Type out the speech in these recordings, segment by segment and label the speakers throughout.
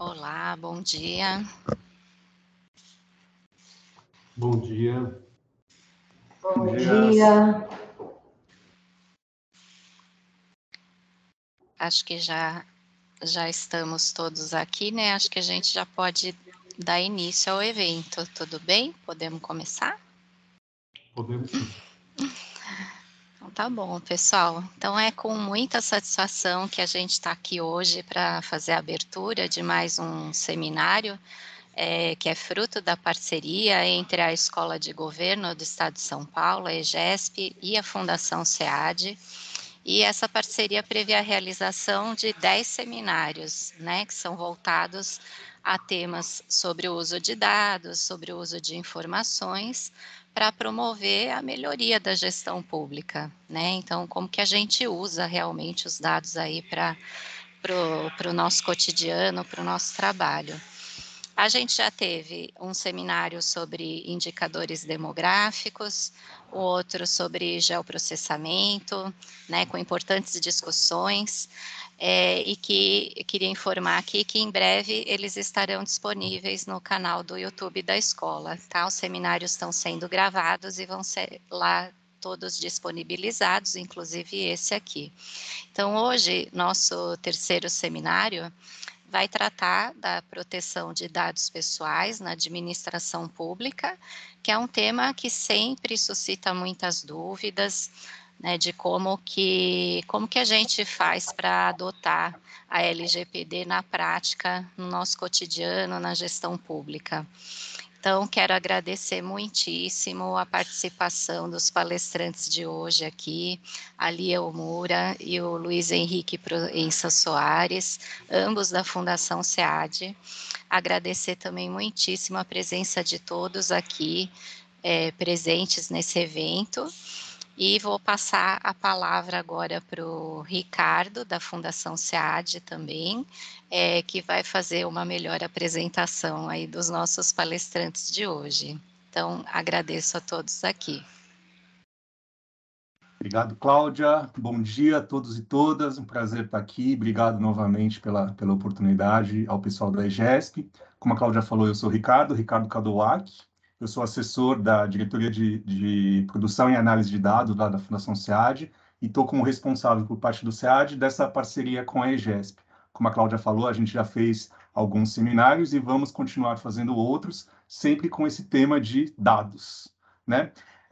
Speaker 1: Olá, bom dia.
Speaker 2: Bom dia.
Speaker 3: Bom dia.
Speaker 1: Acho que já estamos todos aqui, né? Acho que a gente já pode dar início ao evento. Tudo bem? Podemos começar?
Speaker 2: Podemos sim.
Speaker 1: Então tá bom, pessoal. Então é com muita satisfação que a gente está aqui hoje para fazer a abertura de mais um seminário, que é fruto da parceria entre a Escola de Governo do Estado de São Paulo, a EGESP, e a Fundação SEAD. E essa parceria prevê a realização de 10 seminários, né, que são voltados a temas sobre o uso de dados, sobre o uso de informações, para promover a melhoria da gestão pública, né? Então, como que a gente usa realmente os dados aí para o nosso cotidiano, para o nosso trabalho. A gente já teve um seminário sobre indicadores demográficos, o outro sobre geoprocessamento, né, com importantes discussões, e que eu queria informar aqui que em breve eles estarão disponíveis no canal do YouTube da escola, tá? Os seminários estão sendo gravados e vão ser lá todos disponibilizados, inclusive esse aqui. Então, hoje, nosso terceiro seminário vai tratar da proteção de dados pessoais na administração pública, que é um tema que sempre suscita muitas dúvidas, né, de como que a gente faz para adotar a LGPD na prática, no nosso cotidiano, na gestão pública. Então, quero agradecer muitíssimo a participação dos palestrantes de hoje aqui, a Lia Omura e o Luiz Henrique Proença Soares, ambos da Fundação SEAD. Agradecer também muitíssimo a presença de todos aqui presentes nesse evento. E vou passar a palavra agora para o Ricardo, da Fundação SEAD também, que vai fazer uma melhor apresentação aí dos nossos palestrantes de hoje. Então, agradeço a todos aqui.
Speaker 2: Obrigado, Cláudia. Bom dia a todos e todas. Um prazer estar aqui. Obrigado novamente pela oportunidade ao pessoal da EGESP. Como a Cláudia falou, eu sou Ricardo Cadouac. Eu sou assessor da Diretoria de Produção e Análise de Dados lá da Fundação SEAD e estou como responsável por parte do SEAD dessa parceria com a EGESP. Como a Cláudia falou, a gente já fez alguns seminários e vamos continuar fazendo outros, sempre com esse tema de dados, né?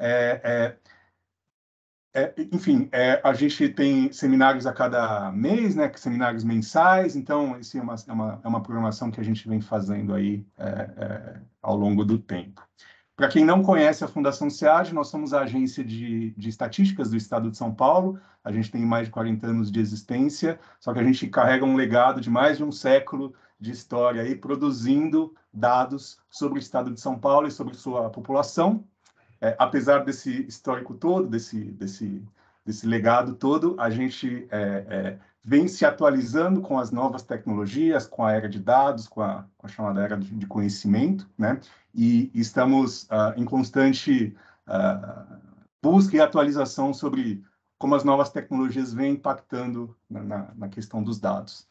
Speaker 2: Enfim, a gente tem seminários a cada mês, né, seminários mensais, então esse é uma programação que a gente vem fazendo aí ao longo do tempo. Para quem não conhece a Fundação SEAD, nós somos a agência de estatísticas do Estado de São Paulo, a gente tem mais de 40 anos de existência, só que a gente carrega um legado de mais de um século de história aí, produzindo dados sobre o Estado de São Paulo e sobre sua população. Apesar desse histórico todo, desse legado todo, a gente vem se atualizando com as novas tecnologias, com a era de dados, com a chamada era de conhecimento, né? E estamos em constante busca e atualização sobre como as novas tecnologias vêm impactando na questão dos dados.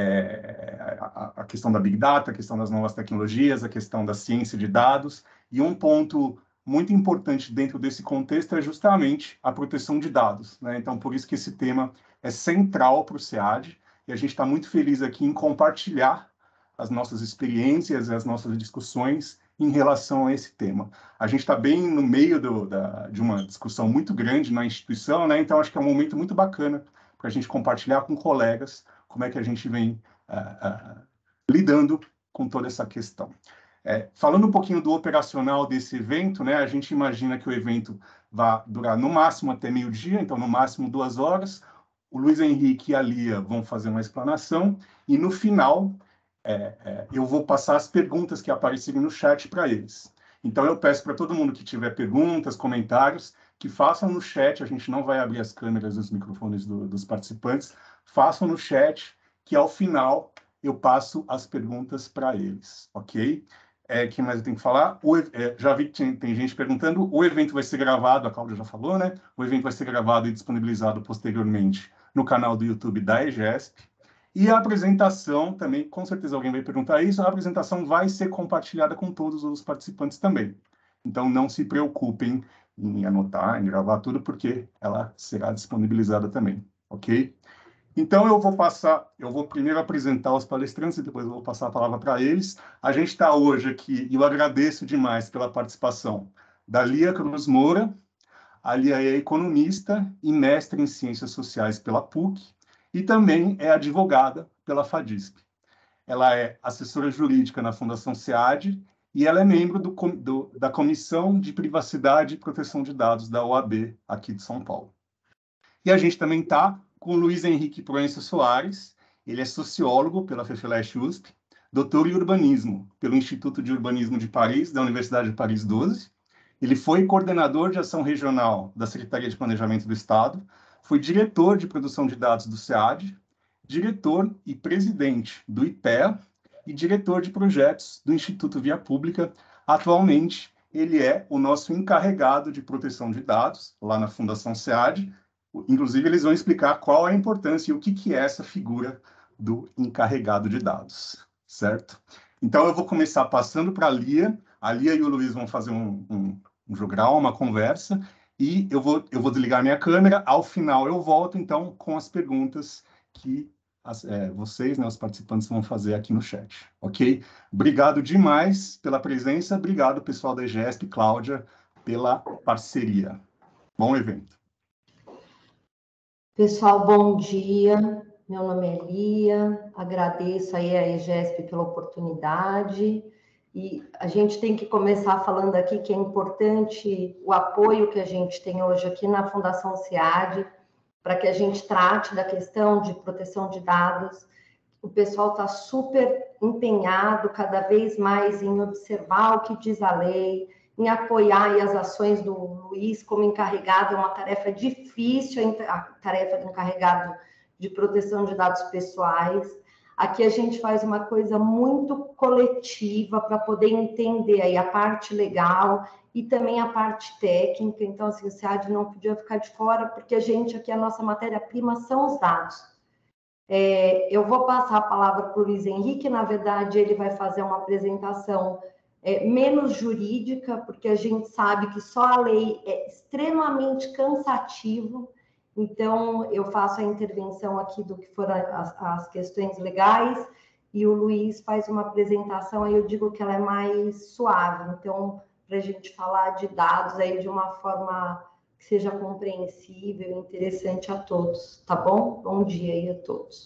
Speaker 2: A questão da Big Data, a questão das novas tecnologias, a questão da ciência de dados, e um ponto muito importante dentro desse contexto é justamente a proteção de dados, né? Então, por isso que esse tema é central para o SEAD, e a gente está muito feliz aqui em compartilhar as nossas experiências e as nossas discussões em relação a esse tema. A gente está bem no meio de uma discussão muito grande na instituição, né? Então, acho que é um momento muito bacana para a gente compartilhar com colegas como é que a gente vem lidando com toda essa questão. Falando um pouquinho do operacional desse evento, né, a gente imagina que o evento vai durar no máximo até meio-dia, então no máximo 2 horas. O Luiz Henrique e a Lia vão fazer uma explanação e no final eu vou passar as perguntas que aparecerem no chat para eles. Então eu peço para todo mundo que tiver perguntas, comentários, que façam no chat, a gente não vai abrir as câmeras e os microfones dos participantes, façam no chat, que ao final eu passo as perguntas para eles, ok? Que mais eu tenho que falar? Já vi que tem gente perguntando, o evento vai ser gravado, a Cláudia já falou, né? O evento vai ser gravado e disponibilizado posteriormente no canal do YouTube da EGESP. E a apresentação também, com certeza alguém vai perguntar isso, a apresentação vai ser compartilhada com todos os participantes também. Então, não se preocupem em anotar, em gravar tudo, porque ela será disponibilizada também, ok? Então, eu vou primeiro apresentar os palestrantes e depois eu vou passar a palavra para eles. A gente está hoje aqui, e eu agradeço demais pela participação da Lia Cruz Moura. A Lia é economista e mestre em Ciências Sociais pela PUC e também é advogada pela FADISP. Ela é assessora jurídica na Fundação SEAD e ela é membro da Comissão de Privacidade e Proteção de Dados da OAB aqui de São Paulo. E a gente também está com o Luiz Henrique Proença Soares. Ele é sociólogo pela FEFELESH USP, doutor em urbanismo pelo Instituto de Urbanismo de Paris, da Universidade de Paris 12. Ele foi coordenador de ação regional da Secretaria de Planejamento do Estado, foi diretor de produção de dados do SEAD, diretor e presidente do IPEA e diretor de projetos do Instituto Via Pública. Atualmente, ele é o nosso encarregado de proteção de dados lá na Fundação SEAD. Inclusive, eles vão explicar qual a importância e o que é essa figura do encarregado de dados, certo? Então, eu vou começar passando para a Lia. A Lia e o Luiz vão fazer um jogral, uma conversa, e eu vou desligar minha câmera. Ao final, eu volto, então, com as perguntas que vocês, né, os participantes, vão fazer aqui no chat, ok? Obrigado demais pela presença. Obrigado, pessoal da EGESP, Cláudia, pela parceria. Bom evento.
Speaker 3: Pessoal, bom dia. Meu nome é Lia, agradeço aí a EGESP pela oportunidade. E a gente tem que começar falando aqui que é importante o apoio que a gente tem hoje aqui na Fundação SEAD, para que a gente trate da questão de proteção de dados. O pessoal está super empenhado cada vez mais em observar o que diz a lei, em apoiar as ações do Luiz como encarregado. É uma tarefa difícil, a tarefa do encarregado de proteção de dados pessoais. Aqui a gente faz uma coisa muito coletiva para poder entender aí a parte legal e também a parte técnica. Então, assim, o SEAD não podia ficar de fora, porque a gente aqui, a nossa matéria-prima são os dados. Eu vou passar a palavra para o Luiz Henrique. Na verdade, ele vai fazer uma apresentação menos jurídica, porque a gente sabe que só a lei é extremamente cansativo. Então, eu faço a intervenção aqui do que foram as questões legais, e o Luiz faz uma apresentação, aí eu digo que ela é mais suave. Então, para a gente falar de dados aí de uma forma que seja compreensível e interessante a todos, tá bom? Bom dia aí a todos.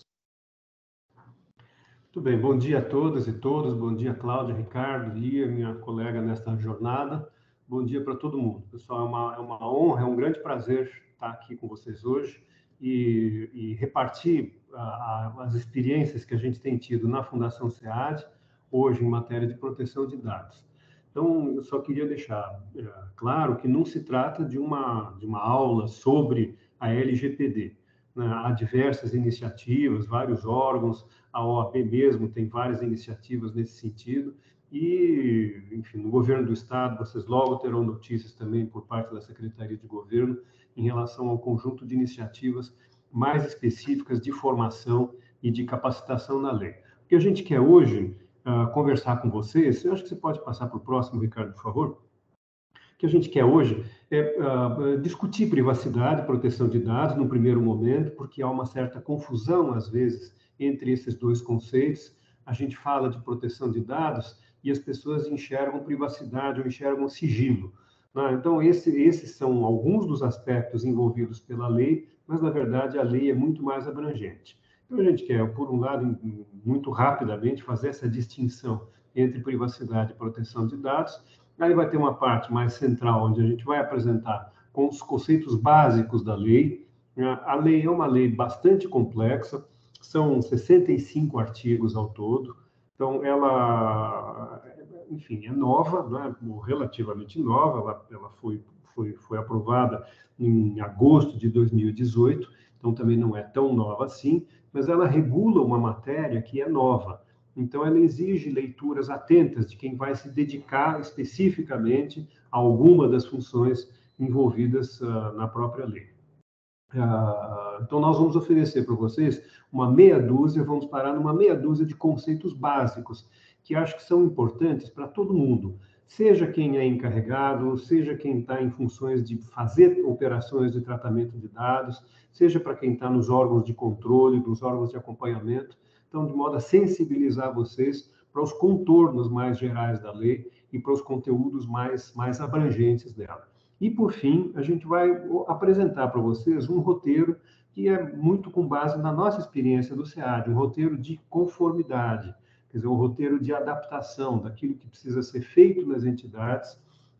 Speaker 4: Muito bem, bom dia a todas e todos, bom dia Cláudia, Ricardo, Lia, minha colega nesta jornada, bom dia para todo mundo. Pessoal, é uma honra, é um grande prazer estar aqui com vocês hoje e repartir as experiências que a gente tem tido na Fundação SEAD, hoje em matéria de proteção de dados. Então, eu só queria deixar claro que não se trata de uma aula sobre a LGPD. Há diversas iniciativas, vários órgãos, a OAB mesmo tem várias iniciativas nesse sentido, e, enfim, no governo do Estado, vocês logo terão notícias também por parte da Secretaria de Governo em relação ao conjunto de iniciativas mais específicas de formação e de capacitação na lei. O que a gente quer hoje conversar com vocês, eu acho que você pode passar para o próximo, Ricardo, por favor. O que a gente quer hoje é discutir privacidade e proteção de dados no primeiro momento, porque há uma certa confusão, às vezes, entre esses dois conceitos. A gente fala de proteção de dados e as pessoas enxergam privacidade ou enxergam sigilo, né? Então, esses são alguns dos aspectos envolvidos pela lei, mas, na verdade, a lei é muito mais abrangente. Então, a gente quer, por um lado, muito rapidamente, fazer essa distinção entre privacidade e proteção de dados. Aí vai ter uma parte mais central, onde a gente vai apresentar com os conceitos básicos da lei. A lei é uma lei bastante complexa, são 65 artigos ao todo, então ela, enfim, é nova, né? Relativamente nova, ela foi aprovada em agosto de 2018, então também não é tão nova assim, mas ela regula uma matéria que é nova. Então, ela exige leituras atentas de quem vai se dedicar especificamente a alguma das funções envolvidas na própria lei. Então, nós vamos oferecer para vocês uma meia dúzia, vamos parar numa meia dúzia de conceitos básicos, que acho que são importantes para todo mundo, seja quem é encarregado, seja quem está em funções de fazer operações de tratamento de dados, seja para quem está nos órgãos de controle, nos órgãos de acompanhamento. Então, de modo a sensibilizar vocês para os contornos mais gerais da lei e para os conteúdos mais abrangentes dela. E, por fim, a gente vai apresentar para vocês um roteiro que é muito com base na nossa experiência do SEAD, um roteiro de conformidade, quer dizer, um roteiro de adaptação daquilo que precisa ser feito nas entidades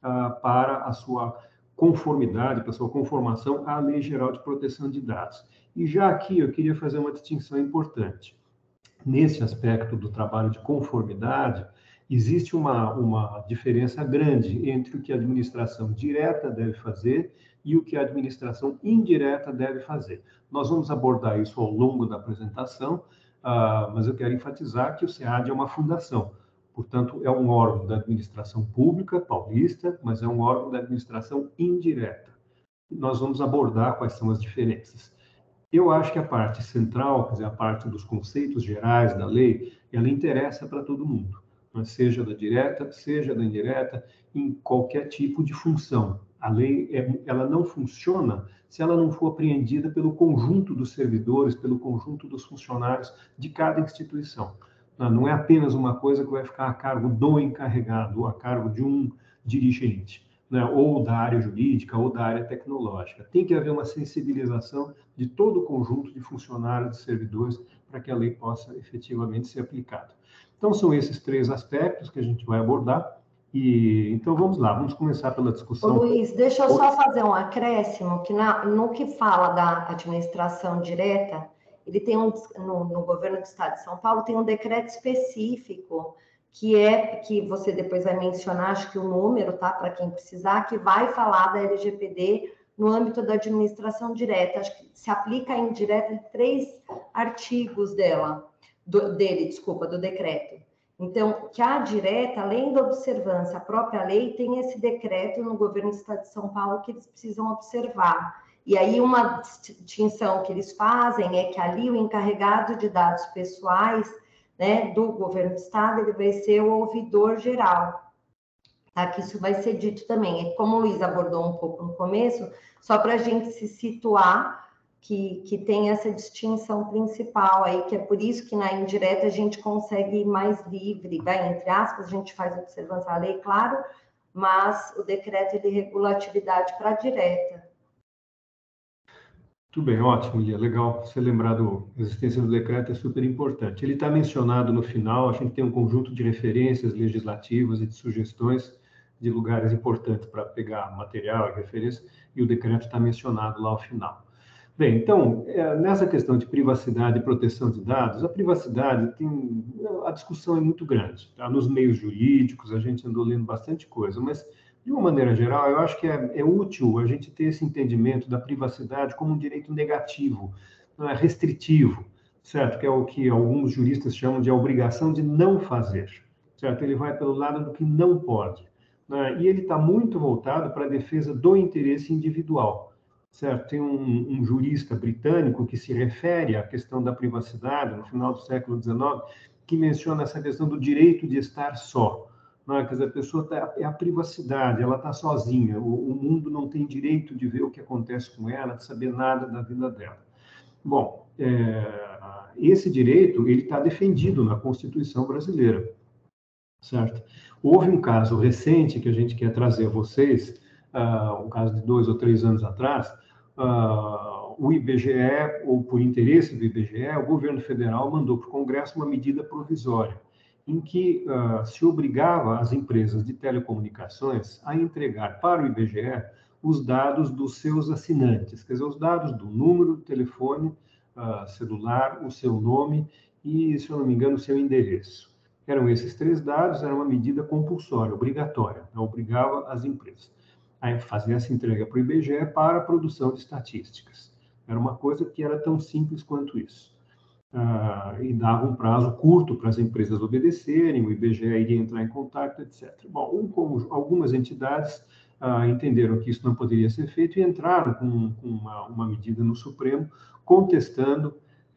Speaker 4: para a sua conformidade, para a sua conformação à Lei Geral de Proteção de Dados. E já aqui eu queria fazer uma distinção importante. Nesse aspecto do trabalho de conformidade, existe uma diferença grande entre o que a administração direta deve fazer e o que a administração indireta deve fazer. Nós vamos abordar isso ao longo da apresentação, mas eu quero enfatizar que o SEAD é uma fundação, portanto, é um órgão da administração pública paulista, mas é um órgão da administração indireta. Nós vamos abordar quais são as diferenças. Eu acho que a parte central, quer dizer, a parte dos conceitos gerais da lei, ela interessa para todo mundo, seja da direta, seja da indireta, em qualquer tipo de função. A lei ela não funciona se ela não for apreendida pelo conjunto dos servidores, pelo conjunto dos funcionários de cada instituição. Não é apenas uma coisa que vai ficar a cargo do encarregado, ou a cargo de um dirigente, né, ou da área jurídica, ou da área tecnológica. Tem que haver uma sensibilização de todo o conjunto de funcionários e servidores para que a lei possa efetivamente ser aplicada. Então, são esses 3 aspectos que a gente vai abordar. Então, vamos lá, vamos começar pela discussão.
Speaker 3: Ô, Luiz, deixa eu só fazer um acréscimo, que no que fala da administração direta, ele tem no governo do Estado de São Paulo, tem um decreto específico, que você depois vai mencionar, acho que o número, tá, para quem precisar, que vai falar da LGPD no âmbito da administração direta. Acho que se aplica a indireta em 3 artigos do decreto. Então, que a direta, além da observância, a própria lei tem esse decreto no governo do Estado de São Paulo que eles precisam observar. E aí, uma distinção que eles fazem é que ali o encarregado de dados pessoais, né, do governo do Estado, ele vai ser o ouvidor geral. Tá? Que isso vai ser dito também. Como o Luiz abordou um pouco no começo, só para a gente se situar que tem essa distinção principal aí, que é por isso que na indireta a gente consegue ir mais livre, vai, entre aspas, a gente faz observância à lei, claro, mas o decreto ele regula a atividade para a direta.
Speaker 4: Tudo bem, ótimo, Lia. Legal você lembrar da existência do decreto, é super importante. Ele está mencionado no final, a gente tem um conjunto de referências legislativas e de sugestões de lugares importantes para pegar material e referência, e o decreto está mencionado lá ao final. Bem, então, nessa questão de privacidade e proteção de dados, a privacidade a discussão é muito grande. Tá? Nos meios jurídicos, a gente andou lendo bastante coisa, mas, de uma maneira geral, eu acho que é útil a gente ter esse entendimento da privacidade como um direito negativo, não é restritivo, certo? Que é o que alguns juristas chamam de a obrigação de não fazer, certo? Ele vai pelo lado do que não pode, né? E ele está muito voltado para a defesa do interesse individual. Certo? Tem um jurista britânico que se refere à questão da privacidade no final do século XIX, que menciona essa questão do direito de estar só. Quer dizer, a pessoa é a privacidade, ela está sozinha, o mundo não tem direito de ver o que acontece com ela, de saber nada da vida dela. Bom, esse direito ele está defendido na Constituição brasileira, certo? Houve um caso recente que a gente quer trazer a vocês, um caso de 2 ou 3 anos atrás. O IBGE, ou por interesse do IBGE, o governo federal mandou para o Congresso uma medida provisória, em que se obrigava as empresas de telecomunicações a entregar para o IBGE os dados dos seus assinantes, quer dizer, os dados do número de telefone celular, o seu nome e, se eu não me engano, o seu endereço. Eram esses 3 dados, era uma medida compulsória, obrigatória, obrigava as empresas a fazer essa entrega para o IBGE para a produção de estatísticas. Era uma coisa que era tão simples quanto isso. E dava um prazo curto para as empresas obedecerem, o IBGE iria entrar em contato, etc. Bom, algumas entidades entenderam que isso não poderia ser feito e entraram com uma medida no Supremo contestando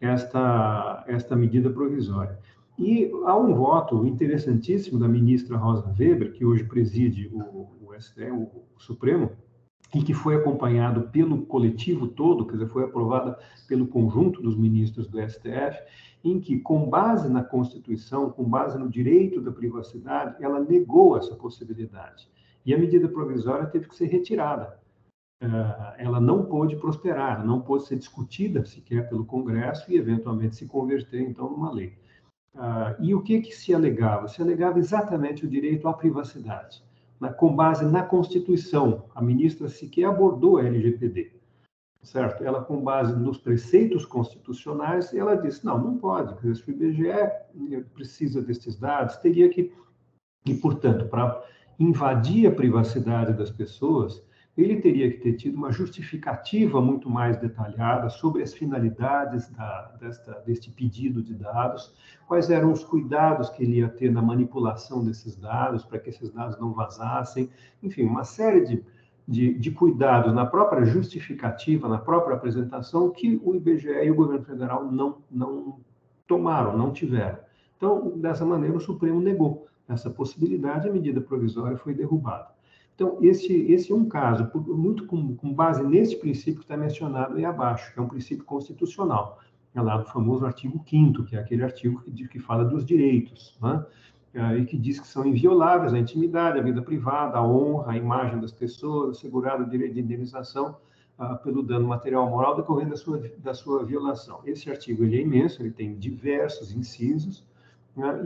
Speaker 4: esta medida provisória. E há um voto interessantíssimo da ministra Rosa Weber, que hoje preside o Supremo, e que foi acompanhado pelo coletivo todo, quer dizer, foi aprovada pelo conjunto dos ministros do STF, em que, com base na Constituição, com base no direito da privacidade, ela negou essa possibilidade. E a medida provisória teve que ser retirada. Ela não pôde prosperar, não pôde ser discutida sequer pelo Congresso e, eventualmente, se converter, então, numa lei. E o que se alegava? Se alegava exatamente o direito à privacidade, com base na Constituição. A ministra sequer abordou a LGPD, certo? Ela, com base nos preceitos constitucionais, ela disse, não pode, porque se o IBGE precisa desses dados, teria que... E, portanto, para invadir a privacidade das pessoas, ele teria que ter tido uma justificativa muito mais detalhada sobre as finalidades deste pedido de dados, quais eram os cuidados que ele ia ter na manipulação desses dados, para que esses dados não vazassem, enfim, uma série de cuidados na própria justificativa, na própria apresentação, que o IBGE e o governo federal não tomaram, não tiveram. Então, dessa maneira, o Supremo negou essa possibilidade, a medida provisória foi derrubada. Então, esse é um caso, muito com base nesse princípio que está mencionado aí abaixo, que é um princípio constitucional, é lá do famoso artigo 5º, que é aquele artigo que fala dos direitos, né? E que diz que são invioláveis a intimidade, a vida privada, a honra, a imagem das pessoas, assegurado o direito de indenização pelo dano material ou moral decorrendo da sua violação. Esse artigo ele é imenso, ele tem diversos incisos, né?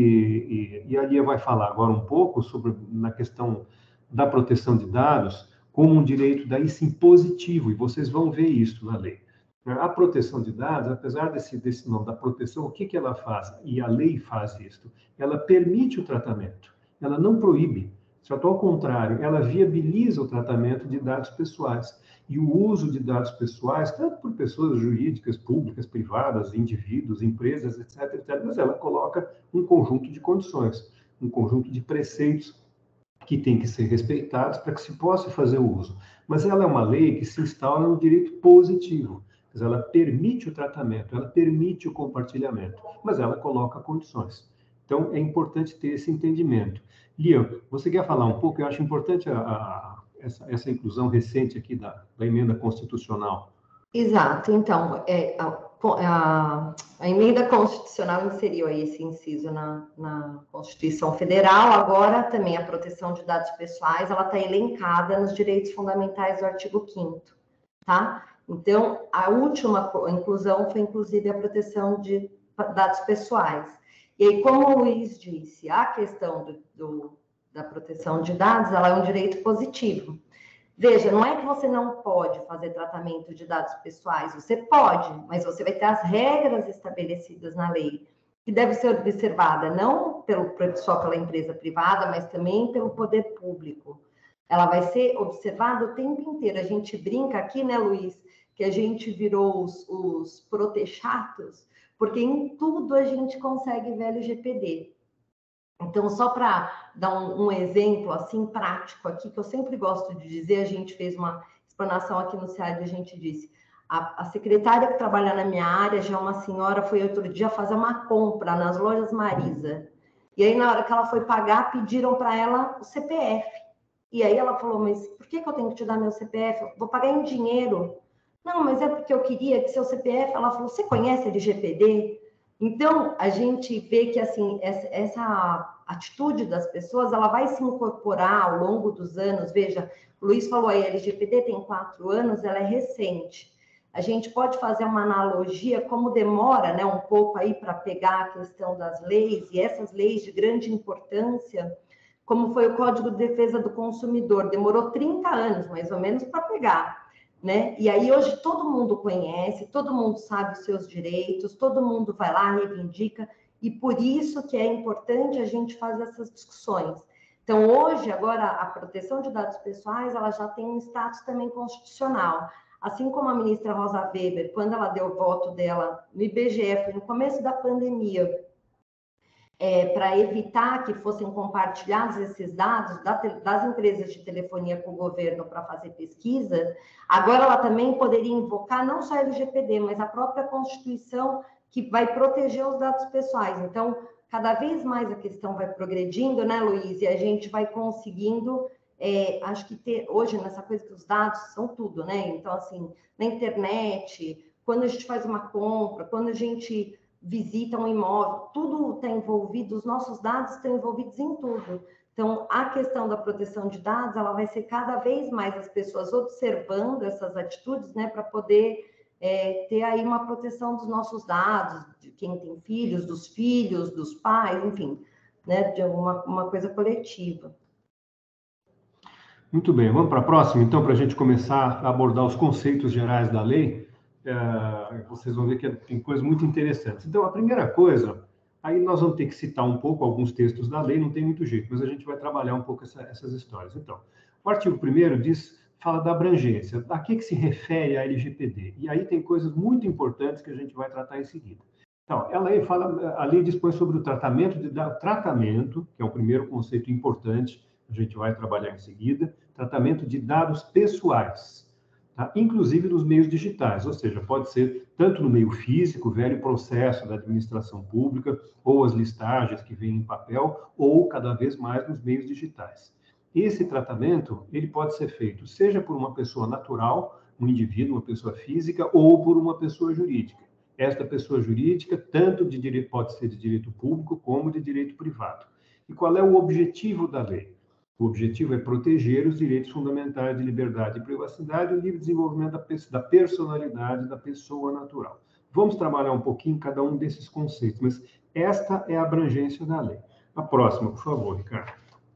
Speaker 4: E a Lia vai falar agora um pouco na questão da proteção de dados como um direito daí sim positivo, e vocês vão ver isso na lei. A proteção de dados, apesar desse nome da proteção, o que ela faz? E a lei faz isso. Ela permite o tratamento, ela não proíbe. Só ao contrário, ela viabiliza o tratamento de dados pessoais. E o uso de dados pessoais, tanto por pessoas jurídicas, públicas, privadas, indivíduos, empresas, etc., mas ela coloca um conjunto de condições, um conjunto de preceitos que tem que ser respeitados para que se possa fazer o uso. Mas ela é uma lei que se instaura no direito positivo. Ela permite o tratamento, ela permite o compartilhamento, mas ela coloca condições. Então, é importante ter esse entendimento. Lia, você quer falar um pouco? Eu acho importante essa inclusão recente aqui da emenda constitucional.
Speaker 3: Exato. Então, a emenda constitucional inseriu aí esse inciso na Constituição Federal. Agora, também a proteção de dados pessoais, ela está elencada nos direitos fundamentais do artigo 5º, tá? Então, a última inclusão foi, inclusive, a proteção de dados pessoais. E aí, como o Luiz disse, a questão da proteção de dados, ela é um direito positivo. Veja, não é que você não pode fazer tratamento de dados pessoais, você pode, mas você vai ter as regras estabelecidas na lei, que deve ser observada não só pela empresa privada, mas também pelo poder público. Ela vai ser observada o tempo inteiro. A gente brinca aqui, né, Luiz, que a gente virou os protechatos, porque em tudo a gente consegue ver LGPD. Então, só para dar um exemplo assim prático aqui, que eu sempre gosto de dizer, a gente fez uma explanação aqui no SEAD, a gente disse, a secretária que trabalha na minha área, já uma senhora, foi outro dia fazer uma compra nas lojas Marisa. E aí, na hora que ela foi pagar, pediram para ela o CPF. E aí ela falou, mas por que eu tenho que te dar meu CPF? Eu vou pagar em dinheiro. Não, mas é porque eu queria que seu CPF... Ela falou, você conhece LGPD? Então, a gente vê que, assim, essa atitude das pessoas, ela vai se incorporar ao longo dos anos. Veja, o Luiz falou aí, a LGPD tem 4 anos, ela é recente. A gente pode fazer uma analogia, como demora, né, um pouco aí para pegar a questão das leis, e essas leis de grande importância, como foi o Código de Defesa do Consumidor, demorou 30 anos, mais ou menos, para pegar. Né? E aí hoje todo mundo conhece, todo mundo sabe os seus direitos, todo mundo vai lá, reivindica, e por isso que é importante a gente fazer essas discussões. Então, hoje, agora, a proteção de dados pessoais, ela já tem um status também constitucional. Assim como a ministra Rosa Weber, quando ela deu o voto dela no IBGE, foi no começo da pandemia, para evitar que fossem compartilhados esses dados das empresas de telefonia com o governo para fazer pesquisa, agora ela também poderia invocar não só a LGPD, mas a própria Constituição, que vai proteger os dados pessoais. Então, cada vez mais a questão vai progredindo, né, Luiz? E a gente vai conseguindo, acho que hoje, nessa coisa que os dados são tudo, né? Então, assim, na internet, quando a gente faz uma compra, quando a gente visita um imóvel, tudo está envolvido, os nossos dados estão envolvidos em tudo. Então, a questão da proteção de dados, ela vai ser cada vez mais as pessoas observando essas atitudes, né, para poder ter aí uma proteção dos nossos dados, de quem tem filhos, dos pais, enfim, né, de uma coisa coletiva.
Speaker 4: Muito bem, vamos para a próxima, então, para a gente começar a abordar os conceitos gerais da lei. Vocês vão ver que tem coisas muito interessantes. Então, a primeira coisa, aí nós vamos ter que citar um pouco alguns textos da lei, não tem muito jeito, mas a gente vai trabalhar um pouco essas histórias. Então, o artigo 1º fala da abrangência, a que se refere a LGPD. E aí tem coisas muito importantes que a gente vai tratar em seguida. Então, a lei dispõe sobre o tratamento, que é o primeiro conceito importante, a gente vai trabalhar em seguida, tratamento de dados pessoais. Tá? Inclusive nos meios digitais, ou seja, pode ser tanto no meio físico, velho processo da administração pública, ou as listagens que vêm em papel, ou cada vez mais nos meios digitais. Esse tratamento, ele pode ser feito seja por uma pessoa natural, um indivíduo, uma pessoa física, ou por uma pessoa jurídica. Esta pessoa jurídica, pode ser de direito público, como de direito privado. E qual é o objetivo da lei? O objetivo é proteger os direitos fundamentais de liberdade e privacidade e o livre desenvolvimento da personalidade da pessoa natural. Vamos trabalhar um pouquinho cada um desses conceitos, mas esta é a abrangência da lei. A próxima, por favor, Ricardo.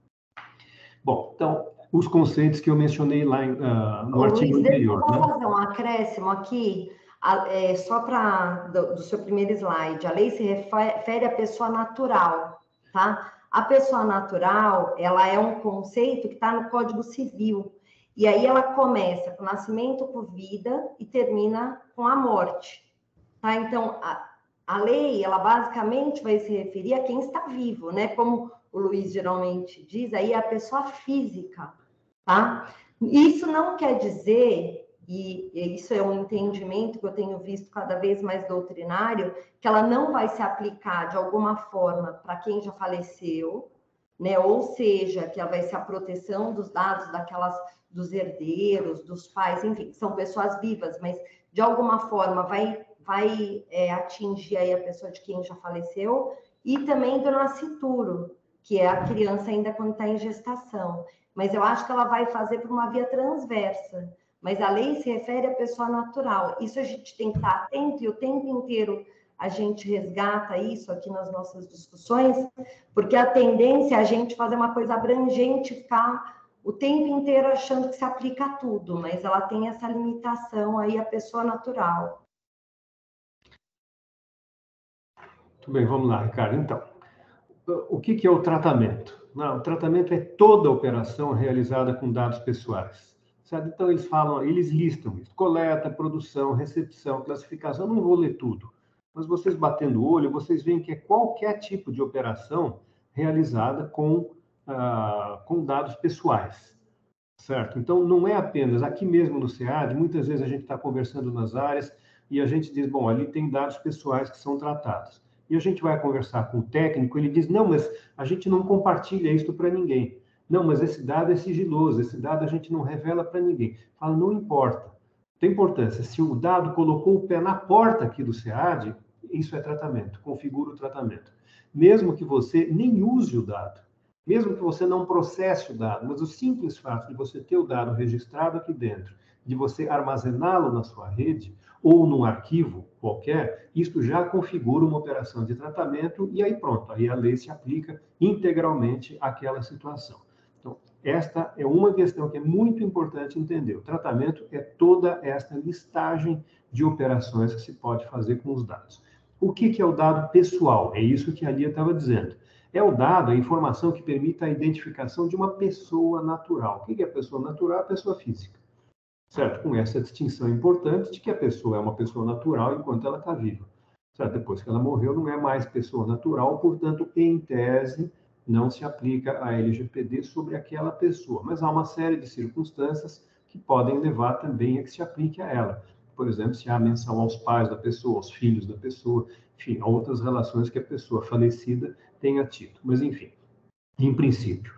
Speaker 4: Bom, então, os conceitos que eu mencionei lá no artigo anterior.
Speaker 3: Deixa eu fazer um acréscimo aqui, só do seu primeiro slide. A lei se refere à pessoa natural, tá? A pessoa natural, ela é um conceito que está no Código Civil. E aí ela começa com o nascimento, com vida e termina com a morte. Tá? Então, a lei, ela basicamente vai se referir a quem está vivo, né? Como o Luiz geralmente diz, aí é a pessoa física, tá? Isso não quer dizer, e isso é um entendimento que eu tenho visto cada vez mais doutrinário, que ela não vai se aplicar de alguma forma para quem já faleceu, né? Ou seja, que ela vai ser a proteção dos dados dos herdeiros, dos pais, enfim, são pessoas vivas, mas de alguma forma vai atingir aí a pessoa de quem já faleceu, e também do nascituro, que é a criança ainda quando está em gestação. Mas eu acho que ela vai fazer por uma via transversa. Mas a lei se refere à pessoa natural. Isso a gente tem que estar atento, e o tempo inteiro a gente resgata isso aqui nas nossas discussões, porque a tendência é a gente fazer uma coisa abrangente, ficar o tempo inteiro achando que se aplica a tudo, mas ela tem essa limitação aí, a pessoa natural.
Speaker 4: Muito bem, vamos lá, Ricardo. Então, o que é o tratamento? Não, o tratamento é toda operação realizada com dados pessoais. Certo? Então, eles listam isso: coleta, produção, recepção, classificação. Eu não vou ler tudo, mas vocês batendo o olho, vocês veem que é qualquer tipo de operação realizada com dados pessoais. Certo? Então, não é apenas aqui mesmo no SEAD, muitas vezes a gente está conversando nas áreas e a gente diz, bom, ali tem dados pessoais que são tratados. E a gente vai conversar com o técnico, ele diz, não, mas a gente não compartilha isso para ninguém. Não, mas esse dado é sigiloso, esse dado a gente não revela para ninguém. Fala, não importa. Tem importância. Se o dado colocou o pé na porta aqui do SEAD, isso é tratamento, configura o tratamento. Mesmo que você nem use o dado, mesmo que você não processe o dado, mas o simples fato de você ter o dado registrado aqui dentro, de você armazená-lo na sua rede ou num arquivo qualquer, isso já configura uma operação de tratamento e aí pronto, aí a lei se aplica integralmente àquela situação. Então, esta é uma questão que é muito importante entender. O tratamento é toda esta listagem de operações que se pode fazer com os dados. O que é o dado pessoal? É isso que a Lia estava dizendo. É o dado, a informação que permite a identificação de uma pessoa natural. O que é pessoa natural? A pessoa física. Certo? Com essa distinção importante de que a pessoa é uma pessoa natural enquanto ela está viva. certo? Depois que ela morreu, não é mais pessoa natural, portanto, em tese, não se aplica a LGPD sobre aquela pessoa. Mas há uma série de circunstâncias que podem levar também a que se aplique a ela. Por exemplo, se há menção aos pais da pessoa, aos filhos da pessoa, enfim, a outras relações que a pessoa falecida tenha tido. Mas, enfim, em princípio,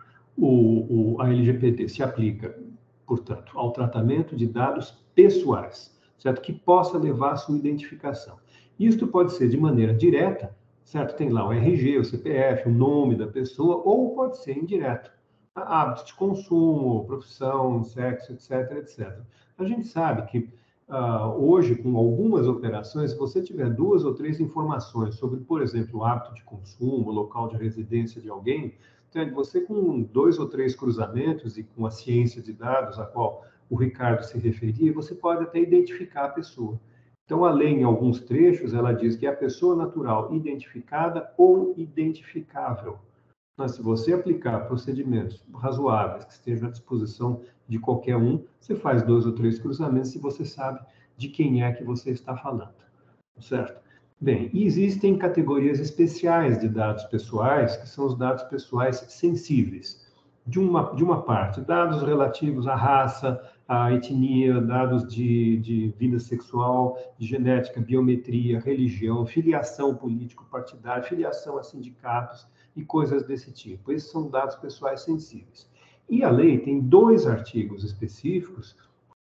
Speaker 4: a LGPD se aplica, portanto, ao tratamento de dados pessoais, certo? Que possa levar à sua identificação. Isto pode ser de maneira direta, certo? Tem lá o RG, o CPF, o nome da pessoa, ou pode ser indireto. Hábitos de consumo, profissão, sexo, etc, etc. A gente sabe que hoje, com algumas operações, se você tiver 2 ou 3 informações sobre, por exemplo, o hábito de consumo, o local de residência de alguém, então, você com 2 ou 3 cruzamentos e com a ciência de dados a qual o Ricardo se referia, você pode até identificar a pessoa. Então, a lei, em alguns trechos, ela diz que é a pessoa natural identificada ou identificável. Mas se você aplicar procedimentos razoáveis que estejam à disposição de qualquer um, você faz 2 ou 3 cruzamentos e você sabe de quem é que você está falando, certo? Bem, e existem categorias especiais de dados pessoais, que são os dados pessoais sensíveis. De uma parte, dados relativos à raça, à etnia, dados de vida sexual, de genética, biometria, religião, filiação político-partidária, filiação a sindicatos e coisas desse tipo. Esses são dados pessoais sensíveis. E a lei tem 2 artigos específicos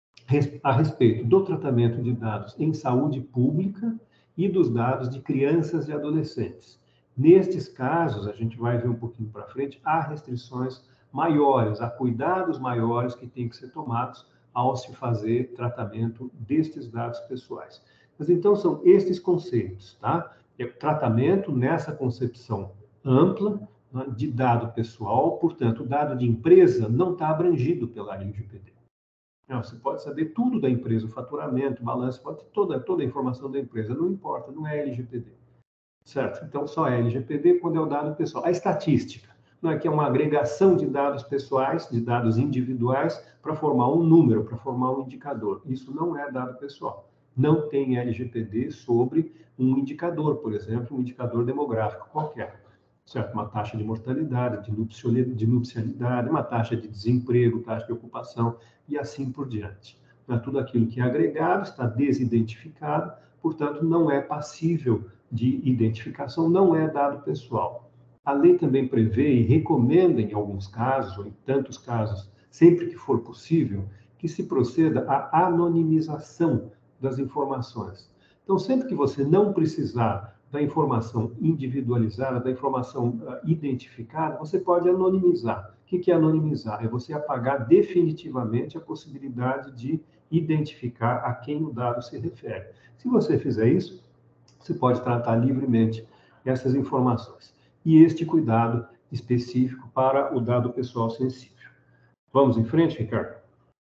Speaker 4: a respeito do tratamento de dados em saúde pública e dos dados de crianças e adolescentes. Nestes casos, a gente vai ver um pouquinho para frente, há restrições maiores, há cuidados maiores que têm que ser tomados ao se fazer tratamento destes dados pessoais. Mas então são estes conceitos, tá? Tratamento nessa concepção ampla, né, de dado pessoal, portanto, o dado de empresa não está abrangido pela LGPD. Não, você pode saber tudo da empresa, o faturamento, o balanço, pode ter toda a informação da empresa, não importa, não é LGPD. Certo? Então, só é LGPD quando é o dado pessoal. A estatística, não é que é uma agregação de dados pessoais, de dados individuais, para formar um número, para formar um indicador. Isso não é dado pessoal. Não tem LGPD sobre um indicador, por exemplo, um indicador demográfico qualquer. Certo? Uma taxa de mortalidade, de nupcialidade, uma taxa de desemprego, taxa de ocupação e assim por diante. Tudo aquilo que é agregado está desidentificado, portanto, não é passível de identificação, não é dado pessoal. A lei também prevê e recomenda, em alguns casos, ou em tantos casos, sempre que for possível, que se proceda à anonimização das informações. Então, sempre que você não precisar da informação individualizada, da informação identificada, você pode anonimizar. O que é anonimizar? É você apagar definitivamente a possibilidade de identificar a quem o dado se refere. Se você fizer isso, você pode tratar livremente essas informações. E este cuidado específico para o dado pessoal sensível. Vamos em frente, Ricardo?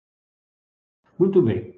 Speaker 4: Muito bem.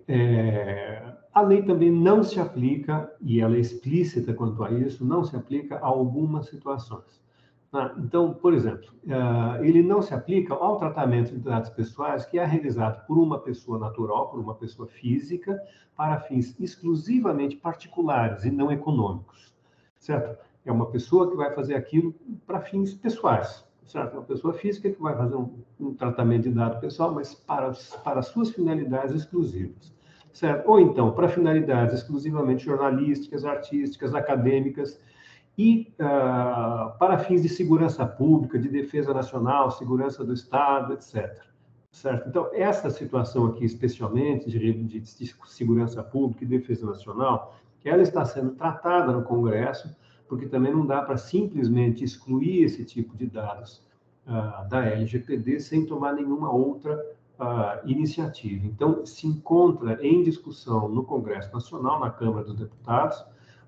Speaker 4: A lei também não se aplica, e ela é explícita quanto a isso, não se aplica a algumas situações. Então, por exemplo, ele não se aplica ao tratamento de dados pessoais que é realizado por uma pessoa natural, por uma pessoa física, para fins exclusivamente particulares e não econômicos, certo? É uma pessoa que vai fazer aquilo para fins pessoais, certo? Uma pessoa física que vai fazer um tratamento de dado pessoal, mas para suas finalidades exclusivas, certo? Ou então, para finalidades exclusivamente jornalísticas, artísticas, acadêmicas, e para fins de segurança pública, de defesa nacional, segurança do Estado, etc. Certo? Então, essa situação aqui, especialmente de segurança pública e defesa nacional, ela está sendo tratada no Congresso, porque também não dá para simplesmente excluir esse tipo de dados da LGPD sem tomar nenhuma outra iniciativa. Então, se encontra em discussão no Congresso Nacional, na Câmara dos Deputados,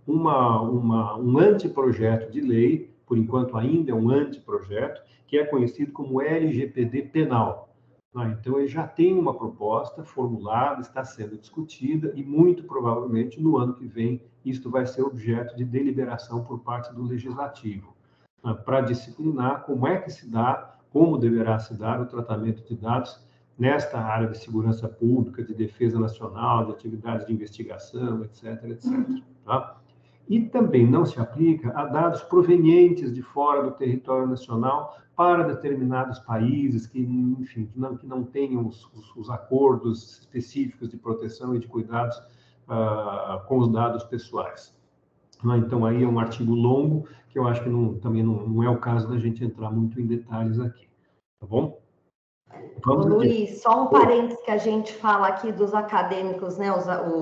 Speaker 4: um anteprojeto de lei, por enquanto ainda é um anteprojeto, que é conhecido como LGPD penal. Então, ele já tem uma proposta formulada, está sendo discutida e, muito provavelmente, no ano que vem, isto vai ser objeto de deliberação por parte do Legislativo, para disciplinar como é que se dá, como deverá se dar o tratamento de dados nesta área de segurança pública, de defesa nacional, de atividades de investigação, etc, etc. Tá? E também não se aplica a dados provenientes de fora do território nacional para determinados países que, enfim, que não tenham os acordos específicos de proteção e de cuidados com os dados pessoais. Então, aí é um artigo longo, que eu acho que também não é o caso da gente entrar muito em detalhes aqui. Tá bom?
Speaker 3: Vamos Luiz, só um parênteses que a gente fala aqui dos acadêmicos, né?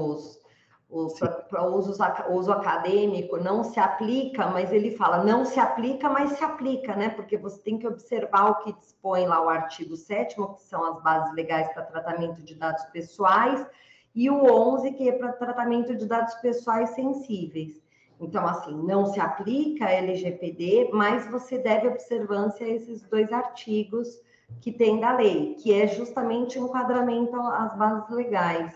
Speaker 3: Para uso acadêmico não se aplica, mas ele fala não se aplica, mas se aplica, né? Porque você tem que observar o que dispõe lá o artigo 7º, que são as bases legais para tratamento de dados pessoais, e o 11, que é para tratamento de dados pessoais sensíveis. Então, assim, não se aplica a LGPD, mas você deve observância a esses 2 artigos que tem da lei, que é justamente o enquadramento às bases legais.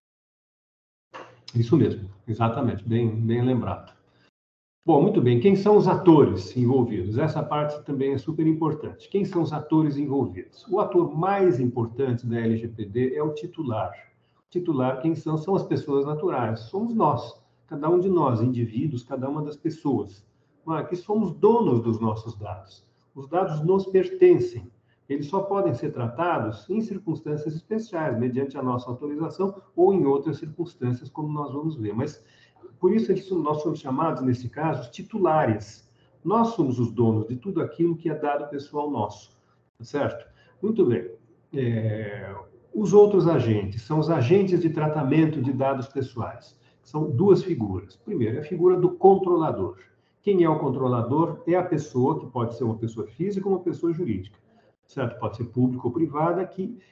Speaker 4: Isso mesmo, exatamente, bem lembrado. Bom, muito bem, quem são os atores envolvidos? Essa parte também é super importante. Quem são os atores envolvidos? O ator mais importante da LGPD é o titular. O titular, quem são? São as pessoas naturais, somos nós, cada um de nós, indivíduos, cada uma das pessoas, que somos donos dos nossos dados. Os dados nos pertencem. Eles só podem ser tratados em circunstâncias especiais, mediante a nossa autorização ou em outras circunstâncias, como nós vamos ver. Mas, por isso, nós somos chamados, nesse caso, titulares. Nós somos os donos de tudo aquilo que é dado pessoal nosso, certo? Muito bem. Os outros agentes são os agentes de tratamento de dados pessoais. São 2 figuras. Primeiro, é a figura do controlador. Quem é o controlador? É a pessoa, que pode ser uma pessoa física ou uma pessoa jurídica. Certo? Pode ser público ou privada,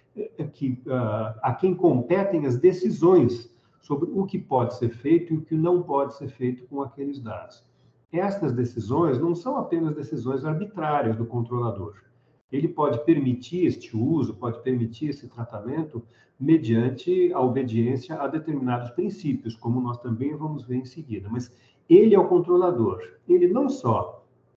Speaker 4: a quem competem as decisões sobre o que pode ser feito e o que não pode ser feito com aqueles dados. Estas decisões não são apenas decisões arbitrárias do controlador. Ele pode permitir este uso, pode permitir esse tratamento mediante a obediência a determinados princípios, como nós também vamos ver em seguida. Mas ele é o controlador. Ele não só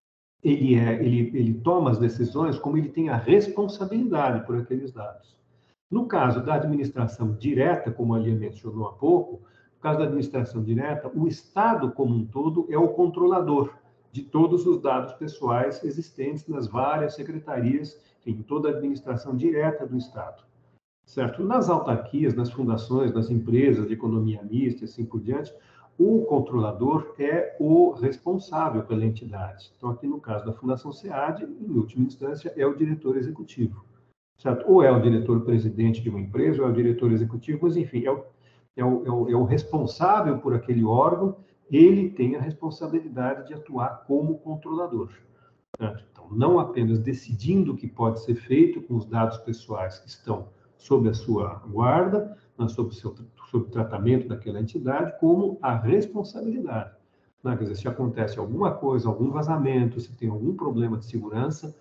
Speaker 4: ele toma as decisões, como ele tem a responsabilidade por aqueles dados. No caso da administração direta, como a Lia mencionou há pouco, no caso da administração direta, o Estado como um todo é o controlador de todos os dados pessoais existentes nas várias secretarias, em toda a administração direta do Estado. Certo? Nas autarquias, nas fundações, nas empresas de economia mista e assim por diante, o controlador é o responsável pela entidade. Então, aqui no caso da Fundação SEAD, em última instância, é o diretor executivo. Certo? Ou é o diretor-presidente de uma empresa, ou é o diretor executivo, mas, enfim, é o responsável por aquele órgão, ele tem a responsabilidade de atuar como controlador. Certo? Então, não apenas decidindo o que pode ser feito com os dados pessoais que estão sob a sua guarda, sob o tratamento daquela entidade, como a responsabilidade. Quer dizer, se acontece alguma coisa, algum vazamento, se tem algum problema de segurança,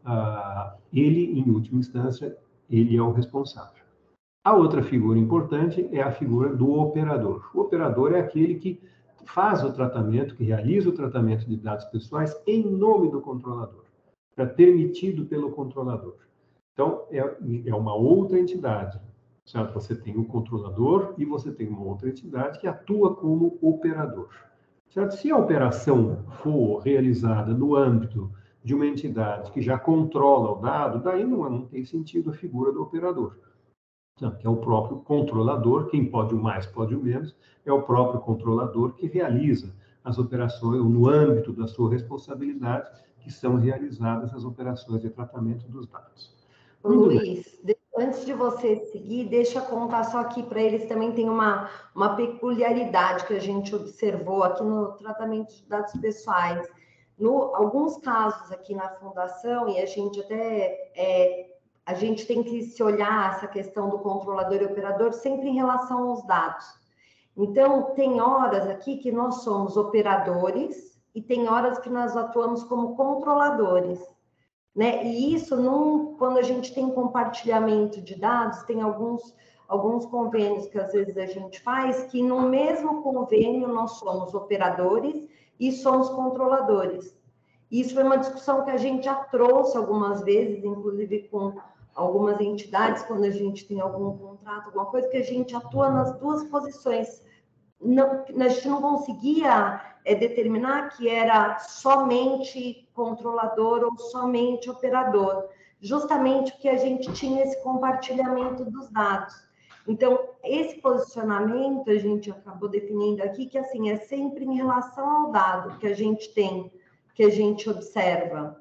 Speaker 4: ele, em última instância, ele é o responsável. A outra figura importante é a figura do operador. O operador é aquele que faz o tratamento, que realiza o tratamento de dados pessoais em nome do controlador, permitido pelo controlador. Então, é uma outra entidade. Certo? Você tem o controlador e você tem uma outra entidade que atua como operador. Certo? Se a operação for realizada no âmbito de uma entidade que já controla o dado, daí não tem sentido a figura do operador. Que é o próprio controlador, quem pode o mais, pode o menos, é o próprio controlador que realiza as operações, ou no âmbito da sua responsabilidade, que são realizadas as operações de tratamento dos dados.
Speaker 3: Luiz, antes de você seguir, deixa eu contar só aqui para eles também tem uma peculiaridade que a gente observou aqui no tratamento de dados pessoais. Alguns casos aqui na Fundação, e a gente até... a gente tem que se olhar essa questão do controlador e operador sempre em relação aos dados. Então, tem horas aqui que nós somos operadores e tem horas que nós atuamos como controladores. Né? E isso, quando a gente tem compartilhamento de dados, tem alguns convênios que às vezes a gente faz, que no mesmo convênio nós somos operadores e somos controladores. Isso foi uma discussão que a gente já trouxe algumas vezes, inclusive com algumas entidades, quando a gente tem algum contrato, alguma coisa, que a gente atua nas 2 posições, a gente não conseguia determinar que era somente controlador ou somente operador, justamente porque a gente tinha esse compartilhamento dos dados. Então, esse posicionamento a gente acabou definindo aqui, que assim, é sempre em relação ao dado que a gente tem, que a gente observa.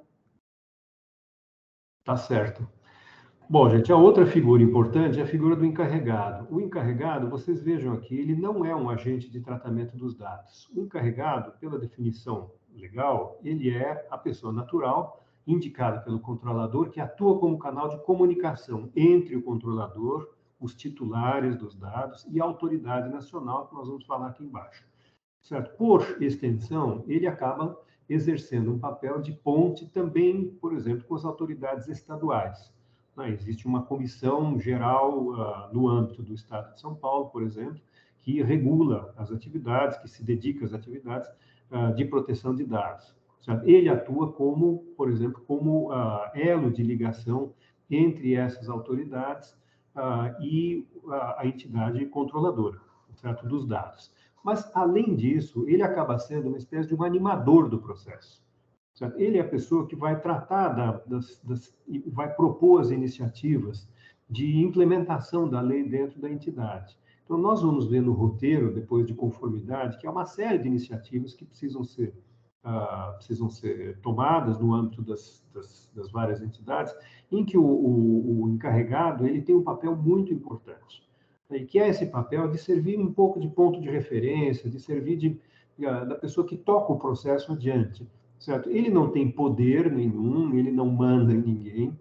Speaker 4: Tá certo. Bom, gente, a outra figura importante é a figura do encarregado. O encarregado, vocês vejam aqui, ele não é um agente de tratamento dos dados. O encarregado, pela definição legal, ele é a pessoa natural indicada pelo controlador que atua como canal de comunicação entre o controlador, os titulares dos dados e a autoridade nacional, que nós vamos falar aqui embaixo. Certo? Por extensão, ele acaba exercendo um papel de ponte também, por exemplo, com as autoridades estaduais. Existe uma comissão geral no âmbito do Estado de São Paulo, por exemplo, que regula as atividades, que se dedica às atividades de proteção de dados. Certo? Ele atua como, por exemplo, como elo de ligação entre essas autoridades e a entidade controladora, certo? Dos dados. Mas, além disso, ele acaba sendo uma espécie de um animador do processo. Certo? Ele é a pessoa que vai tratar vai propor as iniciativas de implementação da lei dentro da entidade. Então, nós vamos ver no roteiro, depois de conformidade, que há uma série de iniciativas que precisam ser tomadas no âmbito das várias entidades, em que o encarregado ele tem um papel muito importante. E que é esse papel de servir um pouco de ponto de referência, de servir da pessoa que toca o processo adiante. Certo? Ele não tem poder nenhum, ele não manda em ninguém,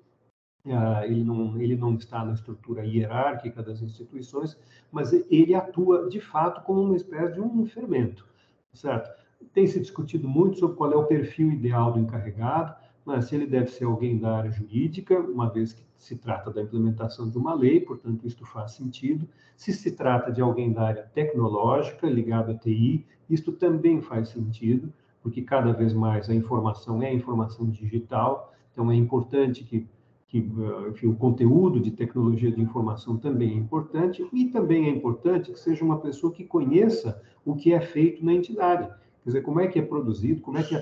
Speaker 4: ele não está na estrutura hierárquica das instituições, mas ele atua, de fato, como uma espécie de um fermento, certo? Tem se discutido muito sobre qual é o perfil ideal do encarregado, mas se ele deve ser alguém da área jurídica, uma vez que se trata da implementação de uma lei, portanto, isto faz sentido. Se se trata de alguém da área tecnológica, ligado à TI, isto também faz sentido, porque cada vez mais a informação é informação digital, então é importante que enfim, o conteúdo de tecnologia de informação também é importante, e também é importante que seja uma pessoa que conheça o que é feito na entidade. Quer dizer, como é que é produzido,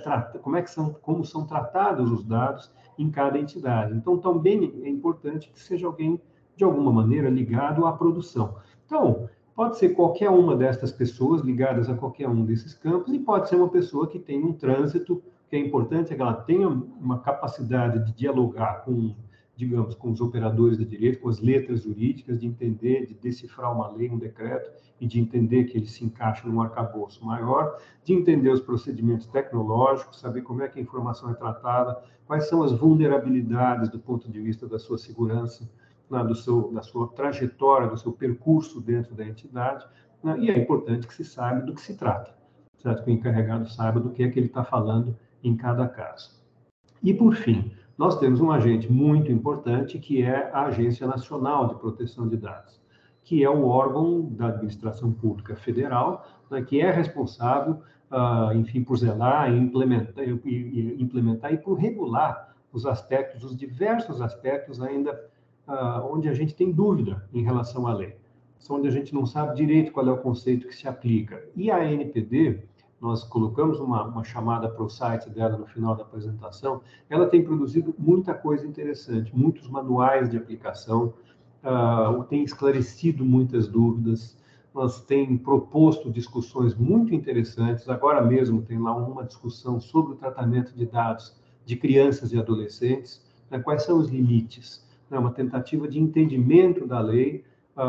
Speaker 4: como são tratados os dados em cada entidade. Então, também é importante que seja alguém, de alguma maneira, ligado à produção. Então, pode ser qualquer uma destas pessoas ligadas a qualquer um desses campos, e pode ser uma pessoa que tem um trânsito, que é importante que ela tenha uma capacidade de dialogar com, digamos, com os operadores de direito, com as letras jurídicas, de entender, de decifrar uma lei, um decreto, e de entender que ele se encaixa num arcabouço maior, de entender os procedimentos tecnológicos, saber como é que a informação é tratada, quais são as vulnerabilidades do ponto de vista da sua segurança, da sua trajetória, do seu percurso dentro da entidade, e é importante que se saiba do que se trata, certo? Que o encarregado saiba do que é que ele está falando em cada caso. E, por fim, nós temos um agente muito importante, que é a Agência Nacional de Proteção de Dados, que é o órgão da administração pública federal, que é responsável, enfim, por zelar e implementar e por regular os diversos aspectos ainda onde a gente tem dúvida em relação à lei, onde a gente não sabe direito qual é o conceito que se aplica. E a ANPD, nós colocamos uma chamada para o site dela no final da apresentação, ela tem produzido muita coisa interessante, muitos manuais de aplicação, tem esclarecido muitas dúvidas, nós tem proposto discussões muito interessantes. Agora mesmo tem lá uma discussão sobre o tratamento de dados de crianças e adolescentes, quais são os limites, uma tentativa de entendimento da lei,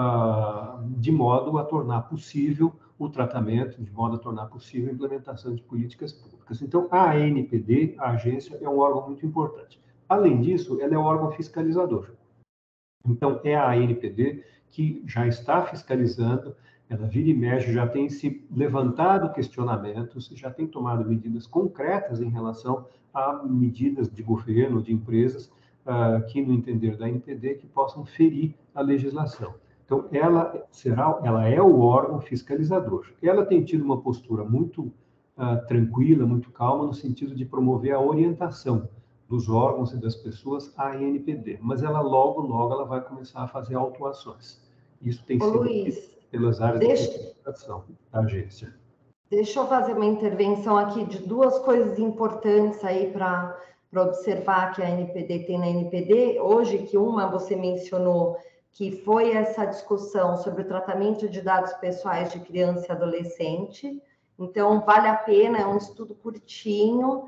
Speaker 4: de modo a tornar possível o tratamento, de modo a tornar possível a implementação de políticas públicas. Então, a ANPD, a agência, é um órgão muito importante. Além disso, ela é um órgão fiscalizador. Então, é a ANPD que já está fiscalizando, ela vira e mexe, já tem se levantado questionamentos, já tem tomado medidas concretas em relação a medidas de governo, de empresas, que, no entender da ANPD, que possam ferir a legislação. Então, ela é o órgão fiscalizador. Ela tem tido uma postura muito tranquila, muito calma, no sentido de promover a orientação dos órgãos e das pessoas à ANPD. Mas ela logo ela vai começar a fazer autuações. Isso tem sido...
Speaker 3: Luiz,
Speaker 4: pelas áreas de fiscalização da agência.
Speaker 3: Deixa eu fazer uma intervenção aqui de duas coisas importantes aí para observar que a NPD tem na NPD. Hoje, que uma você mencionou, que foi essa discussão sobre o tratamento de dados pessoais de criança e adolescente. Então, vale a pena, é um estudo curtinho,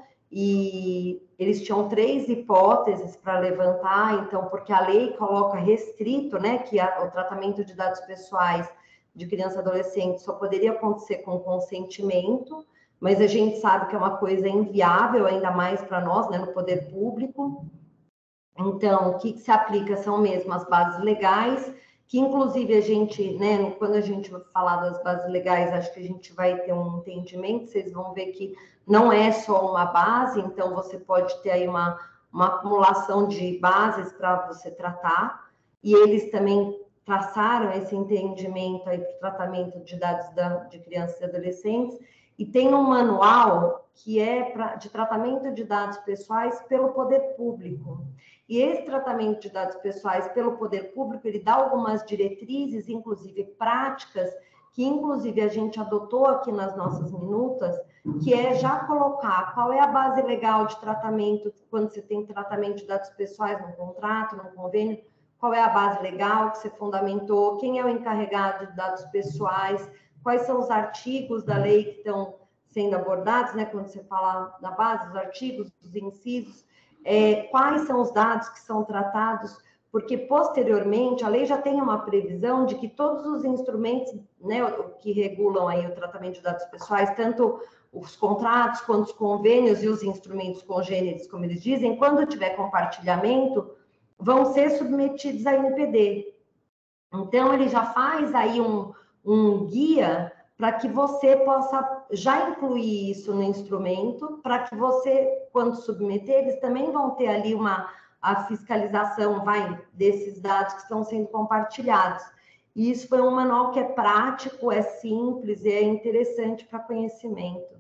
Speaker 3: e eles tinham 3 hipóteses para levantar, então, porque a lei coloca restrito, né, que o tratamento de dados pessoais de criança e adolescente só poderia acontecer com consentimento, mas a gente sabe que é uma coisa inviável, ainda mais para nós, né, no poder público. Então, o que se aplica são mesmo as bases legais, que inclusive a gente, né, quando a gente vai falar das bases legais, acho que a gente vai ter um entendimento, vocês vão ver que não é só uma base, então você pode ter aí uma acumulação de bases para você tratar, e eles também traçaram esse entendimento aí para o tratamento de dados de crianças e adolescentes, e tem um manual que é de tratamento de dados pessoais pelo poder público. E esse tratamento de dados pessoais pelo poder público, ele dá algumas diretrizes, inclusive práticas, que inclusive a gente adotou aqui nas nossas minutas, que é já colocar qual é a base legal de tratamento, quando você tem tratamento de dados pessoais num contrato, num convênio, qual é a base legal que você fundamentou, quem é o encarregado de dados pessoais, quais são os artigos da lei que estão sendo abordados, né? Quando você fala da base, os artigos, os incisos, quais são os dados que são tratados, porque posteriormente a lei já tem uma previsão de que todos os instrumentos, né, que regulam aí o tratamento de dados pessoais, tanto os contratos quanto os convênios e os instrumentos congêneres, como eles dizem, quando tiver compartilhamento, vão ser submetidos à NPD. Então, ele já faz aí um guia para que você possa já incluir isso no instrumento, para que você, quando submeter, eles também vão ter ali a fiscalização, desses dados que estão sendo compartilhados. E isso foi um manual que é prático, é simples e é interessante para conhecimento.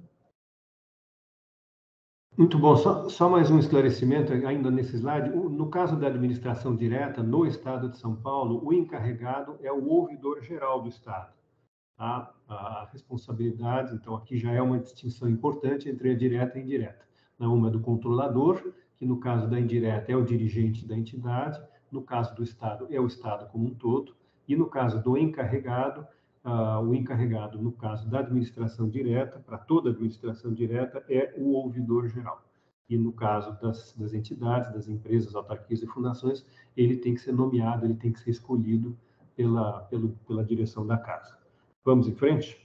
Speaker 4: Muito bom. Só mais um esclarecimento ainda nesse slide. No caso da administração direta, no Estado de São Paulo, o encarregado é o ouvidor-geral do Estado. Tá? A responsabilidade, então, aqui já é uma distinção importante entre a direta e a indireta. Uma é do controlador, que no caso da indireta é o dirigente da entidade, no caso do Estado é o Estado como um todo, e no caso do encarregado, o encarregado, no caso da administração direta, para toda administração direta, é o ouvidor-geral. E no caso das entidades, das empresas, autarquias e fundações, ele tem que ser nomeado, ele tem que ser escolhido pela direção da casa. Vamos em frente?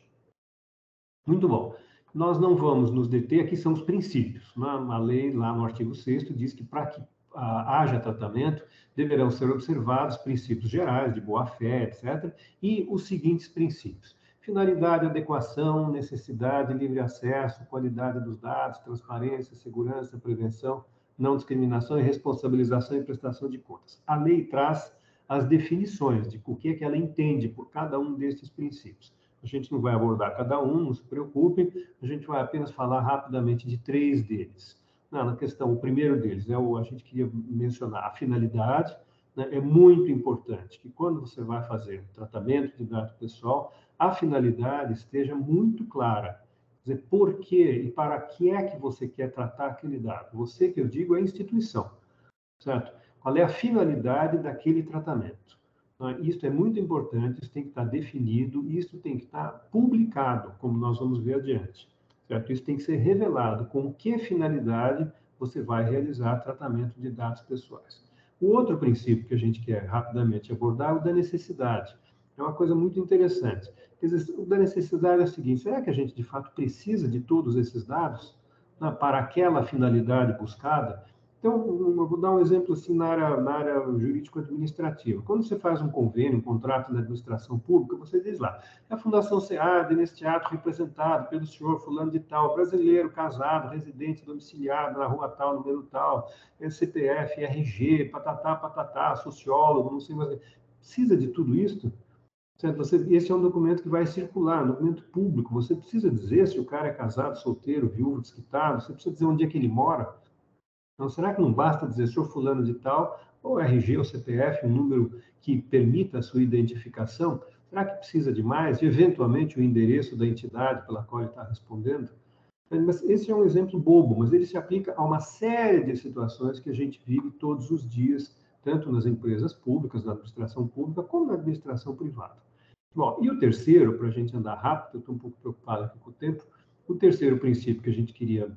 Speaker 4: Muito bom. Nós não vamos nos deter, aqui são os princípios. A lei, lá no artigo 6º, diz que para que haja tratamento, deverão ser observados princípios gerais de boa-fé, etc., e os seguintes princípios: finalidade, adequação, necessidade, livre acesso, qualidade dos dados, transparência, segurança, prevenção, não discriminação e responsabilização e prestação de contas. A lei traz as definições de o que é que ela entende por cada um destes princípios. A gente não vai abordar cada um, não se preocupem, a gente vai apenas falar rapidamente de 3 deles. Na questão, o primeiro deles, a gente queria mencionar a finalidade, né? É muito importante que quando você vai fazer o tratamento de dado pessoal, a finalidade esteja muito clara. Quer dizer, por quê e para que é que você quer tratar aquele dado? Você, que eu digo, é a instituição, certo? Qual é a finalidade daquele tratamento? Isso é muito importante, isso tem que estar definido, isso tem que estar publicado, como nós vamos ver adiante. Certo? Isso tem que ser revelado com que finalidade você vai realizar tratamento de dados pessoais. O outro princípio que a gente quer rapidamente abordar é o da necessidade. É uma coisa muito interessante. Quer dizer, o da necessidade é o seguinte: será que a gente de fato precisa de todos esses dados para aquela finalidade buscada? Então, eu vou dar um exemplo assim na área jurídico-administrativa. Quando você faz um convênio, um contrato na administração pública, você diz lá: a Fundação SEAD, neste ato representado pelo senhor fulano de tal, brasileiro, casado, residente, domiciliado na rua tal, número tal, CPF, RG, patatá, patatá, sociólogo, não sei mais. Precisa de tudo isso? Certo? Esse é um documento que vai circular, um documento público. Você precisa dizer se o cara é casado, solteiro, viúvo, desquitado, você precisa dizer onde é que ele mora. Então, será que não basta dizer senhor fulano de tal, ou RG ou CPF, um número que permita a sua identificação? Será que precisa de mais? Eventualmente, o endereço da entidade pela qual ele está respondendo? Mas esse é um exemplo bobo, mas ele se aplica a uma série de situações que a gente vive todos os dias, tanto nas empresas públicas, na administração pública, como na administração privada. Bom, e o terceiro, para a gente andar rápido, eu estou um pouco preocupado aqui com o tempo, o terceiro princípio que a gente queria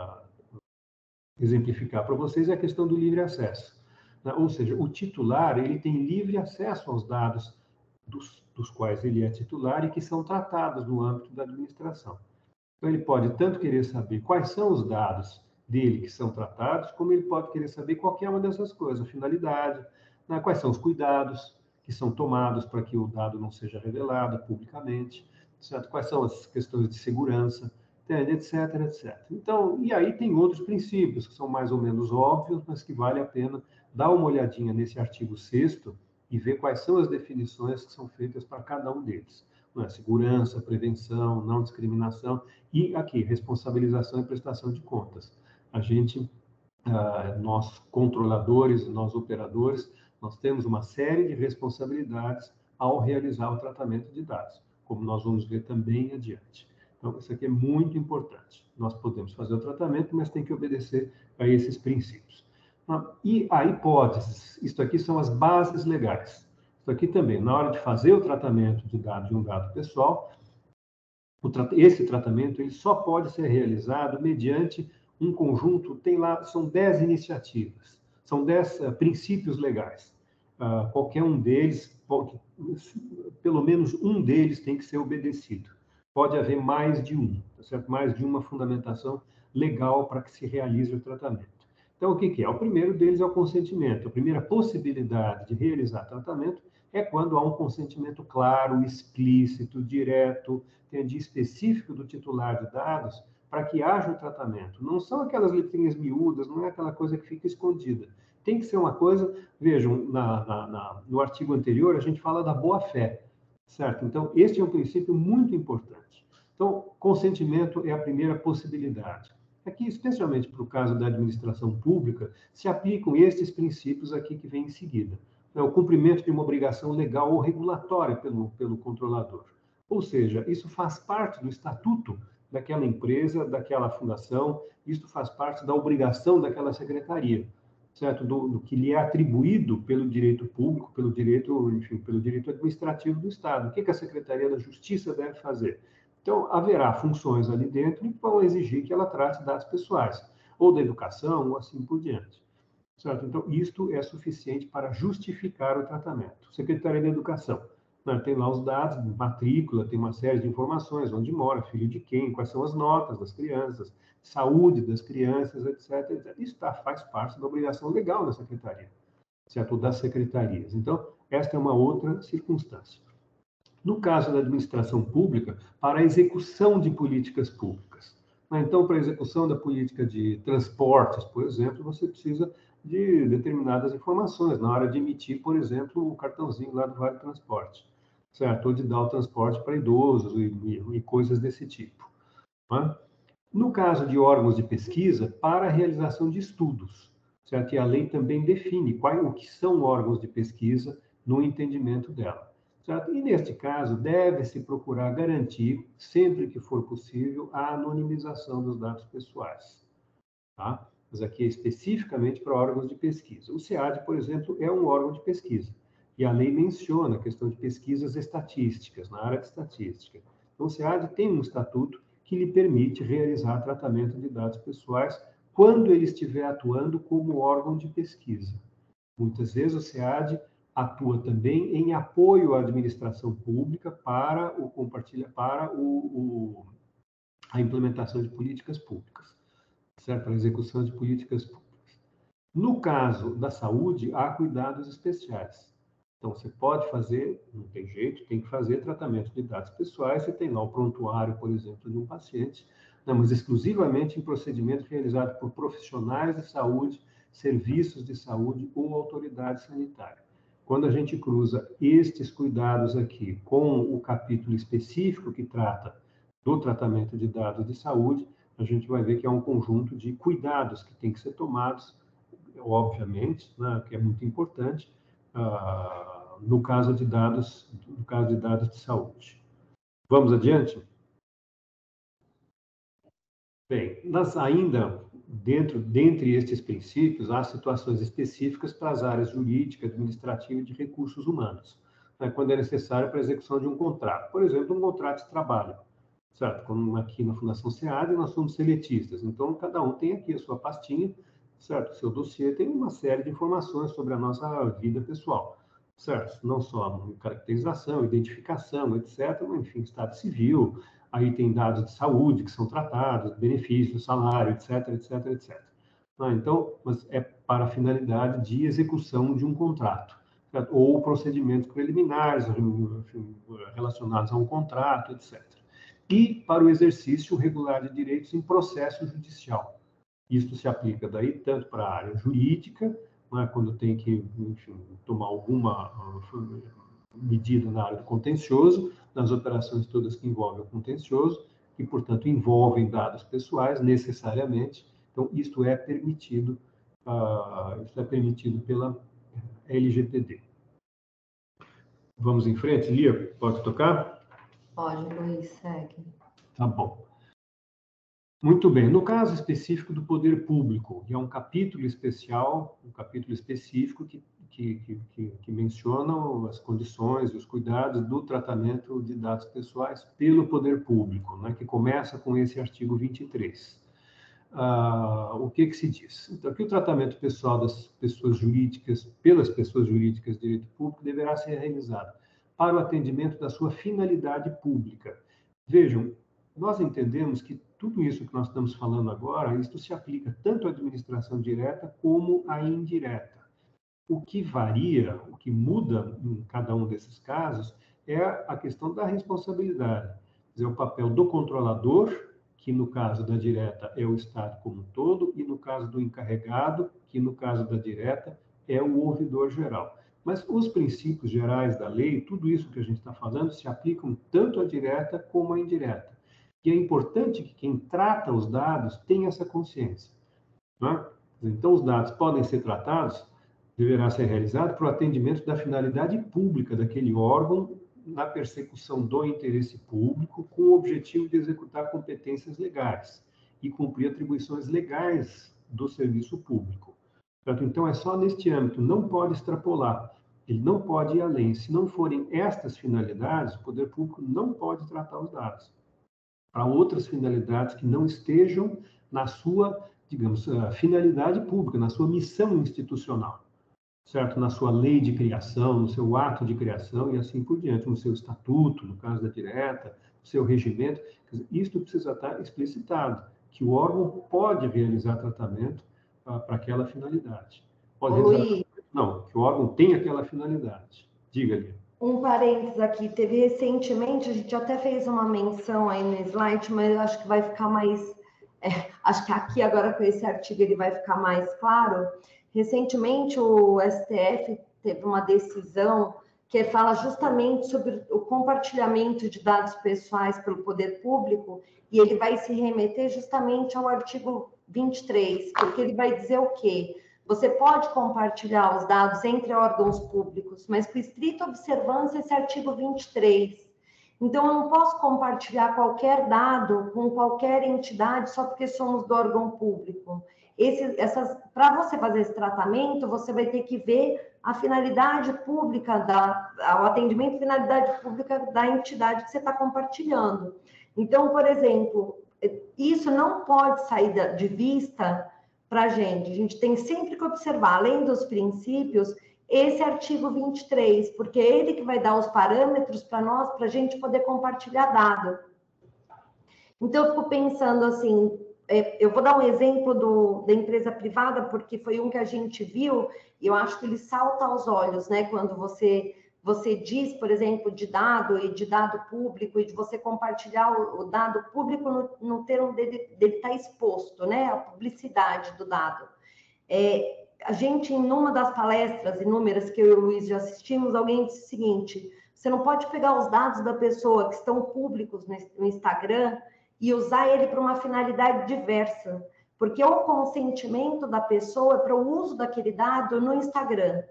Speaker 4: exemplificar para vocês é a questão do livre acesso. Ou seja, o titular ele tem livre acesso aos dados dos quais ele é titular e que são tratados no âmbito da administração. Então, ele pode tanto querer saber quais são os dados dele que são tratados, como ele pode querer saber qualquer uma dessas coisas, a finalidade, né? Quais são os cuidados que são tomados para que o dado não seja revelado publicamente, certo? Quais são as questões de segurança, etc, etc. Então, e aí tem outros princípios que são mais ou menos óbvios, mas que vale a pena dar uma olhadinha nesse artigo 6º e ver quais são as definições que são feitas para cada um deles. Segurança, prevenção, não discriminação e aqui, responsabilização e prestação de contas. A gente, nós controladores, nós operadores, nós temos uma série de responsabilidades ao realizar o tratamento de dados, como nós vamos ver também adiante. Então, isso aqui é muito importante. Nós podemos fazer o tratamento, mas tem que obedecer a esses princípios. E a hipóteses, isto aqui são as bases legais. Isso aqui também, na hora de fazer o tratamento de dados de um dado pessoal, esse tratamento ele só pode ser realizado mediante um conjunto, tem lá, são 10 iniciativas, são 10 princípios legais. Qualquer um deles, pelo menos um deles tem que ser obedecido. Pode haver mais de um, tá certo? Mais de uma fundamentação legal para que se realize o tratamento. Então, o que é? O primeiro deles é o consentimento. A primeira possibilidade de realizar tratamento é quando há um consentimento claro, explícito, direto, específico do titular de dados para que haja o tratamento. Não são aquelas letrinhas miúdas, não é aquela coisa que fica escondida. Tem que ser uma coisa, vejam, no artigo anterior a gente fala da boa-fé, certo? Então, este é um princípio muito importante. Então, consentimento é a primeira possibilidade. Aqui, especialmente para o caso da administração pública, se aplicam estes princípios aqui que vem em seguida. É o cumprimento de uma obrigação legal ou regulatória pelo controlador. Ou seja, isso faz parte do estatuto daquela empresa, daquela fundação, isso faz parte da obrigação daquela secretaria, certo? Do que lhe é atribuído pelo direito público, pelo direito administrativo do Estado. O que a Secretaria da Justiça deve fazer? Então, haverá funções ali dentro que vão exigir que ela trate dados pessoais, ou da educação, ou assim por diante. Certo? Então, isto é suficiente para justificar o tratamento. Secretaria da Educação, né? Tem lá os dados, matrícula, tem uma série de informações, onde mora, filho de quem, quais são as notas das crianças, saúde das crianças, etc, etc. Isso faz parte da obrigação legal da Secretaria, certo? Das secretarias. Então, esta é uma outra circunstância. No caso da administração pública, para a execução de políticas públicas. Então, para a execução da política de transportes, por exemplo, você precisa de determinadas informações na hora de emitir, por exemplo, o cartãozinho lá do Vale Transporte, certo? Ou de dar o transporte para idosos e coisas desse tipo. Né? No caso de órgãos de pesquisa, para a realização de estudos, certo? E a lei também define o que são órgãos de pesquisa no entendimento dela. Certo? E, neste caso, deve-se procurar garantir, sempre que for possível, a anonimização dos dados pessoais. Tá? Mas aqui é especificamente para órgãos de pesquisa. O SEAD, por exemplo, é um órgão de pesquisa. E a lei menciona a questão de pesquisas estatísticas, na área de estatística. Então, o SEAD tem um estatuto que lhe permite realizar tratamento de dados pessoais quando ele estiver atuando como órgão de pesquisa. Muitas vezes o SEAD atua também em apoio à administração pública para a implementação de políticas públicas, certo? Para a execução de políticas públicas. No caso da saúde, há cuidados especiais. Então, você pode fazer, não tem jeito, tem que fazer tratamento de dados pessoais, você tem lá o prontuário, por exemplo, de um paciente, mas exclusivamente em procedimento realizado por profissionais de saúde, serviços de saúde ou autoridade sanitária. Quando a gente cruza estes cuidados aqui com o capítulo específico que trata do tratamento de dados de saúde, a gente vai ver que é um conjunto de cuidados que tem que ser tomados, obviamente, né, que é muito importante, no caso de dados, no caso de dados de saúde. Vamos adiante? Bem, ainda dentre estes princípios, há situações específicas para as áreas jurídica, administrativa e de recursos humanos, né, quando é necessário para a execução de um contrato. Por exemplo, um contrato de trabalho, certo? Como aqui na Fundação SEAD, nós somos seletistas, então cada um tem aqui a sua pastinha, certo? O seu dossiê tem uma série de informações sobre a nossa vida pessoal, certo? Não só caracterização, identificação, etc., mas, enfim, estado civil. Aí tem dados de saúde que são tratados, benefícios, salário, etc., etc., etc. Então, mas é para a finalidade de execução de um contrato, certo? Ou procedimentos preliminares relacionados a um contrato, etc. E para o exercício regular de direitos em processo judicial. Isto se aplica daí tanto para a área jurídica, né, quando tem que, enfim, tomar alguma medida na área do contencioso, nas operações todas que envolvem o contencioso, que, portanto, envolvem dados pessoais necessariamente. Então, isto é permitido pela LGPD. Vamos em frente, Lia? Pode tocar?
Speaker 3: Pode, Luiz, segue.
Speaker 4: Tá bom. Muito bem. No caso específico do poder público, e é um capítulo especial, um capítulo específico que menciona as condições e os cuidados do tratamento de dados pessoais pelo poder público, né, que começa com esse artigo 23. O que se diz? Então, que o tratamento pessoal das pessoas jurídicas, pelas pessoas jurídicas de direito público, deverá ser realizado para o atendimento da sua finalidade pública. Vejam, nós entendemos que tudo isso que nós estamos falando agora, isto se aplica tanto à administração direta como à indireta. O que varia, o que muda em cada um desses casos, é a questão da responsabilidade. Quer dizer, o papel do controlador, que no caso da direta é o Estado como um todo, e no caso do encarregado, que no caso da direta é o ouvidor geral. Mas os princípios gerais da lei, tudo isso que a gente está falando, se aplicam tanto à direta como à indireta. E é importante que quem trata os dados tenha essa consciência, né? Então, os dados podem ser tratados, deverá ser realizado para o atendimento da finalidade pública daquele órgão na persecução do interesse público com o objetivo de executar competências legais e cumprir atribuições legais do serviço público. Então, é só neste âmbito, não pode extrapolar, ele não pode ir além. Se não forem estas finalidades, o poder público não pode tratar os dados para outras finalidades que não estejam na sua, digamos, finalidade pública, na sua missão institucional, certo? Na sua lei de criação, no seu ato de criação e assim por diante, no seu estatuto, no caso da direta, no seu regimento. Isto precisa estar explicitado, que o órgão pode realizar tratamento para aquela finalidade. Pode realizar... Não, que o órgão tem aquela finalidade. Diga-lhe.
Speaker 3: Um parênteses aqui, teve recentemente, a gente até fez uma menção aí no slide, mas eu acho que vai ficar mais... acho que aqui agora com esse artigo ele vai ficar mais claro. Recentemente o STF teve uma decisão que fala justamente sobre o compartilhamento de dados pessoais pelo poder público, e ele vai se remeter justamente ao artigo 23, porque ele vai dizer o quê? Você pode compartilhar os dados entre órgãos públicos, mas com estrita observância esse artigo 23. Então, eu não posso compartilhar qualquer dado com qualquer entidade só porque somos do órgão público. Para você fazer esse tratamento, você vai ter que ver a finalidade pública, o atendimento e finalidade pública da entidade que você está compartilhando. Então, por exemplo, isso não pode sair de vista para a gente tem sempre que observar, além dos princípios, esse artigo 23, porque é ele que vai dar os parâmetros para nós, para a gente poder compartilhar dado. Então, eu fico pensando assim, eu vou dar um exemplo da empresa privada, porque foi um que a gente viu, e eu acho que ele salta aos olhos, né? Quando você diz, por exemplo, de dado e de dado público, e de você compartilhar o dado público no termo dele estar exposto, né? A publicidade do dado. A gente, em uma das palestras inúmeras que eu e o Luiz já assistimos, alguém disse o seguinte: você não pode pegar os dados da pessoa que estão públicos no Instagram e usar ele para uma finalidade diversa, porque o consentimento da pessoa é para o uso daquele dado no Instagram.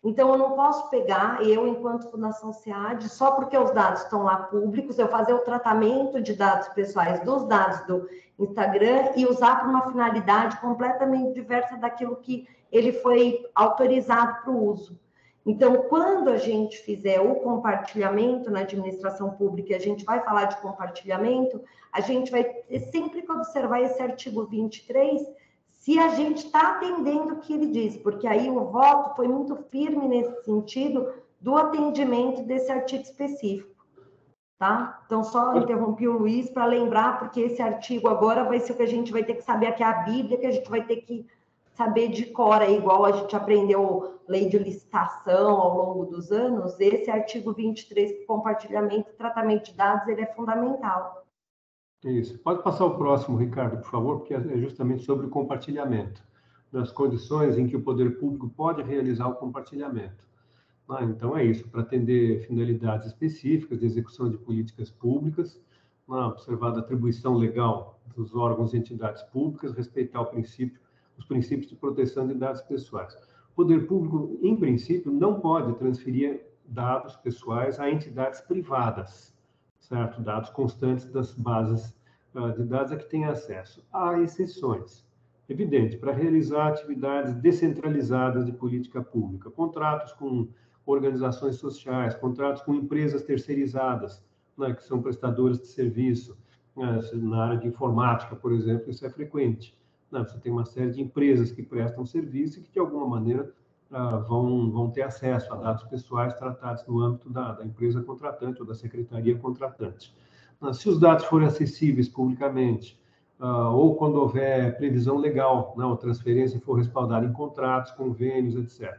Speaker 3: Então, eu não posso pegar, eu, enquanto Fundação SEAD, só porque os dados estão lá públicos, eu fazer o tratamento de dados pessoais dos dados do Instagram e usar para uma finalidade completamente diversa daquilo que ele foi autorizado para o uso. Então, quando a gente fizer o compartilhamento na administração pública, e a gente vai falar de compartilhamento, a gente vai ter sempre que observar esse artigo 23, se a gente está atendendo o que ele diz, porque aí o voto foi muito firme nesse sentido do atendimento desse artigo específico, tá? Então, só interrompi o Luiz para lembrar, porque esse artigo agora vai ser o que a gente vai ter que saber, aqui é a Bíblia, que a gente vai ter que saber de cor, igual a gente aprendeu lei de licitação ao longo dos anos, esse artigo 23, compartilhamento e tratamento de dados, ele é fundamental.
Speaker 4: Isso. Pode passar o próximo, Ricardo, por favor, porque é justamente sobre o compartilhamento, das condições em que o poder público pode realizar o compartilhamento. Então, é isso, para atender finalidades específicas de execução de políticas públicas, observada a atribuição legal dos órgãos e entidades públicas, respeitar os princípios de proteção de dados pessoais. O poder público, em princípio, não pode transferir dados pessoais a entidades privadas, certo? Dados constantes das bases de dados a que tem acesso. Há exceções. Evidente, para realizar atividades descentralizadas de política pública, contratos com organizações sociais, contratos com empresas terceirizadas, que são prestadores de serviço, na área de informática, por exemplo, isso é frequente. Você tem uma série de empresas que prestam serviço e que, de alguma maneira, vão ter acesso a dados pessoais tratados no âmbito da empresa contratante ou da secretaria contratante. Se os dados forem acessíveis publicamente, ou quando houver previsão legal, a transferência for respaldada em contratos, convênios, etc.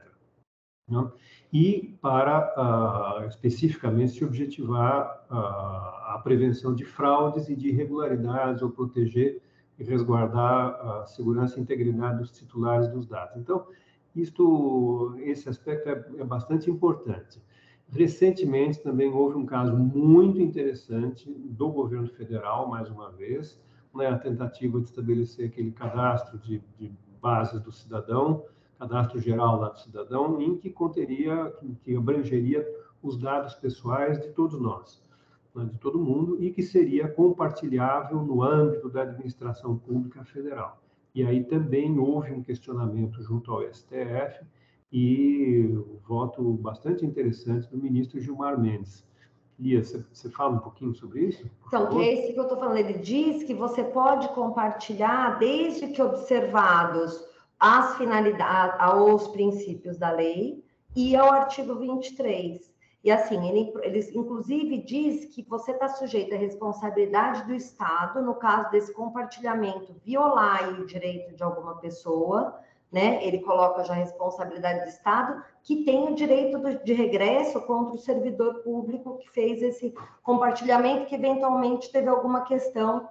Speaker 4: E para, especificamente, se objetivar a prevenção de fraudes e de irregularidades ou proteger e resguardar a segurança e integridade dos titulares dos dados. Então, esse aspecto é bastante importante. Recentemente, também houve um caso muito interessante do governo federal, mais uma vez, a tentativa de estabelecer aquele cadastro de bases do cidadão, cadastro geral lá do cidadão, em que que abrangeria os dados pessoais de todos nós, de todo mundo, e que seria compartilhável no âmbito da administração pública federal. E aí também houve um questionamento junto ao STF e um voto bastante interessante do ministro Gilmar Mendes. Lia, você fala um pouquinho sobre isso?
Speaker 3: Então, que é esse que eu estou falando. Ele diz que você pode compartilhar desde que observados as finalidades, aos princípios da lei e ao artigo 23. E assim, ele inclusive diz que você está sujeito à responsabilidade do Estado, no caso desse compartilhamento, violar o direito de alguma pessoa, né? Ele coloca já a responsabilidade do Estado, que tem o direito de regresso contra o servidor público que fez esse compartilhamento, que eventualmente teve alguma questão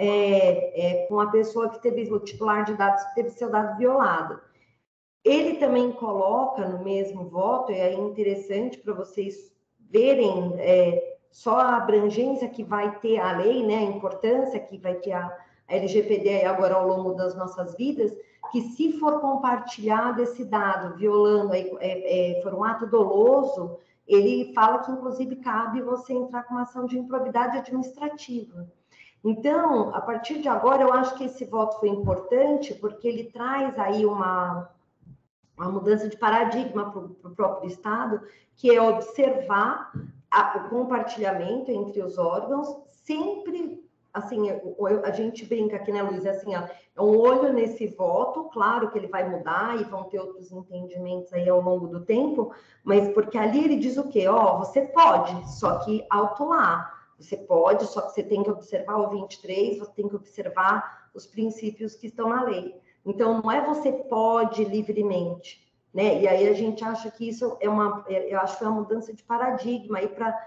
Speaker 3: com a pessoa que teve, o titular de dados, que teve seu dado violado. Ele também coloca no mesmo voto, e é interessante para vocês verem só a abrangência que vai ter a lei, né, a importância que vai ter a LGPD agora ao longo das nossas vidas, que se for compartilhado esse dado violando, for um ato doloso, ele fala que inclusive cabe você entrar com uma ação de improbidade administrativa. Então, a partir de agora, eu acho que esse voto foi importante, porque ele traz aí uma mudança de paradigma para o próprio Estado, que é observar o compartilhamento entre os órgãos, sempre, assim, a gente brinca aqui, né, Luiz, assim, ó, é um olho nesse voto, claro que ele vai mudar e vão ter outros entendimentos aí ao longo do tempo, mas porque ali ele diz o quê? Você pode, só que alto lá. Você pode, só que você tem que observar o 23, você tem que observar os princípios que estão na lei. Então, não é você pode livremente, né? E aí a gente acha que isso eu acho que é uma mudança de paradigma aí para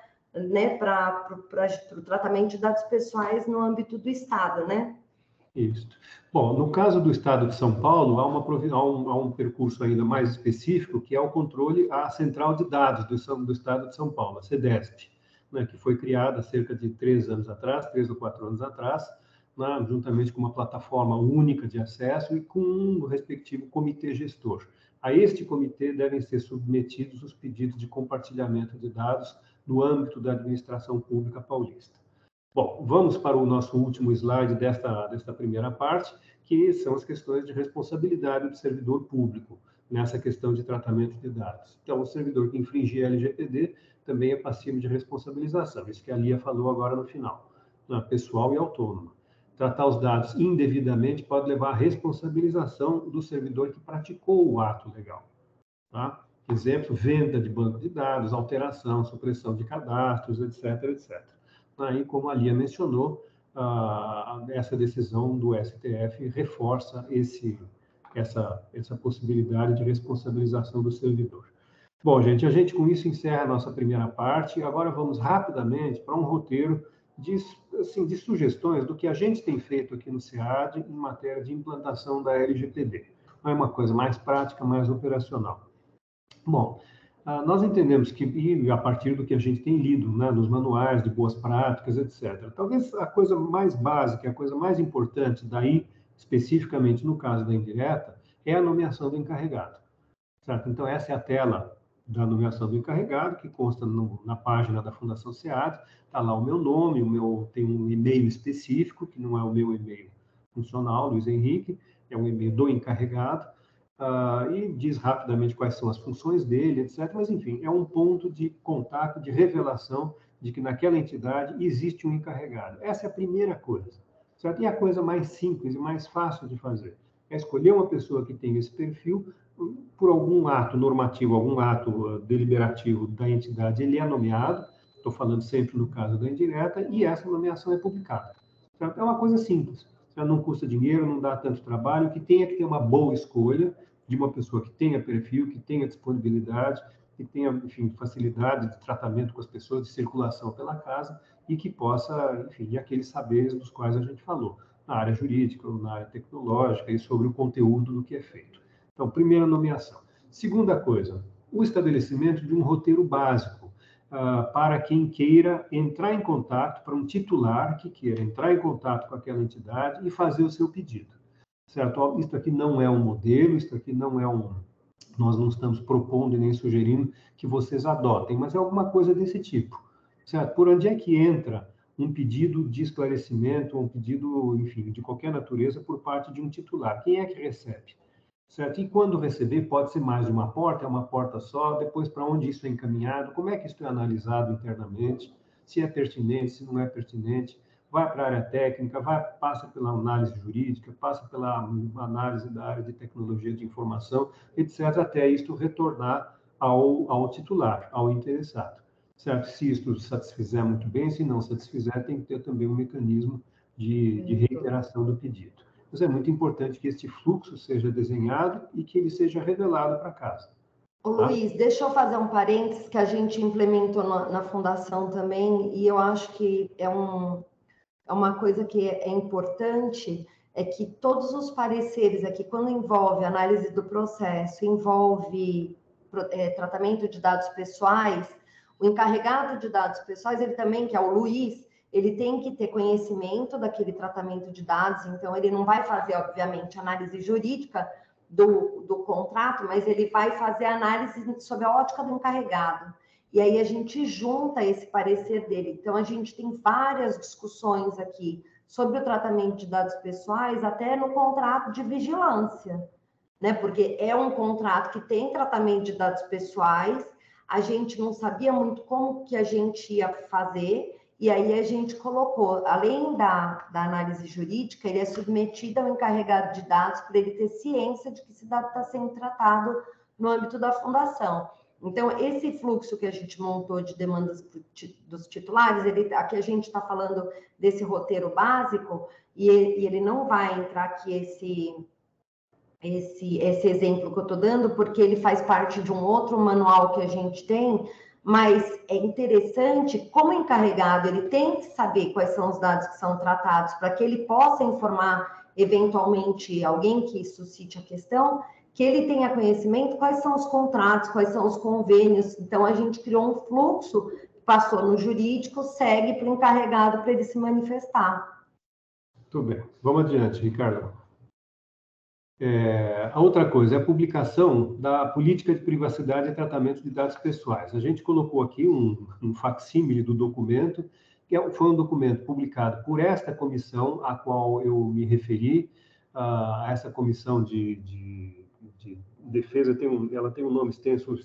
Speaker 3: o tratamento de dados pessoais no âmbito do Estado, né?
Speaker 4: Isso. Bom, no caso do Estado de São Paulo, há um percurso ainda mais específico, que é o controle à Central de Dados do Estado de São Paulo, a CEDESP, né, que foi criada há cerca de 3 ou 4 anos atrás, juntamente com uma plataforma única de acesso e com o respectivo comitê gestor. A este comitê devem ser submetidos os pedidos de compartilhamento de dados no âmbito da administração pública paulista. Bom, vamos para o nosso último slide desta primeira parte, que são as questões de responsabilidade do servidor público nessa questão de tratamento de dados. Então, o servidor que infringir a LGPD também é passivo de responsabilização, isso que a Lia falou agora no final, né, pessoal e autônoma. Tratar os dados indevidamente pode levar à responsabilização do servidor que praticou o ato legal. Tá? Exemplo, venda de banco de dados, alteração, supressão de cadastros, etc, etc. Aí, como a Lia mencionou, essa decisão do STF reforça essa possibilidade de responsabilização do servidor. Bom, gente, a gente com isso encerra a nossa primeira parte. Agora vamos rapidamente para um roteiro de sugestões do que a gente tem feito aqui no SEAD em matéria de implantação da LGPD. É uma coisa mais prática, mais operacional. Bom, nós entendemos que, e a partir do que a gente tem lido, né, nos manuais de boas práticas, etc., talvez a coisa mais básica, a coisa mais importante daí, especificamente no caso da indireta, é a nomeação do encarregado. Certo? Então, essa é a tela da nomeação do encarregado, que consta na página da Fundação SEAD, está lá o meu nome, tem um e-mail específico, que não é o meu e-mail funcional, Luiz Henrique, é um e-mail do encarregado, e diz rapidamente quais são as funções dele, etc. Mas, enfim, é um ponto de contato, de revelação de que naquela entidade existe um encarregado. Essa é a primeira coisa. Certo? E a coisa mais simples e mais fácil de fazer é escolher uma pessoa que tenha esse perfil, por algum ato normativo, algum ato deliberativo da entidade, ele é nomeado, estou falando sempre no caso da indireta, e essa nomeação é publicada. Certo? É uma coisa simples, certo? Não custa dinheiro, não dá tanto trabalho, que tenha que ter uma boa escolha de uma pessoa que tenha perfil, que tenha disponibilidade, que tenha, enfim, facilidade de tratamento com as pessoas, de circulação pela casa, e que possa, enfim, e aqueles saberes dos quais a gente falou, na área jurídica, na área tecnológica e sobre o conteúdo do que é feito. Então, primeira nomeação. Segunda coisa, o estabelecimento de um roteiro básico para quem queira entrar em contato, para um titular que queira entrar em contato com aquela entidade e fazer o seu pedido. Certo? Isso aqui não é um modelo, isso aqui não é nós não estamos propondo e nem sugerindo que vocês adotem, mas é alguma coisa desse tipo. Certo? Por onde é que entra um pedido de esclarecimento, um pedido, enfim, de qualquer natureza por parte de um titular? Quem é que recebe? Certo? E quando receber, pode ser mais de uma porta, é uma porta só, depois para onde isso é encaminhado, como é que isso é analisado internamente, se é pertinente, se não é pertinente, vai para a área técnica, passa pela análise jurídica, passa pela análise da área de tecnologia de informação, etc., até isto retornar ao titular, ao interessado. Certo? Se isso satisfizer muito bem, se não satisfizer, tem que ter também um mecanismo de reiteração do pedido. Mas é muito importante que este fluxo seja desenhado e que ele seja revelado para casa.
Speaker 3: Ô, Luiz, deixa eu fazer um parênteses que a gente implementou na Fundação também, e eu acho que é uma coisa que é importante, é que todos os pareceres aqui, quando envolve análise do processo, envolve tratamento de dados pessoais, o encarregado de dados pessoais, ele também, que é o Luiz, ele tem que ter conhecimento daquele tratamento de dados, então ele não vai fazer, obviamente, análise jurídica do contrato, mas ele vai fazer análise sob a ótica do encarregado. E aí a gente junta esse parecer dele. Então, a gente tem várias discussões aqui sobre o tratamento de dados pessoais, até no contrato de vigilância, né? Porque é um contrato que tem tratamento de dados pessoais, a gente não sabia muito como que a gente ia fazer, e aí a gente colocou, além da análise jurídica, ele é submetido ao encarregado de dados para ele ter ciência de que esse dado está sendo tratado no âmbito da fundação. Então, esse fluxo que a gente montou de demandas dos titulares, aqui a gente está falando desse roteiro básico, e ele não vai entrar aqui esse exemplo que eu estou dando, porque ele faz parte de um outro manual que a gente tem, mas é interessante, como encarregado, ele tem que saber quais são os dados que são tratados, para que ele possa informar, eventualmente, alguém que suscite a questão, que ele tenha conhecimento quais são os contratos, quais são os convênios. Então, a gente criou um fluxo, passou no jurídico, segue para o encarregado para ele se manifestar.
Speaker 4: Muito bem. Vamos adiante, Ricardo. A outra coisa é a publicação da política de privacidade e tratamento de dados pessoais. A gente colocou aqui um facsímile do documento, que foi um documento publicado por esta comissão, a qual eu me referi, a essa comissão de defesa, ela tem um nome extenso,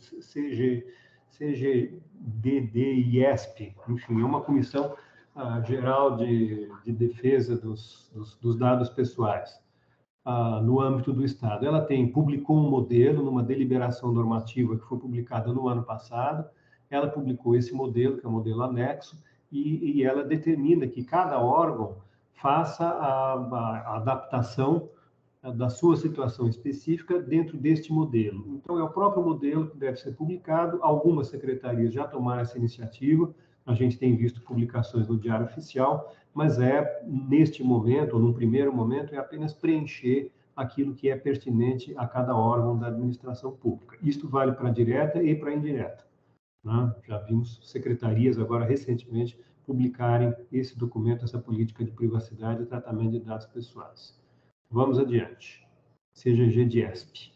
Speaker 4: CGDDIESP, enfim, é uma comissão geral de defesa dos dados pessoais. No âmbito do Estado. Ela publicou um modelo numa deliberação normativa que foi publicada no ano passado. Ela publicou esse modelo, que é o modelo anexo, e ela determina que cada órgão faça a adaptação da sua situação específica dentro deste modelo. Então, é o próprio modelo que deve ser publicado. Algumas secretarias já tomaram essa iniciativa, a gente tem visto publicações no Diário Oficial, mas neste momento, ou num primeiro momento, é apenas preencher aquilo que é pertinente a cada órgão da administração pública. Isto vale para a direta e para a indireta, né? Já vimos secretarias agora recentemente publicarem esse documento, essa política de privacidade e tratamento de dados pessoais. Vamos adiante. CGDIESP.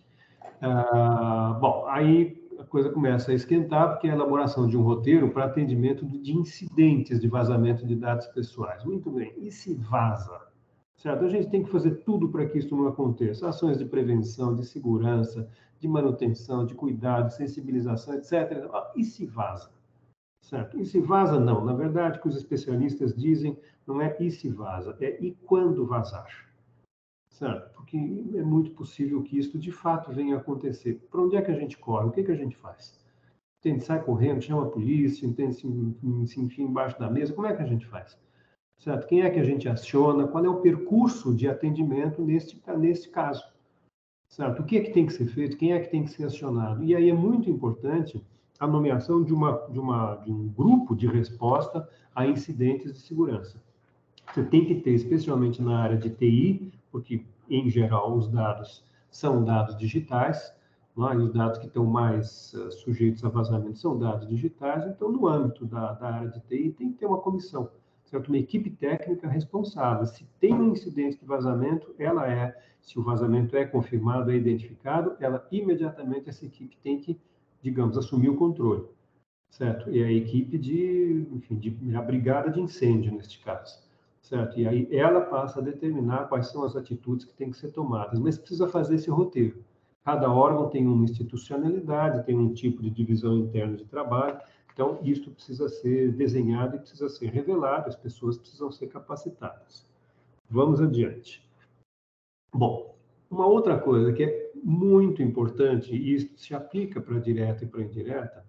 Speaker 4: Bom, aí a coisa começa a esquentar, porque é a elaboração de um roteiro para atendimento de incidentes de vazamento de dados pessoais. Muito bem, e se vaza? Certo? A gente tem que fazer tudo para que isso não aconteça. Ações de prevenção, de segurança, de manutenção, de cuidado, de sensibilização, etc. E se vaza? Certo? E se vaza, não. Na verdade, o que os especialistas dizem não é e se vaza, é e quando vazar. Certo? Porque é muito possível que isso de fato venha a acontecer. Para onde é que a gente corre? O que a gente faz? A gente sai correndo, chama a polícia, se enfia embaixo da mesa, como é que a gente faz? Certo? Quem é que a gente aciona? Qual é o percurso de atendimento nesse caso? Certo? O que é que tem que ser feito? Quem é que tem que ser acionado? E aí é muito importante a nomeação de um grupo de resposta a incidentes de segurança. Você tem que ter, especialmente na área de TI, porque, em geral, os dados são dados digitais, né? E os dados que estão mais sujeitos a vazamento são dados digitais. Então, no âmbito da área de TI, tem que ter uma comissão, certo? Uma equipe técnica responsável. Se tem um incidente de vazamento, se o vazamento é confirmado, é identificado, imediatamente, essa equipe tem que, digamos, assumir o controle, certo? E a equipe a brigada de incêndio, neste caso. Certo? E aí ela passa a determinar quais são as atitudes que têm que ser tomadas, mas precisa fazer esse roteiro. Cada órgão tem uma institucionalidade, tem um tipo de divisão interna de trabalho, então isso precisa ser desenhado e precisa ser revelado, as pessoas precisam ser capacitadas. Vamos adiante. Bom, uma outra coisa que é muito importante, e isso se aplica para a direta e para a indireta,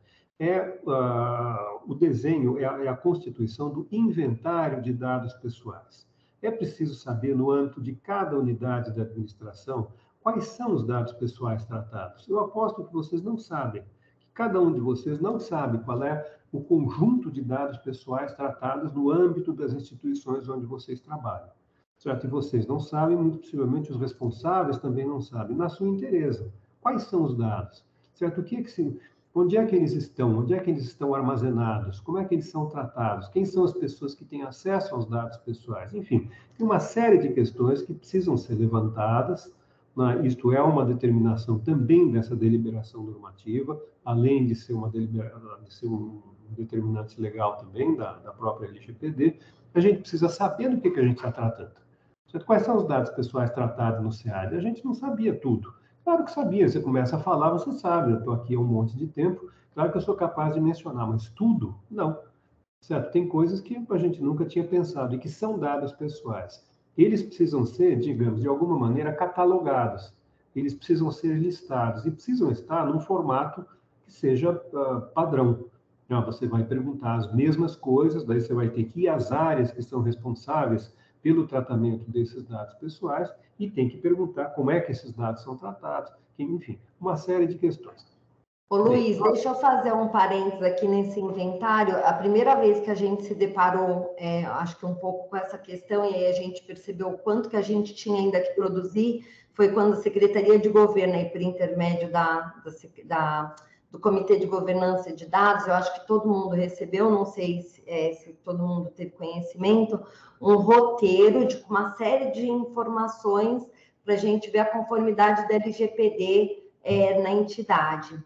Speaker 4: o desenho, é a constituição do inventário de dados pessoais. É preciso saber, no âmbito de cada unidade da administração, quais são os dados pessoais tratados. Eu aposto que vocês não sabem, que cada um de vocês não sabe qual é o conjunto de dados pessoais tratados no âmbito das instituições onde vocês trabalham. Certo? E vocês não sabem, muito possivelmente os responsáveis também não sabem, na sua inteireza. Quais são os dados? Certo? Onde é que eles estão? Onde é que eles estão armazenados? Como é que eles são tratados? Quem são as pessoas que têm acesso aos dados pessoais? Enfim, tem uma série de questões que precisam ser levantadas, né? Isto é uma determinação também dessa deliberação normativa, além de ser um determinante legal também da própria LGPD. A gente precisa saber do que a gente está tratando. Certo? Quais são os dados pessoais tratados no SEAD? A gente não sabia tudo. Claro que sabia, você começa a falar, você sabe, eu estou aqui há um monte de tempo, claro que eu sou capaz de mencionar, mas tudo, não. Certo? Tem coisas que a gente nunca tinha pensado e que são dados pessoais. Eles precisam ser, digamos, de alguma maneira catalogados, eles precisam ser listados e precisam estar num formato que seja padrão. Você vai perguntar as mesmas coisas, daí você vai ter que ir às áreas que são responsáveis pelo tratamento desses dados pessoais e tem que perguntar como é que esses dados são tratados, enfim, uma série de questões.
Speaker 3: Ô Luiz, deixa eu fazer um parênteses aqui nesse inventário. A primeira vez que a gente se deparou, acho que um pouco com essa questão, e aí a gente percebeu o quanto que a gente tinha ainda que produzir, foi quando a Secretaria de Governo, aí, por intermédio do Comitê de Governança de Dados, eu acho que todo mundo recebeu, não sei se todo mundo teve conhecimento, um roteiro de uma série de informações para a gente ver a conformidade da LGPD na entidade.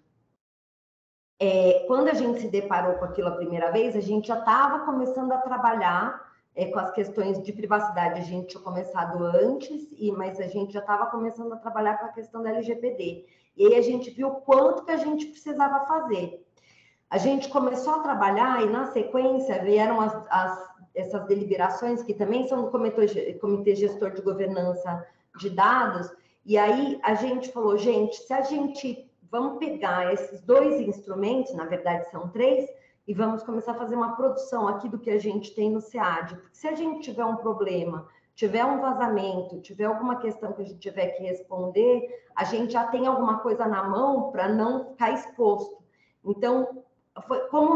Speaker 3: Quando a gente se deparou com aquilo a primeira vez, a gente já estava começando a trabalhar com as questões de privacidade. A gente tinha começado antes, mas a gente já estava começando a trabalhar com a questão da LGPD. E aí a gente viu o quanto que a gente precisava fazer. A gente começou a trabalhar e, na sequência, vieram essas deliberações, que também são do Comitê Gestor de Governança de Dados, e aí a gente falou, gente, se a gente... Vamos pegar esses 2 instrumentos, na verdade são 3, e vamos começar a fazer uma produção aqui do que a gente tem no SEAD. Porque se a gente tiver um problema, tiver um vazamento, tiver alguma questão que a gente tiver que responder, a gente já tem alguma coisa na mão para não ficar exposto. Então, como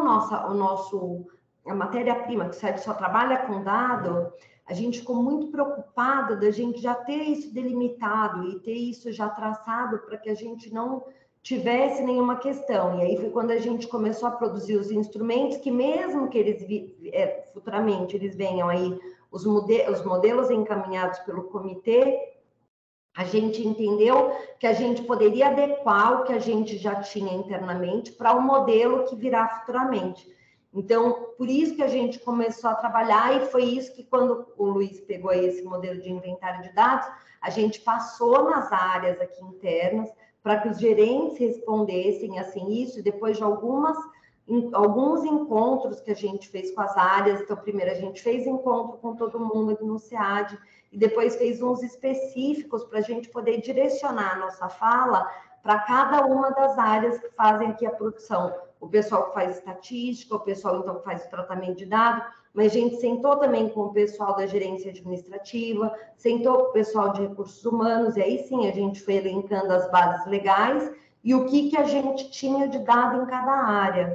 Speaker 3: a matéria-prima, que o SEAD só trabalha com dado, a gente ficou muito preocupado da gente já ter isso delimitado e ter isso já traçado para que a gente não tivesse nenhuma questão. E aí foi quando a gente começou a produzir os instrumentos, que mesmo que eles futuramente eles venham aí, os modelos encaminhados pelo comitê, a gente entendeu que a gente poderia adequar o que a gente já tinha internamente para o modelo que virá futuramente. Então, por isso que a gente começou a trabalhar, e foi isso que, quando o Luiz pegou esse modelo de inventário de dados, a gente passou nas áreas aqui internas, para que os gerentes respondessem assim isso, e depois de alguns encontros que a gente fez com as áreas. Então, primeiro a gente fez encontro com todo mundo aqui no SEAD, e depois fez uns específicos para a gente poder direcionar a nossa fala para cada uma das áreas que fazem aqui a produção. O pessoal que faz estatística, o pessoal então que faz o tratamento de dados, mas a gente sentou também com o pessoal da gerência administrativa, sentou com o pessoal de recursos humanos, e aí sim a gente foi elencando as bases legais e o que a gente tinha de dado em cada área.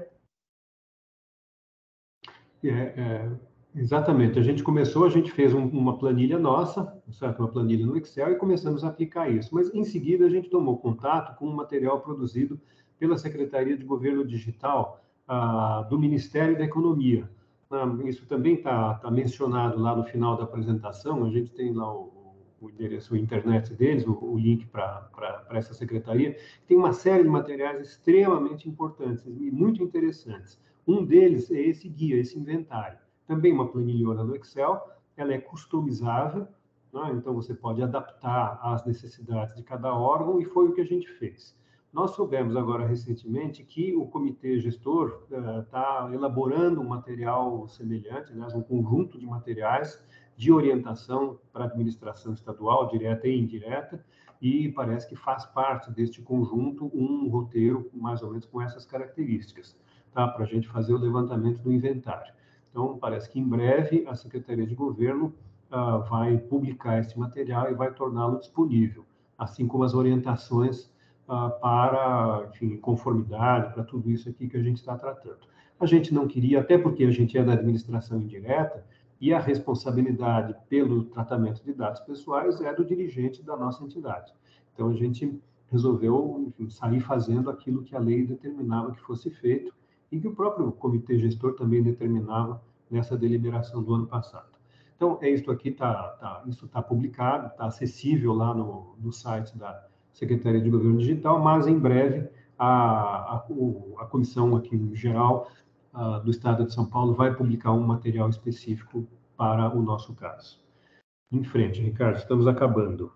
Speaker 4: Exatamente. A gente fez uma planilha nossa, certo? Uma planilha no Excel, e começamos a aplicar isso. Mas, em seguida, a gente tomou contato com um material produzido pela Secretaria de Governo Digital do Ministério da Economia. Isso também está mencionado lá no final da apresentação. A gente tem lá o endereço, a internet deles, o link para essa secretaria. Tem uma série de materiais extremamente importantes e muito interessantes. Um deles é esse guia, esse inventário. Também uma planilhona no Excel, ela é customizável, né? Então você pode adaptar às necessidades de cada órgão, e foi o que a gente fez. Nós soubemos agora recentemente que o comitê gestor está elaborando um material semelhante, né? Um conjunto de materiais de orientação para a administração estadual, direta e indireta, e parece que faz parte deste conjunto um roteiro mais ou menos com essas características, tá? Para a gente fazer o levantamento do inventário. Então, parece que em breve a Secretaria de Governo vai publicar esse material e vai torná-lo disponível, assim como as orientações para, enfim, conformidade, para tudo isso aqui que a gente está tratando. A gente não queria, até porque a gente é da administração indireta, e a responsabilidade pelo tratamento de dados pessoais é do dirigente da nossa entidade. Então, a gente resolveu, enfim, sair fazendo aquilo que a lei determinava que fosse feito, e que o próprio comitê gestor também determinava nessa deliberação do ano passado. Então, isso aqui isso está publicado, está acessível lá no site da Secretaria de Governo Digital, mas em breve a comissão aqui em geral do Estado de São Paulo vai publicar um material específico para o nosso caso. Em frente, Ricardo, estamos acabando.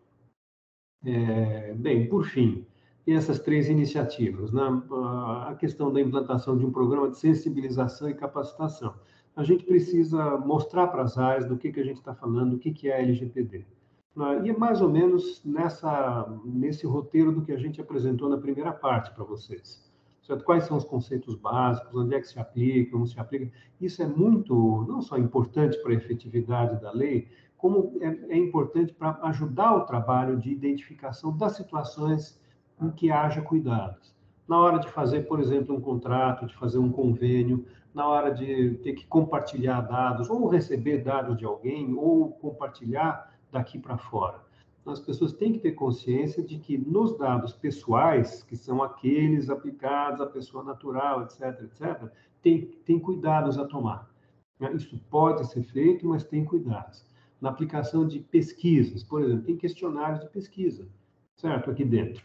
Speaker 4: Bem, por fim, essas 3 iniciativas, né? A questão da implantação de um programa de sensibilização e capacitação. A gente precisa mostrar para as áreas do que a gente está falando, o que é a LGPD. E é mais ou menos nesse roteiro do que a gente apresentou na primeira parte para vocês. Certo? Quais são os conceitos básicos, onde é que se aplica, como se aplica. Isso é muito, não só importante para a efetividade da lei, como é importante para ajudar o trabalho de identificação das situações em que haja cuidados. Na hora de fazer, por exemplo, um contrato, de fazer um convênio, na hora de ter que compartilhar dados, ou receber dados de alguém, ou compartilhar daqui para fora. As pessoas têm que ter consciência de que nos dados pessoais, que são aqueles aplicados à pessoa natural, etc., etc., tem cuidados a tomar. Isso pode ser feito, mas tem cuidados. na aplicação de pesquisas. Por exemplo, tem questionários de pesquisa, certo? Aqui dentro.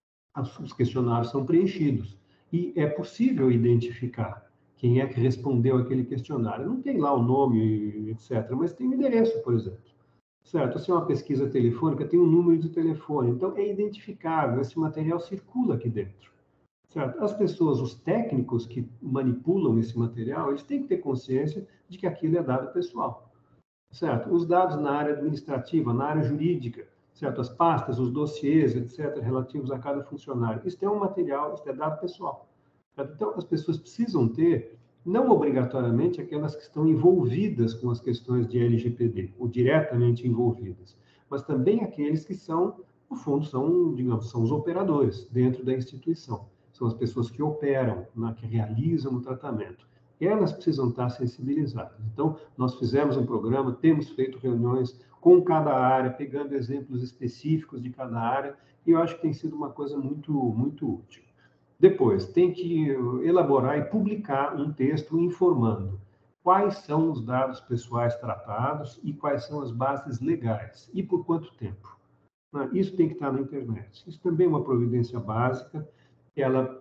Speaker 4: Os questionários são preenchidos e é possível identificar quem é que respondeu aquele questionário. Não tem lá o nome, etc., mas tem o endereço, por exemplo. Certo? Se é uma pesquisa telefônica, tem um número de telefone. Então, é identificável, esse material circula aqui dentro. Certo? As pessoas, os técnicos que manipulam esse material, eles têm que ter consciência de que aquilo é dado pessoal. Certo? Os dados na área administrativa, na área jurídica, certo? As pastas, os dossiês, etc., relativos a cada funcionário. Isso é um material, isso é dado pessoal. Certo? Então, as pessoas precisam ter, não obrigatoriamente aquelas que estão envolvidas com as questões de LGPD, ou diretamente envolvidas, mas também aqueles que são, no fundo, são, digamos, são os operadores dentro da instituição. São as pessoas que operam, que realizam o tratamento. Elas precisam estar sensibilizadas. Então, nós fizemos um programa, temos feito reuniões com cada área, pegando exemplos específicos de cada área, e eu acho que tem sido uma coisa muito, muito útil. Depois, tem que elaborar e publicar um texto informando quais são os dados pessoais tratados e quais são as bases legais, e por quanto tempo. Isso tem que estar na internet. Isso também é uma providência básica. Ela,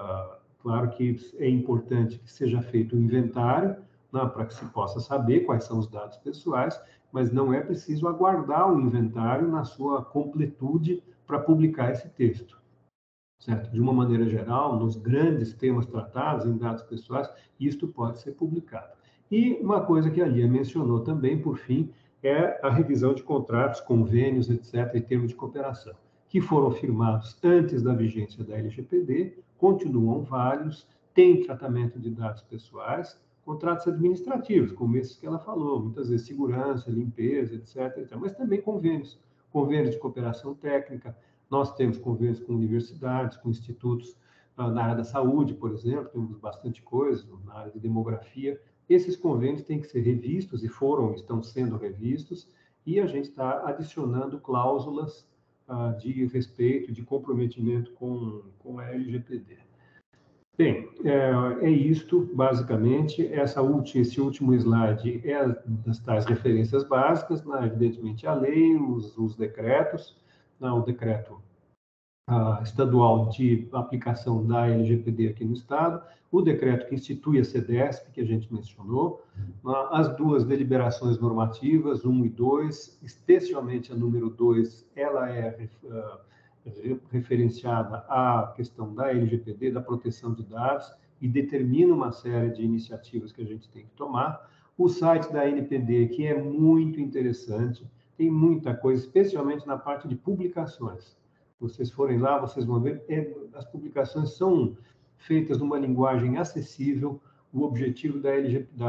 Speaker 4: claro que é importante que seja feito um inventário, para que se possa saber quais são os dados pessoais, mas não é preciso aguardar o inventário na sua completude para publicar esse texto. Certo? De uma maneira geral, nos grandes temas tratados em dados pessoais, isto pode ser publicado. E uma coisa que a Lia mencionou também, por fim, é a revisão de contratos, convênios, etc., e termos de cooperação, que foram firmados antes da vigência da LGPD, continuam válidos, têm tratamento de dados pessoais, contratos administrativos, como esses que ela falou, muitas vezes segurança, limpeza, etc., mas também convênios de cooperação técnica. Nós temos convênios com universidades, com institutos na área da saúde, por exemplo, temos bastante coisa, na área de demografia. Esses convênios têm que ser revistos, e estão sendo revistos, e a gente está adicionando cláusulas de respeito, de comprometimento com a LGPD. Bem, é isto, basicamente. Esse último slide é das tais referências básicas, evidentemente a lei, os decretos, o decreto estadual de aplicação da LGPD aqui no Estado, o decreto que institui a CDESP, que a gente mencionou, as duas deliberações normativas, 1 e 2, especialmente a número 2, ela é referenciada à questão da LGPD, da proteção de dados, e determina uma série de iniciativas que a gente tem que tomar. O site da NPD, que é muito interessante, tem muita coisa, especialmente na parte de publicações. Vocês forem lá, vocês vão ver, as publicações são feitas numa linguagem acessível. O objetivo da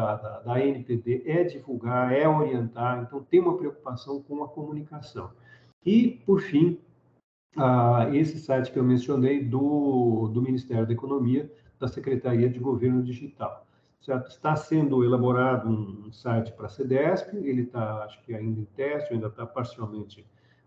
Speaker 4: NPD é divulgar, é orientar, então tem uma preocupação com a comunicação. E, por fim, esse site que eu mencionei do Ministério da Economia, da Secretaria de Governo Digital. Certo? Está sendo elaborado um site para a CDESP, ele está, acho que ainda em teste, ainda está parcialmente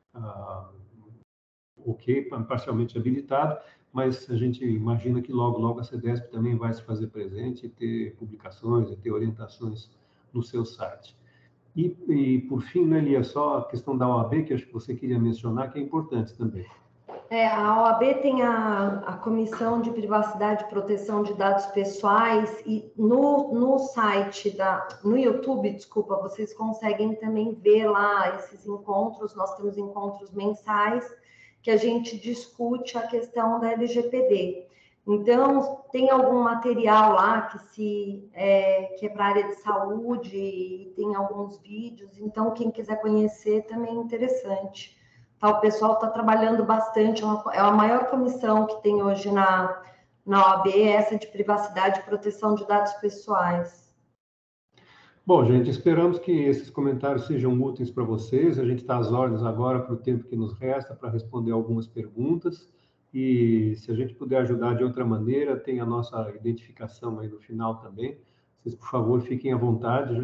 Speaker 4: parcialmente habilitado, mas a gente imagina que logo a CDESP também vai se fazer presente e ter publicações, e ter orientações no seu site. E por fim, né, Lia, só a questão da OAB, que acho que você queria mencionar, que é importante também.
Speaker 3: A OAB tem a Comissão de Privacidade e Proteção de Dados Pessoais, e no site, no YouTube, desculpa, vocês conseguem também ver lá esses encontros. Nós temos encontros mensais que a gente discute a questão da LGPD. Então, tem algum material lá que é para a área de saúde, e tem alguns vídeos, então quem quiser conhecer também é interessante. O pessoal está trabalhando bastante, é a maior comissão que tem hoje na OAB, essa de privacidade e proteção de dados pessoais.
Speaker 4: Bom, gente, esperamos que esses comentários sejam úteis para vocês. A gente está às ordens agora para o tempo que nos resta para responder algumas perguntas. E se a gente puder ajudar de outra maneira, tem a nossa identificação aí no final também. Vocês, por favor, fiquem à vontade.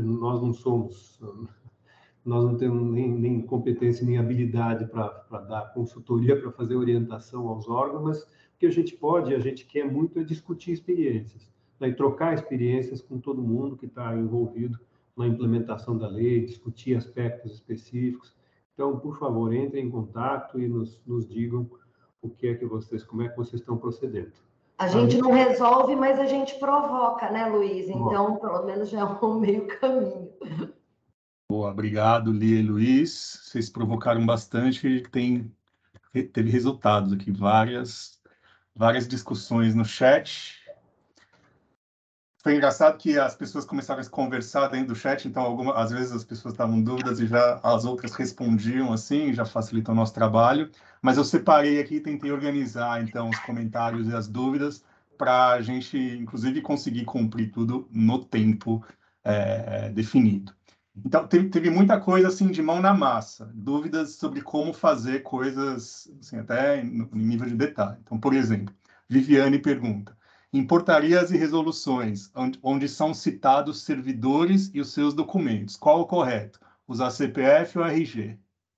Speaker 4: Nós não temos nem competência, nem habilidade para dar consultoria, para fazer orientação aos órgãos, mas o que a gente pode, a gente quer muito é discutir experiências, né, e trocar experiências com todo mundo que está envolvido na implementação da lei, discutir aspectos específicos. Então, por favor, entrem em contato e nos digam como é que vocês estão procedendo.
Speaker 3: A gente não resolve, mas a gente provoca, né, Luiz? Então, pelo menos já é um meio caminho.
Speaker 2: Boa, obrigado, Lia e Luiz. Vocês provocaram bastante e teve resultados aqui, várias discussões no chat. Foi engraçado que as pessoas começaram a se conversar dentro do chat, então às vezes as pessoas estavam em dúvidas e já as outras respondiam assim, já facilitou o nosso trabalho. Mas eu separei aqui e tentei organizar então os comentários e as dúvidas para a gente, inclusive, conseguir cumprir tudo no tempo definido. Então, teve muita coisa assim de mão na massa, dúvidas sobre como fazer coisas assim, até em nível de detalhe. Então, por exemplo, Viviane pergunta: em portarias e resoluções, onde são citados servidores e os seus documentos, qual o correto? Usar CPF ou RG?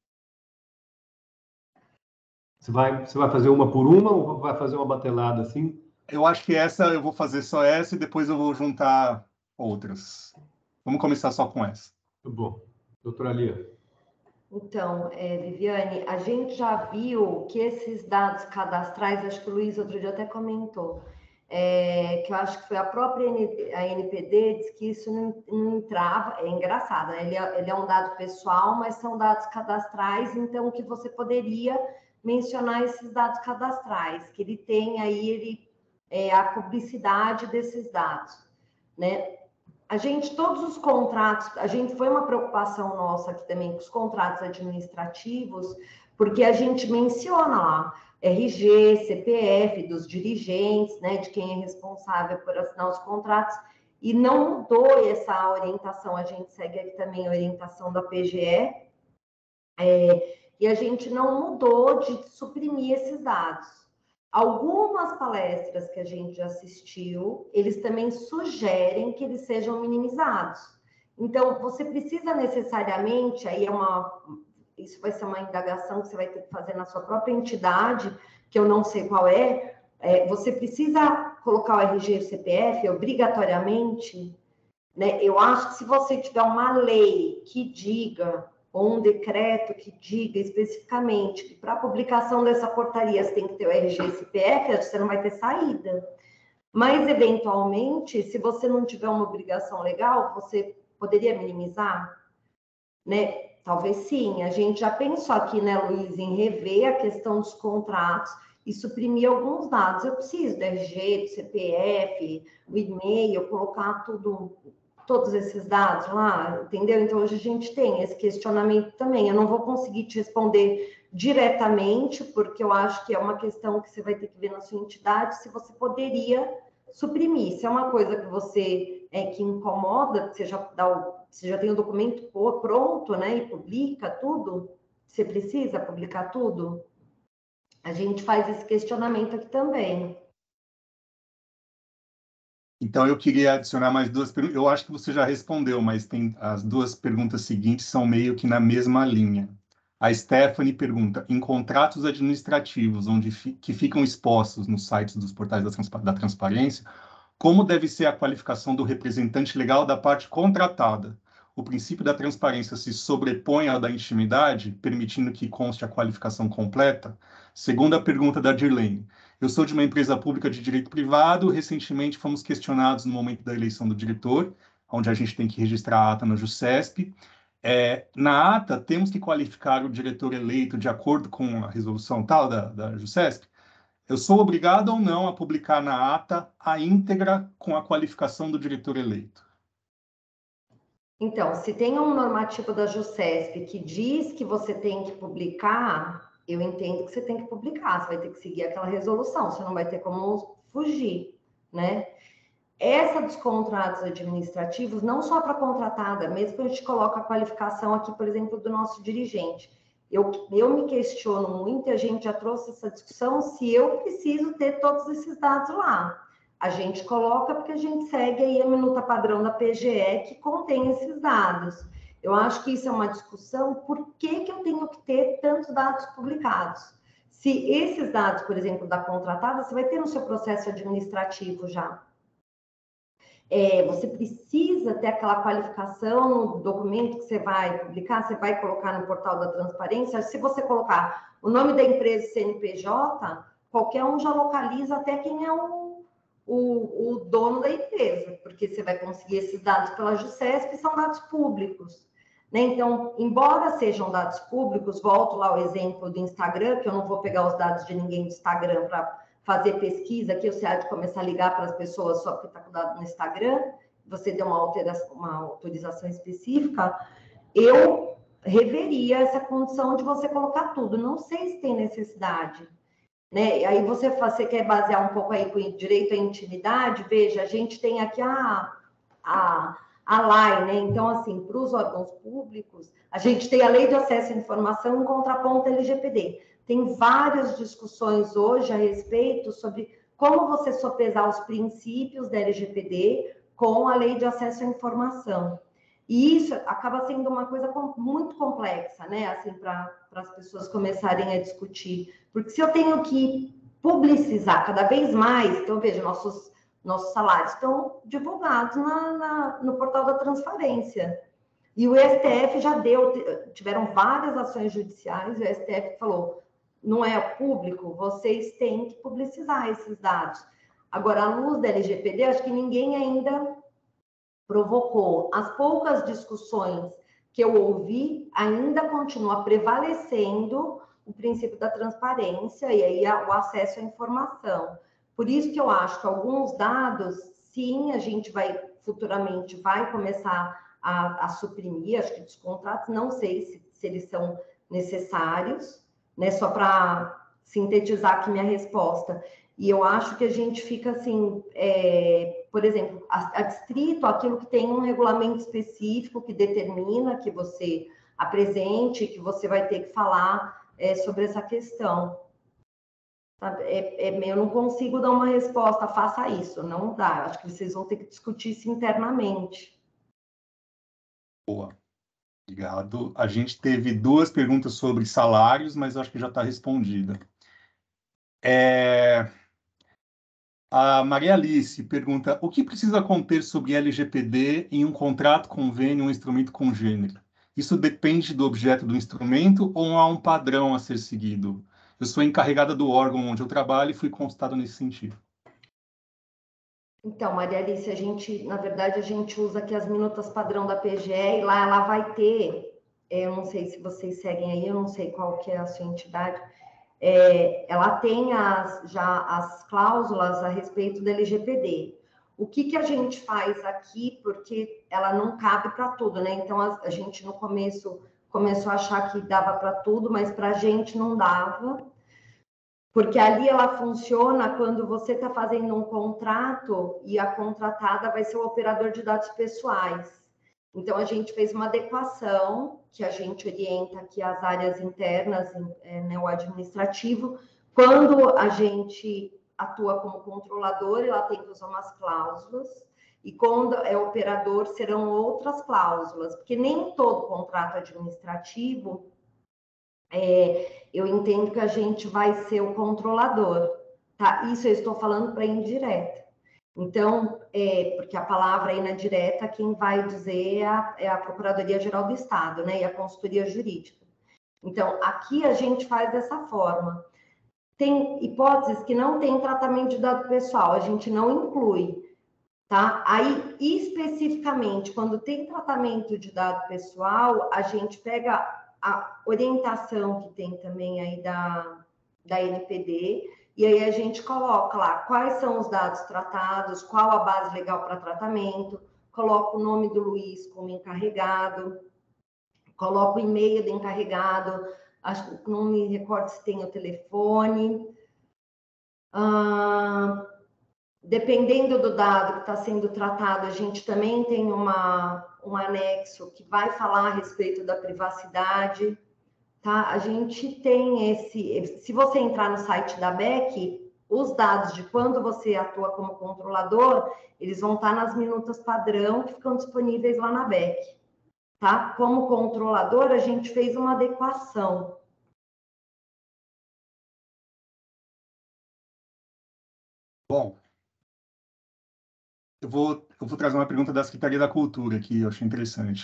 Speaker 4: Você vai fazer uma por uma ou vai fazer uma batelada assim?
Speaker 2: Eu acho que eu vou fazer só essa e depois eu vou juntar outras. Vamos começar só com essa.
Speaker 4: Muito bom. Doutora Lia.
Speaker 3: Então, Viviane, a gente já viu que esses dados cadastrais, acho que o Luiz outro dia até comentou, que eu acho que foi a própria a NPD, diz que isso não entrava, é engraçado, né? Ele é um dado pessoal, mas são dados cadastrais, então que você poderia mencionar esses dados cadastrais, que ele tem aí a publicidade desses dados, né? Todos os contratos, foi uma preocupação nossa aqui também com os contratos administrativos, porque a gente menciona lá RG, CPF dos dirigentes, né, de quem é responsável por assinar os contratos, e não mudou essa orientação, a gente segue aqui também a orientação da PGE, e a gente não mudou de suprimir esses dados. Algumas palestras que a gente já assistiu, eles também sugerem que eles sejam minimizados. Então, você precisa necessariamente, isso vai ser uma indagação que você vai ter que fazer na sua própria entidade, que eu não sei qual você precisa colocar o RG e o CPF obrigatoriamente, né? Eu acho que se você tiver uma lei que diga, ou um decreto que diga especificamente que para a publicação dessa portaria você tem que ter o RG e CPF, você não vai ter saída. Mas, eventualmente, se você não tiver uma obrigação legal, você poderia minimizar? Né? Talvez sim. A gente já pensou aqui, né, Luiz, em rever a questão dos contratos e suprimir alguns dados. Eu preciso do RG, do CPF, o e-mail, colocar todos esses dados lá, entendeu? Então, hoje a gente tem esse questionamento também. Eu não vou conseguir te responder diretamente, porque eu acho que é uma questão que você vai ter que ver na sua entidade, se você poderia suprimir. Se é uma coisa que você que incomoda, que você já tem o documento pronto, né, e publica tudo, você precisa publicar tudo? A gente faz esse questionamento aqui também.
Speaker 2: Então, eu queria adicionar mais duas perguntas. Eu acho que você já respondeu, mas as duas perguntas seguintes são meio que na mesma linha. A Stephanie pergunta: em contratos administrativos que ficam expostos nos sites dos portais da transparência, como deve ser a qualificação do representante legal da parte contratada? O princípio da transparência se sobrepõe ao da intimidade, permitindo que conste a qualificação completa? Segunda pergunta da Dirlene: eu sou de uma empresa pública de direito privado. Recentemente fomos questionados no momento da eleição do diretor, onde a gente tem que registrar a ata na JUSCESP. Na ata, temos que qualificar o diretor eleito de acordo com a resolução tal da JUSCESP? Eu sou obrigado ou não a publicar na ata a íntegra com a qualificação do diretor eleito?
Speaker 3: Então, se tem um normativo da JUSCESP que diz que você tem que publicar, eu entendo que você tem que publicar, você vai ter que seguir aquela resolução, você não vai ter como fugir, né? Essa dos contratos administrativos, não só para contratada, mesmo que a gente coloca a qualificação aqui, por exemplo, do nosso dirigente. Eu me questiono muito, e a gente já trouxe essa discussão, se eu preciso ter todos esses dados lá. A gente coloca porque a gente segue aí a minuta padrão da PGE que contém esses dados. Eu acho que isso é uma discussão, por que eu tenho que ter tantos dados publicados? Se esses dados, por exemplo, da contratada, você vai ter no seu processo administrativo já. você precisa ter aquela qualificação no documento que você vai publicar, você vai colocar no portal da transparência. Se você colocar o nome da empresa CNPJ, qualquer um já localiza até quem é o dono da empresa, porque você vai conseguir esses dados pela JUSESP, são dados públicos. Né? Então, embora sejam dados públicos, volto lá ao exemplo do Instagram, que eu não vou pegar os dados de ninguém do Instagram para fazer pesquisa, que você há de começar a ligar para as pessoas só porque está com dado no Instagram, você deu uma autorização específica, eu reveria essa condição de você colocar tudo. Não sei se tem necessidade. Né? Aí você quer basear um pouco aí com direito à intimidade, veja, a gente tem aqui a lei, né? Então, assim, para os órgãos públicos, a gente tem a Lei de Acesso à Informação em contraponto à LGPD. Tem várias discussões hoje a respeito sobre como você sopesar os princípios da LGPD com a Lei de Acesso à Informação. E isso acaba sendo uma coisa muito complexa, né? Assim, para as pessoas começarem a discutir. Porque se eu tenho que publicizar cada vez mais, então, veja, nossos salários estão divulgados no portal da transparência. E o STF já tiveram várias ações judiciais, e o STF falou, não é público, vocês têm que publicizar esses dados. Agora, à luz da LGPD, acho que ninguém ainda provocou. As poucas discussões que eu ouvi, ainda continua prevalecendo o princípio da transparência e aí o acesso à informação. Por isso que eu acho que alguns dados, sim, a gente futuramente vai começar a suprimir, acho que dos contratos, não sei se eles são necessários, né? Só para sintetizar aqui minha resposta. E eu acho que a gente fica assim, por exemplo, adstrito àquilo que tem um regulamento específico que determina que você apresente, que você vai ter que falar sobre essa questão. Eu não consigo dar uma resposta, faça isso, não dá. Acho que vocês vão ter que discutir isso internamente.
Speaker 2: Boa, obrigado. A gente teve 2 perguntas sobre salários, mas acho que já está respondida. A Maria Alice pergunta: o que precisa conter sobre LGPD em um contrato, convênio, um instrumento congênero? Isso depende do objeto do instrumento ou há um padrão a ser seguido? Eu sou encarregada do órgão onde eu trabalho e fui consultada nesse sentido.
Speaker 3: Então, Maria Alice, na verdade, a gente usa aqui as minutas padrão da PGE e lá ela vai ter, eu não sei se vocês seguem aí, eu não sei qual que é a sua entidade, ela tem já as cláusulas a respeito da LGPD. O que a gente faz aqui, porque ela não cabe para tudo, né? Então, a gente no começo começou a achar que dava para tudo, mas para a gente não dava, porque ali ela funciona quando você está fazendo um contrato e a contratada vai ser o operador de dados pessoais. Então, a gente fez uma adequação, que a gente orienta aqui as áreas internas, né, o administrativo. Quando a gente atua como controlador, ela tem que usar umas cláusulas, e quando é operador, serão outras cláusulas, porque nem todo contrato administrativo eu entendo que a gente vai ser o controlador, tá? Isso eu estou falando para indireta. Então, porque a palavra aí na direta, quem vai dizer é a Procuradoria-Geral do Estado, né? E a consultoria jurídica. Então, aqui a gente faz dessa forma. Tem hipóteses que não tem tratamento de dado pessoal, a gente não inclui, tá? Aí, especificamente, quando tem tratamento de dado pessoal, a gente pega a orientação que tem também aí da NPD, e aí a gente coloca lá quais são os dados tratados, qual a base legal para tratamento, coloca o nome do Luiz como encarregado, coloca o e-mail do encarregado, acho que não me recordo se tem o telefone. Dependendo do dado que está sendo tratado, a gente também tem um anexo que vai falar a respeito da privacidade, tá? A gente tem se você entrar no site da BEC, os dados de quando você atua como controlador, eles vão estar nas minutas padrão que ficam disponíveis lá na BEC, tá? Como controlador, a gente fez uma adequação.
Speaker 2: Bom, eu vou trazer uma pergunta da Secretaria da Cultura aqui, eu achei interessante.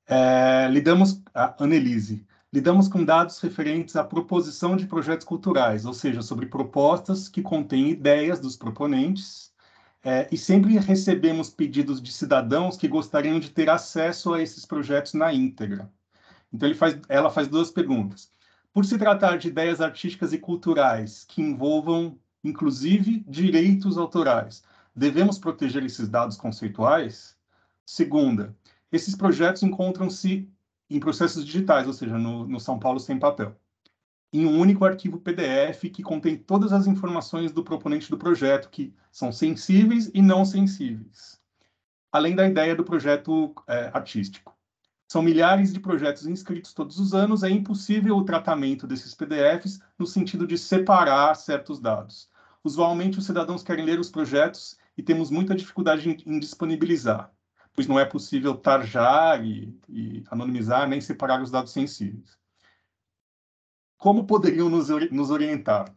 Speaker 2: Annelise, lidamos com dados referentes à proposição de projetos culturais, ou seja, sobre propostas que contêm ideias dos proponentes, e sempre recebemos pedidos de cidadãos que gostariam de ter acesso a esses projetos na íntegra. Então, ela faz duas perguntas. Por se tratar de ideias artísticas e culturais que envolvam, inclusive, direitos autorais, devemos proteger esses dados conceituais? Segunda, esses projetos encontram-se em processos digitais, ou seja, no São Paulo Sem Papel, em um único arquivo PDF que contém todas as informações do proponente do projeto, que são sensíveis e não sensíveis, além da ideia do projeto artístico. São milhares de projetos inscritos todos os anos, é impossível o tratamento desses PDFs no sentido de separar certos dados. Usualmente, os cidadãos querem ler os projetos e temos muita dificuldade em disponibilizar, pois não é possível tarjar e anonimizar, nem separar os dados sensíveis. Como poderiam nos orientar?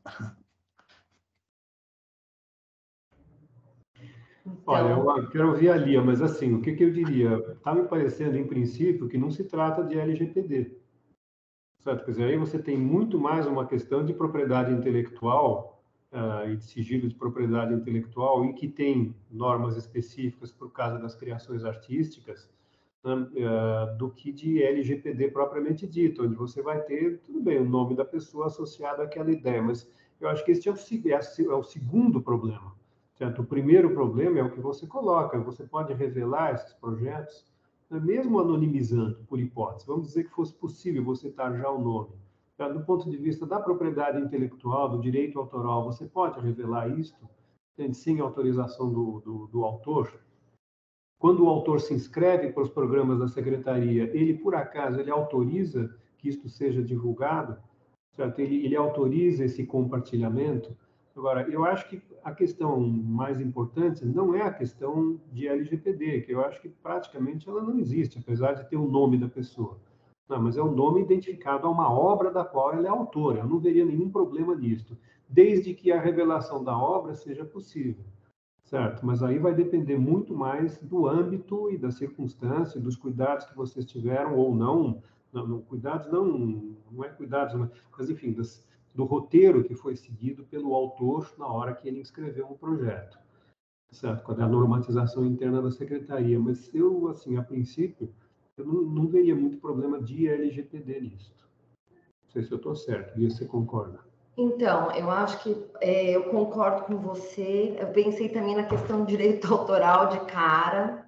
Speaker 4: Olha, eu quero ouvir a Lia, mas assim, o que eu diria? Está me parecendo, em princípio, que não se trata de LGPD. Certo? Quer dizer, aí você tem muito mais uma questão de propriedade intelectual e de sigilo de propriedade intelectual, e que tem normas específicas por causa das criações artísticas, né, do que de LGPD propriamente dito, onde você vai ter, tudo bem, o nome da pessoa associado àquela ideia, mas eu acho que esse é o segundo problema. Certo? O primeiro problema é o que você coloca, você pode revelar esses projetos, mesmo anonimizando, por hipótese. Vamos dizer que fosse possível você tarjar o nome. Do ponto de vista da propriedade intelectual, do direito autoral, você pode revelar isto sem autorização do autor. Quando o autor se inscreve para os programas da secretaria, ele, por acaso, ele autoriza que isto seja divulgado, certo? Ele autoriza esse compartilhamento. Agora, eu acho que a questão mais importante não é a questão de LGPD, que eu acho que praticamente ela não existe, apesar de ter o nome da pessoa. Não, mas é um nome identificado a uma obra da qual ela é autora. Eu não veria nenhum problema nisso, desde que a revelação da obra seja possível. Certo, mas aí vai depender muito mais do âmbito e da circunstância, dos cuidados que vocês tiveram ou não. Cuidados não é cuidados, mas enfim, do roteiro que foi seguido pelo autor na hora que ele escreveu um projeto, certo? Com a normatização interna da secretaria. Mas eu, assim, a princípio, eu não veria muito problema de LGPD nisso. Não sei se eu estou certo, e você concorda?
Speaker 3: Então, eu acho que eu concordo com você. Eu pensei também na questão do direito autoral de cara.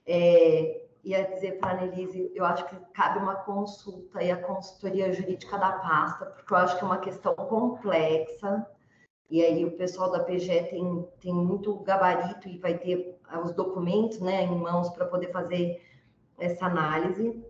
Speaker 3: Ia dizer para a Annelise, eu acho que cabe uma consulta e a consultoria jurídica da pasta, porque eu acho que é uma questão complexa. E aí o pessoal da PGE tem muito gabarito e vai ter os documentos, né, em mãos para poder fazer essa análise.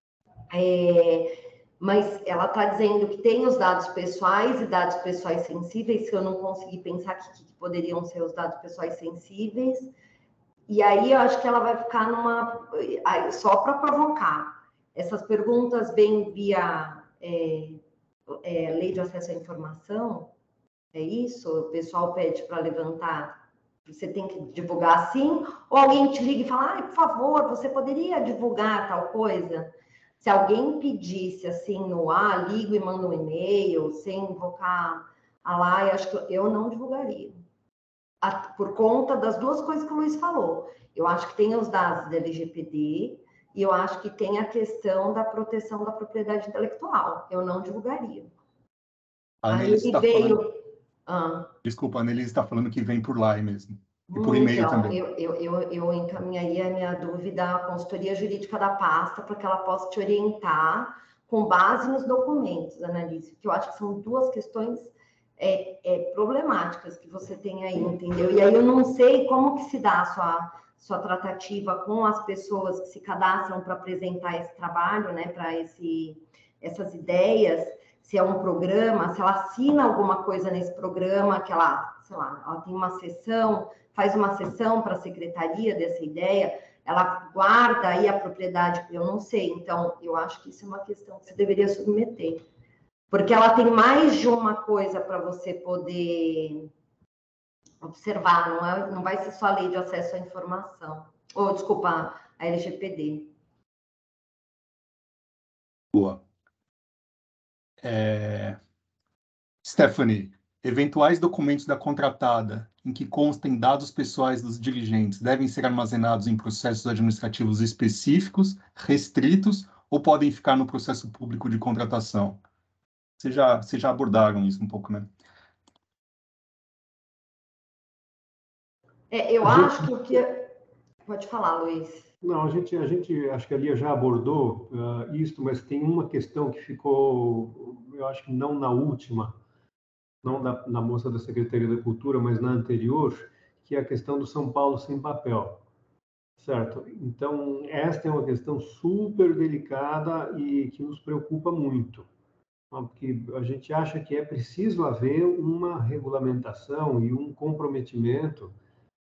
Speaker 3: Mas ela está dizendo que tem os dados pessoais e dados pessoais sensíveis, que eu não consegui pensar que poderiam ser os dados pessoais sensíveis. E aí eu acho que ela vai ficar só para provocar. Essas perguntas vêm via lei de acesso à informação, é isso? O pessoal pede para levantar, você tem que divulgar assim? Ou alguém te liga e fala, por favor, você poderia divulgar tal coisa? Se alguém pedisse assim no ar, ligo e mando um e-mail, sem invocar a lei, acho que eu não divulgaria. Por conta das duas coisas que o Luiz falou. Eu acho que tem os dados da LGPD e eu acho que tem a questão da proteção da propriedade intelectual. Eu não divulgaria.
Speaker 2: A Annelise Desculpa, a Annelise está falando que vem por lá mesmo. E por e-mail também.
Speaker 3: Eu encaminharia a minha dúvida à consultoria jurídica da pasta para que ela possa te orientar com base nos documentos, Annelise, que eu acho que são duas questões problemáticas que você tem aí, entendeu? E aí eu não sei como que se dá a sua tratativa com as pessoas que se cadastram para apresentar esse trabalho, né, para essas ideias, se é um programa, se ela assina alguma coisa nesse programa, que ela, sei lá, ela tem uma sessão, faz uma sessão para a secretaria dessa ideia, ela guarda aí a propriedade, eu não sei. Então, eu acho que isso é uma questão que você deveria submeter. Porque ela tem mais de uma coisa para você poder observar, não vai ser só a lei de acesso à informação, ou, desculpa, a LGPD.
Speaker 2: Boa. Stephanie, eventuais documentos da contratada em que constem dados pessoais dos dirigentes devem ser armazenados em processos administrativos específicos, restritos, ou podem ficar no processo público de contratação? Vocês já abordaram isso um pouco, né?
Speaker 3: Eu acho que o que... Pode falar, Luiz.
Speaker 4: Não, a gente acho que a Lia já abordou isso, mas tem uma questão que ficou, eu acho que não na última, não na moça da Secretaria da Cultura, mas na anterior, que é a questão do São Paulo sem papel, certo? Então, esta é uma questão super delicada e que nos preocupa muito, porque a gente acha que é preciso haver uma regulamentação e um comprometimento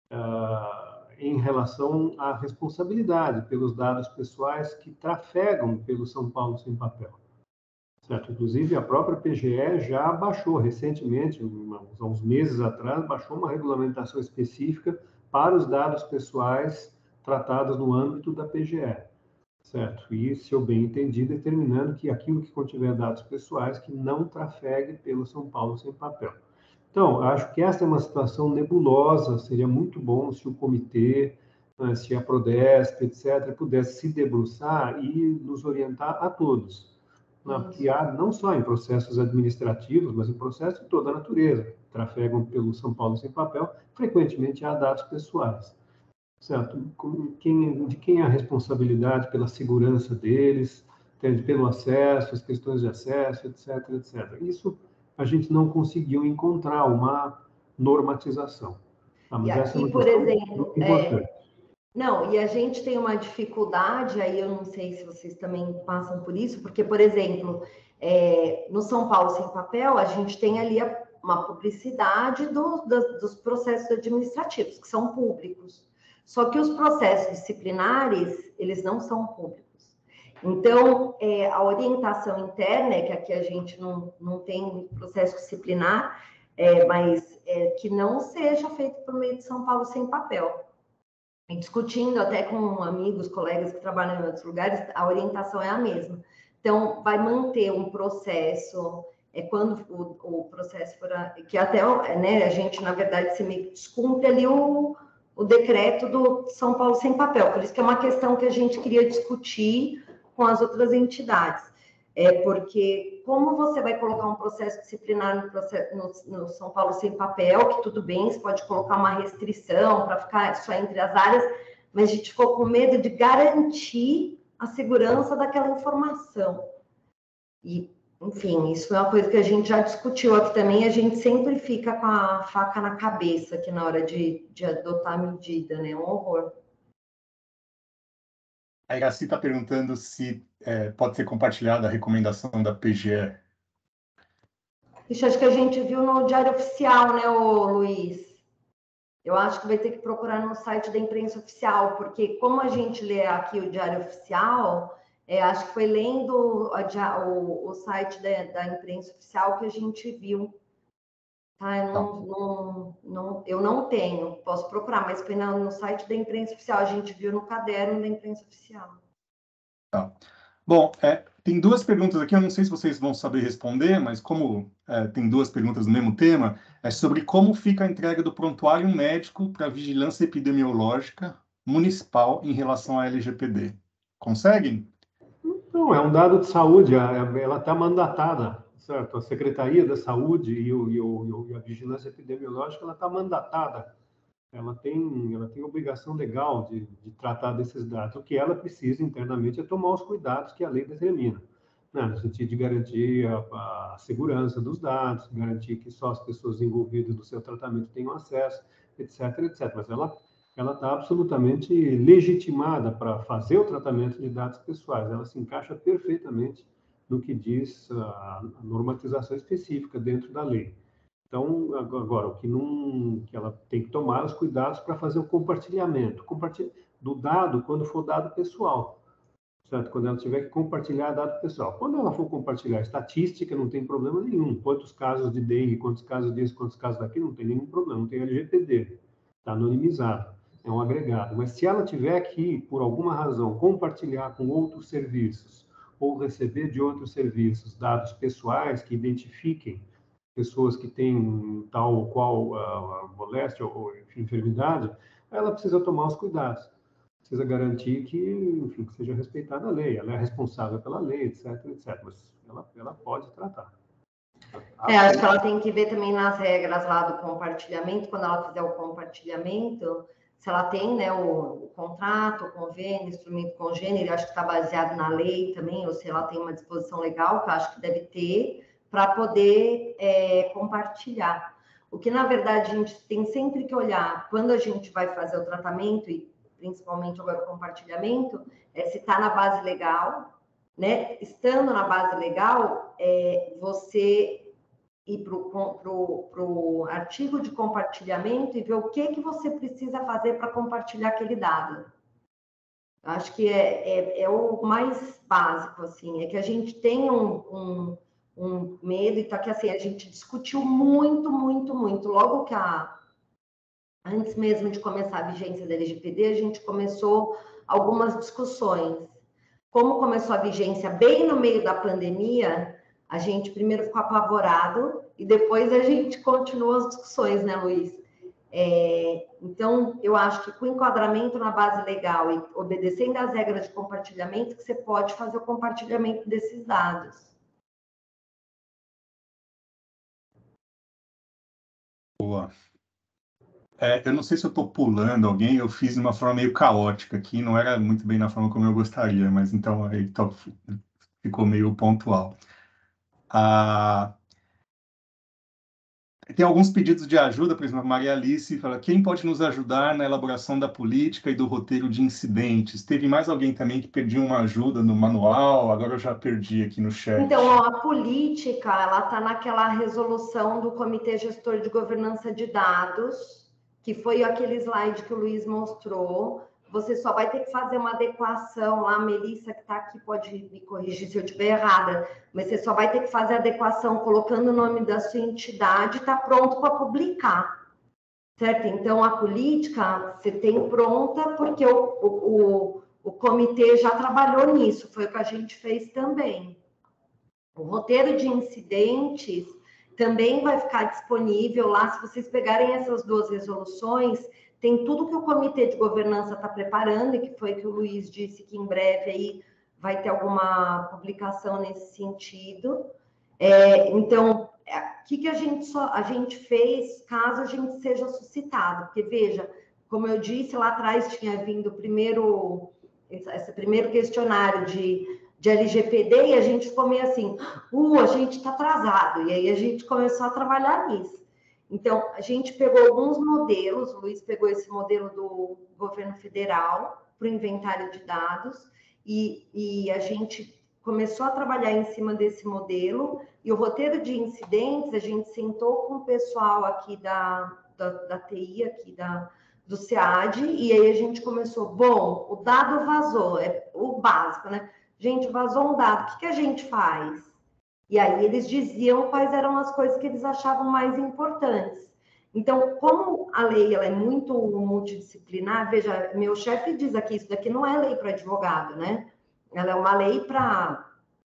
Speaker 4: em relação à responsabilidade pelos dados pessoais que trafegam pelo São Paulo sem papel. Certo? Inclusive, a própria PGE já baixou recentemente, há uns meses atrás, baixou uma regulamentação específica para os dados pessoais tratados no âmbito da PGE. Certo? E, se eu bem entendi, determinando que aquilo que contiver dados pessoais que não trafegue pelo São Paulo sem papel. Então, acho que essa é uma situação nebulosa, seria muito bom se o comitê, se a Prodesp, etc., pudesse se debruçar e nos orientar a todos. Porque há, não só em processos administrativos, mas em processos de toda a natureza, que trafegam pelo São Paulo sem papel, frequentemente há dados pessoais. Certo? De quem é a responsabilidade pela segurança deles, pelo acesso, as questões de acesso, etc., etc. Isso a gente não conseguiu encontrar uma normatização. Mas
Speaker 3: e
Speaker 4: essa é uma
Speaker 3: aqui, por
Speaker 4: questão
Speaker 3: exemplo,
Speaker 4: muito importante.
Speaker 3: Não, e a gente tem uma dificuldade, aí eu não sei se vocês também passam por isso, porque, por exemplo, no São Paulo Sem Papel, a gente tem ali uma publicidade dos processos administrativos, que são públicos. Só que os processos disciplinares, eles não são públicos. Então, a orientação interna é que aqui a gente não tem processo disciplinar, mas que não seja feito por meio de São Paulo Sem Papel. Discutindo até com amigos, colegas que trabalham em outros lugares, a orientação é a mesma. Então, vai manter um processo, quando o processo for... que até, né, a gente, na verdade, se meio que descumpre ali o decreto do São Paulo Sem Papel. Por isso que é uma questão que a gente queria discutir com as outras entidades. Porque como você vai colocar um processo disciplinar no São Paulo Sem Papel, que tudo bem, você pode colocar uma restrição para ficar só entre as áreas, mas a gente ficou com medo de garantir a segurança daquela informação. E, enfim, isso é uma coisa que a gente já discutiu aqui também, a gente sempre fica com a faca na cabeça aqui na hora de adotar a medida, né? Um horror.
Speaker 2: A Iraci está perguntando se pode ser compartilhada a recomendação da PGE.
Speaker 3: Isso acho que a gente viu no Diário Oficial, né, Luiz? Eu acho que vai ter que procurar no site da imprensa oficial, porque como a gente lê aqui o Diário Oficial, acho que foi lendo o site da imprensa oficial que a gente viu. Tá? Eu não tenho, posso procurar, mas foi no site da imprensa oficial, a gente viu no caderno da imprensa oficial.
Speaker 2: Tá. Bom, tem duas perguntas aqui, eu não sei se vocês vão saber responder, mas como tem duas perguntas no mesmo tema, é sobre como fica a entrega do prontuário médico para vigilância epidemiológica municipal em relação à LGPD. Conseguem?
Speaker 4: Não, é um dado de saúde, ela está mandatada, certo? A Secretaria da Saúde e a Vigilância Epidemiológica, ela está mandatada. Ela tem obrigação legal de tratar desses dados. O que ela precisa internamente é tomar os cuidados que a lei determina, né? No sentido de garantir a segurança dos dados, garantir que só as pessoas envolvidas no seu tratamento tenham acesso, etc., etc. Mas ela está absolutamente legitimada para fazer o tratamento de dados pessoais. Ela se encaixa perfeitamente no que diz a normatização específica dentro da lei. Então, agora, o que ela tem que tomar os cuidados para fazer o compartilhamento do dado quando for dado pessoal, certo? Quando ela tiver que compartilhar dado pessoal. Quando ela for compartilhar estatística, não tem problema nenhum. Quantos casos de dengue, quantos casos disso, quantos casos daquilo, não tem nenhum problema, não tem LGPD. Está anonimizado, é um agregado. Mas se ela tiver que, por alguma razão, compartilhar com outros serviços ou receber de outros serviços dados pessoais que identifiquem pessoas que têm tal ou qual moléstia ou enfim, enfermidade, ela precisa tomar os cuidados. Precisa garantir que, enfim, que seja respeitada a lei. Ela é responsável pela lei, etc, etc. Mas ela pode tratar.
Speaker 3: Acho que ela tem que ver também nas regras lá do compartilhamento, quando ela fizer o compartilhamento, se ela tem, né, o contrato, o convênio, o instrumento congênero, acho que está baseado na lei também, ou se ela tem uma disposição legal, que eu acho que deve ter, para poder compartilhar. O que, na verdade, a gente tem sempre que olhar, quando a gente vai fazer o tratamento, e principalmente agora o compartilhamento, se está na base legal, né? Estando na base legal, você ir para o artigo de compartilhamento e ver o que você precisa fazer para compartilhar aquele dado. Acho que é o mais básico, assim, é que a gente tem um medo, e tá que assim, a gente discutiu muito, muito, muito. Logo que antes mesmo de começar a vigência da LGPD, a gente começou algumas discussões. Como começou a vigência bem no meio da pandemia, a gente primeiro ficou apavorado e depois a gente continuou as discussões, né, Luiz? Então, eu acho que com enquadramento na base legal e obedecendo às regras de compartilhamento, que você pode fazer o compartilhamento desses dados.
Speaker 2: Boa. Eu não sei se eu estou pulando alguém, eu fiz de uma forma meio caótica aqui, não era muito bem na forma como eu gostaria, mas então aí ficou meio pontual. Tem alguns pedidos de ajuda, por exemplo, a Maria Alice fala, quem pode nos ajudar na elaboração da política e do roteiro de incidentes? Teve mais alguém também que pediu uma ajuda no manual, agora eu já perdi aqui no chat.
Speaker 3: Então, a política, ela está naquela resolução do Comitê Gestor de Governança de Dados, que foi aquele slide que o Luiz mostrou. Você só vai ter que fazer uma adequação lá, a Melissa, que está aqui, pode me corrigir se eu estiver errada, mas você só vai ter que fazer a adequação colocando o nome da sua entidade e está pronto para publicar, certo? Então, a política você tem pronta, porque o comitê já trabalhou nisso, foi o que a gente fez também. O roteiro de incidentes também vai ficar disponível lá, se vocês pegarem essas duas resoluções, tem tudo que o Comitê de Governança está preparando, e que foi que o Luiz disse que em breve aí vai ter alguma publicação nesse sentido. Então, o que a gente fez caso a gente seja suscitado? Porque, veja, como eu disse, lá atrás tinha vindo esse primeiro questionário de LGPD, e a gente ficou meio assim, a gente está atrasado, e aí a gente começou a trabalhar nisso. Então, a gente pegou alguns modelos, o Luiz pegou esse modelo do governo federal para o inventário de dados, e a gente começou a trabalhar em cima desse modelo, e o roteiro de incidentes, a gente sentou com o pessoal aqui da TI, aqui do SEAD, e aí a gente começou, bom, o dado vazou, é o básico, né? Gente, vazou um dado, o que a gente faz? E aí eles diziam quais eram as coisas que eles achavam mais importantes. Então, como a lei ela é muito multidisciplinar, veja, meu chefe diz aqui, isso daqui não é lei para advogado, né? Ela é uma lei para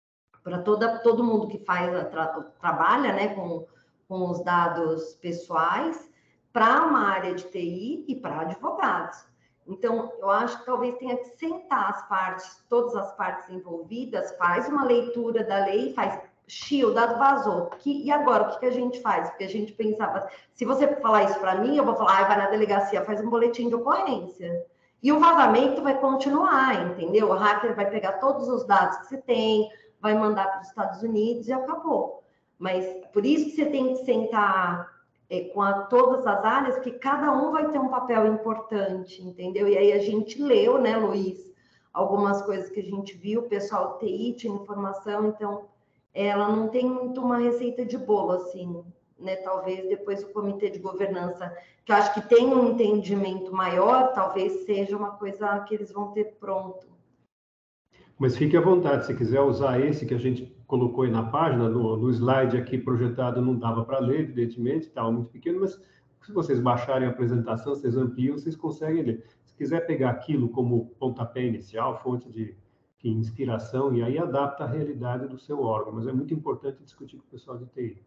Speaker 3: todo mundo que trabalha, né, com os dados pessoais, para uma área de TI e para advogados. Então, eu acho que talvez tenha que sentar todas as partes envolvidas, faz uma leitura da lei, faz, o dado vazou. E agora, o que a gente faz? Porque a gente pensava, se você falar isso para mim, eu vou falar, vai na delegacia, faz um boletim de ocorrência. E o vazamento vai continuar, entendeu? O hacker vai pegar todos os dados que você tem, vai mandar para os Estados Unidos e acabou. Mas por isso que você tem que sentar com todas as áreas, porque cada um vai ter um papel importante, entendeu? E aí a gente leu, né, Luiz, algumas coisas que a gente viu, o pessoal do TI tinha informação, então ela não tem muito uma receita de bolo, assim, né? Talvez depois o comitê de governança, que eu acho que tem um entendimento maior, talvez seja uma coisa que eles vão ter pronto.
Speaker 4: Mas fique à vontade, se quiser usar esse que a gente colocou aí na página, no slide aqui projetado, não dava para ler, evidentemente, estava muito pequeno, mas se vocês baixarem a apresentação, vocês ampliam, vocês conseguem ler. Se quiser pegar aquilo como pontapé inicial, fonte de inspiração, e aí adapta a realidade do seu órgão, mas é muito importante discutir com o pessoal de TI.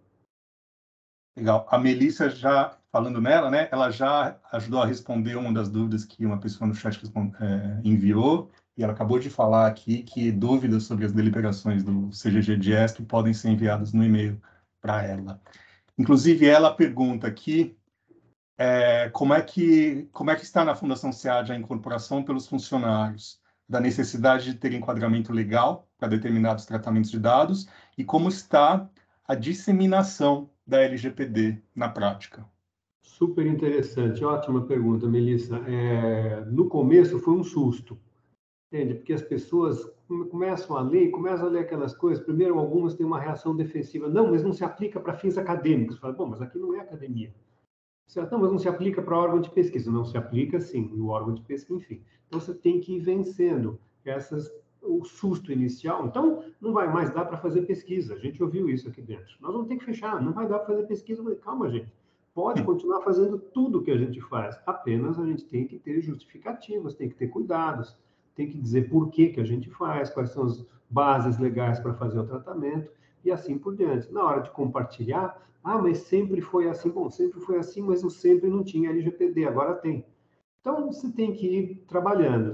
Speaker 2: Legal. A Melissa, já falando nela, né, ela já ajudou a responder uma das dúvidas que uma pessoa no chat enviou, e ela acabou de falar aqui que dúvidas sobre as deliberações do CGG de ESP podem ser enviadas no e-mail para ela. Inclusive, ela pergunta aqui como é que está na Fundação SEAD a incorporação pelos funcionários da necessidade de ter enquadramento legal para determinados tratamentos de dados e como está a disseminação da LGPD na prática.
Speaker 4: Super interessante, ótima pergunta, Melissa. No começo foi um susto, entende? Porque as pessoas começam a ler aquelas coisas. Primeiro, algumas têm uma reação defensiva. Não, mas não se aplica para fins acadêmicos. Fala, bom, mas aqui não é academia. Não, mas não se aplica para órgão de pesquisa. Não se aplica, sim, no órgão de pesquisa, enfim. Então, você tem que ir vencendo o susto inicial. Então, não vai mais dar para fazer pesquisa. A gente ouviu isso aqui dentro. Nós vamos ter que fechar, não vai dar para fazer pesquisa. Mas, calma, gente. Pode continuar fazendo tudo o que a gente faz. Apenas a gente tem que ter justificativas, tem que ter cuidados, tem que dizer por que a gente faz, quais são as bases legais para fazer o tratamento, e assim por diante. Na hora de compartilhar, mas sempre foi assim. Bom, sempre foi assim, mas o sempre não tinha LGPD, agora tem. Então, você tem que ir trabalhando.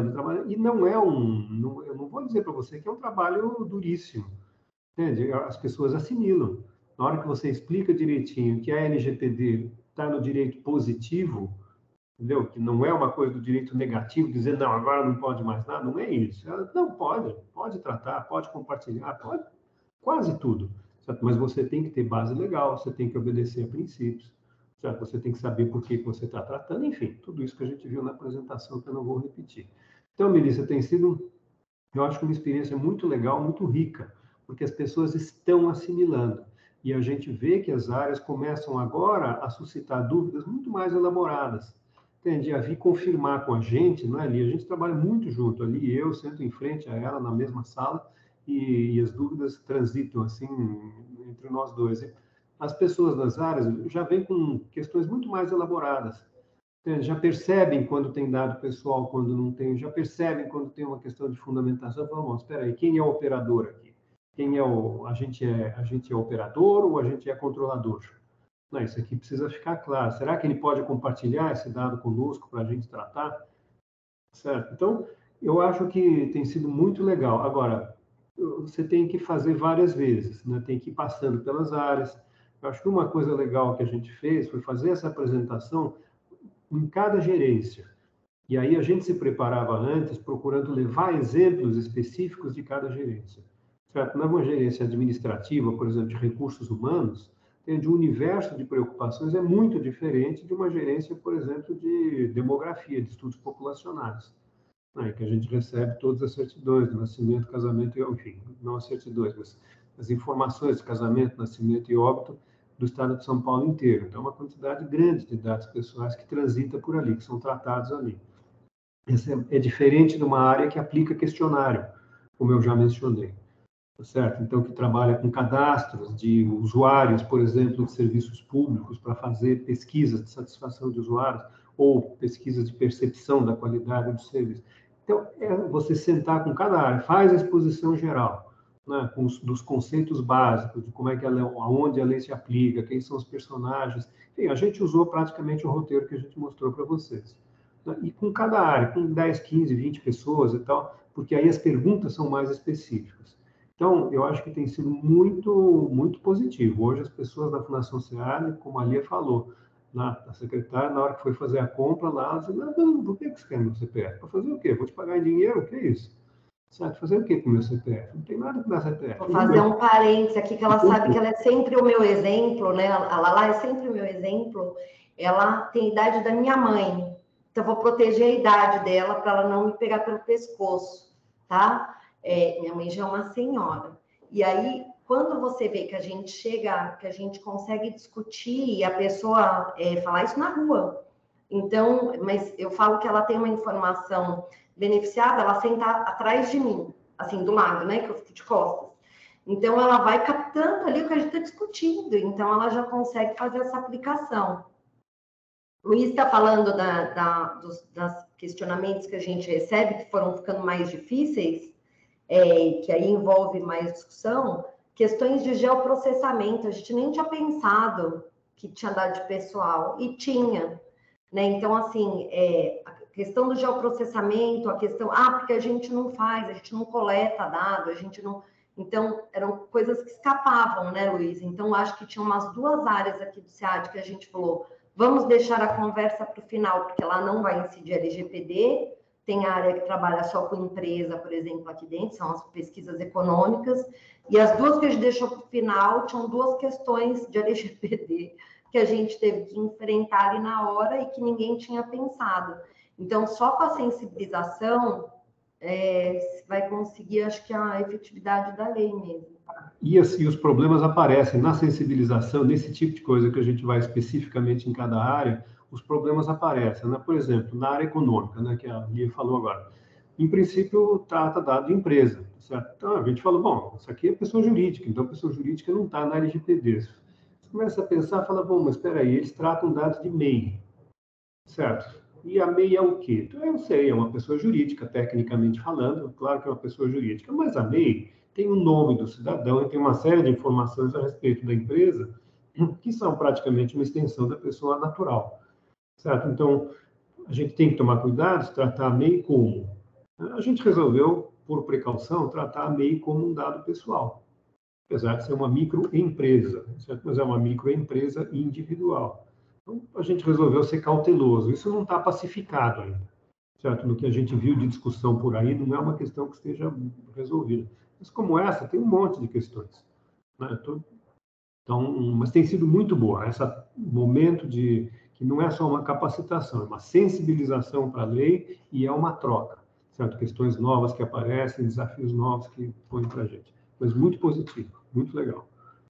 Speaker 4: E não é eu não vou dizer para você que é um trabalho duríssimo, entende? As pessoas assimilam. Na hora que você explica direitinho que a LGPD está no direito positivo, entendeu? Que não é uma coisa do direito negativo, dizer, não, agora não pode mais nada, não é isso. Ela, não, pode tratar, pode compartilhar, pode quase tudo, certo? Mas você tem que ter base legal, você tem que obedecer a princípios, certo? Você tem que saber por que você está tratando, enfim, tudo isso que a gente viu na apresentação, que eu não vou repetir. Então, Melissa, tem sido, eu acho que uma experiência muito legal, muito rica, porque as pessoas estão assimilando. E a gente vê que as áreas começam agora a suscitar dúvidas muito mais elaboradas. Entende? A vir confirmar com a gente, não é, ali? A gente trabalha muito junto ali, eu sento em frente a ela na mesma sala e as dúvidas transitam assim entre nós dois. As pessoas das áreas já vêm com questões muito mais elaboradas. Entende? Já percebem quando tem dado pessoal, quando não tem, já percebem quando tem uma questão de fundamentação. Vamos, espera aí, quem é o operador aqui? Quem é a gente é operador ou a gente é controlador? Não, isso aqui precisa ficar claro. Será que ele pode compartilhar esse dado conosco para a gente tratar? Certo? Então, eu acho que tem sido muito legal. Agora, você tem que fazer várias vezes, né? Tem que ir passando pelas áreas. Eu acho que uma coisa legal que a gente fez foi fazer essa apresentação em cada gerência. E aí a gente se preparava antes, procurando levar exemplos específicos de cada gerência. Certo? Numa gerência administrativa, por exemplo, de recursos humanos, o universo de preocupações é muito diferente de uma gerência, por exemplo, de demografia, de estudos populacionais, né? Que a gente recebe todas as certidões de nascimento, casamento e, enfim, não as certidões, mas as informações de casamento, nascimento e óbito do estado de São Paulo inteiro. Então, uma quantidade grande de dados pessoais que transita por ali, que são tratados ali. Esse é diferente de uma área que aplica questionário, como eu já mencionei. Certo? Então, que trabalha com cadastros de usuários, por exemplo, de serviços públicos, para fazer pesquisas de satisfação de usuários ou pesquisas de percepção da qualidade do serviço. Então, você sentar com cada área, faz a exposição geral, né, dos conceitos básicos, de como é que aonde a lei se aplica, quem são os personagens. Enfim, a gente usou praticamente o roteiro que a gente mostrou para vocês. Né? E com cada área, com 10, 15, 20 pessoas e tal, porque aí as perguntas são mais específicas. Então, eu acho que tem sido muito, muito positivo. Hoje, as pessoas da Fundação SEAD, como a Lia falou, a secretária, na hora que foi fazer a compra lá, ela disse, não, por que você quer meu CPF? Para fazer o quê? Vou te pagar em dinheiro? O que é isso? Certo? Fazer o quê com o meu CPF? Não tem nada com o meu CPF.
Speaker 3: Vou fazer um parênteses aqui, que ela sabe que ela é sempre o meu exemplo, né? A Lala é sempre o meu exemplo. Ela tem a idade da minha mãe. Então, eu vou proteger a idade dela para ela não me pegar pelo pescoço, tá? Minha mãe já é uma senhora. E aí, quando você vê que a gente chega, que a gente consegue discutir e a pessoa falar isso na rua. Então, mas eu falo que ela tem uma informação beneficiada, ela senta atrás de mim. assim, do lado, né, que eu fico de costas. Então, ela vai captando ali o que a gente está discutindo, então ela já consegue fazer essa aplicação. O Luiz está falando dos questionamentos que a gente recebe, que foram ficando mais difíceis, que aí envolve mais discussão, questões de geoprocessamento. A gente nem tinha pensado que tinha dado de pessoal, e tinha, né? Então, assim, a questão do geoprocessamento, a questão, porque a gente não faz, a gente não coleta dado, a gente não... Então, eram coisas que escapavam, né, Luiz? Então, acho que tinha umas 2 áreas aqui do SEAD que a gente falou, vamos deixar a conversa para o final, porque lá não vai incidir LGPD, tem a área que trabalha só com empresa, por exemplo, aqui dentro, são as pesquisas econômicas, e as 2 que a gente deixou para o final tinham 2 questões de LGPD que a gente teve que enfrentar ali na hora e que ninguém tinha pensado. Então, só com a sensibilização, vai conseguir, acho que, a efetividade da lei mesmo.
Speaker 4: E assim, os problemas aparecem na sensibilização, nesse tipo de coisa que a gente vai especificamente em cada área, os problemas aparecem, né? Por exemplo, na área econômica, né, que a Lia falou agora. Em princípio, trata dado de empresa, certo? Então, a gente fala, bom, isso aqui é pessoa jurídica, então a pessoa jurídica não está na LGPD. Você começa a pensar, fala, bom, mas espera aí, eles tratam dados de MEI, certo? E a MEI é o quê? Então, eu sei, é uma pessoa jurídica, tecnicamente falando, claro que é uma pessoa jurídica, mas a MEI tem o nome do cidadão e tem uma série de informações a respeito da empresa que são praticamente uma extensão da pessoa natural, certo? Então, a gente tem que tomar cuidado, tratar a MEI como... A gente resolveu, por precaução, tratar a MEI como um dado pessoal, apesar de ser uma microempresa, certo? Mas é uma microempresa individual. Então, a gente resolveu ser cauteloso. Isso não está pacificado ainda, certo? No que a gente viu de discussão por aí, não é uma questão que esteja resolvida. Mas como essa, tem um monte de questões, né? Então, mas tem sido muito boa esse momento de que não é só uma capacitação, é uma sensibilização para a lei e é uma troca, certo? Questões novas que aparecem, desafios novos que põem para a gente. Mas muito positivo, muito legal.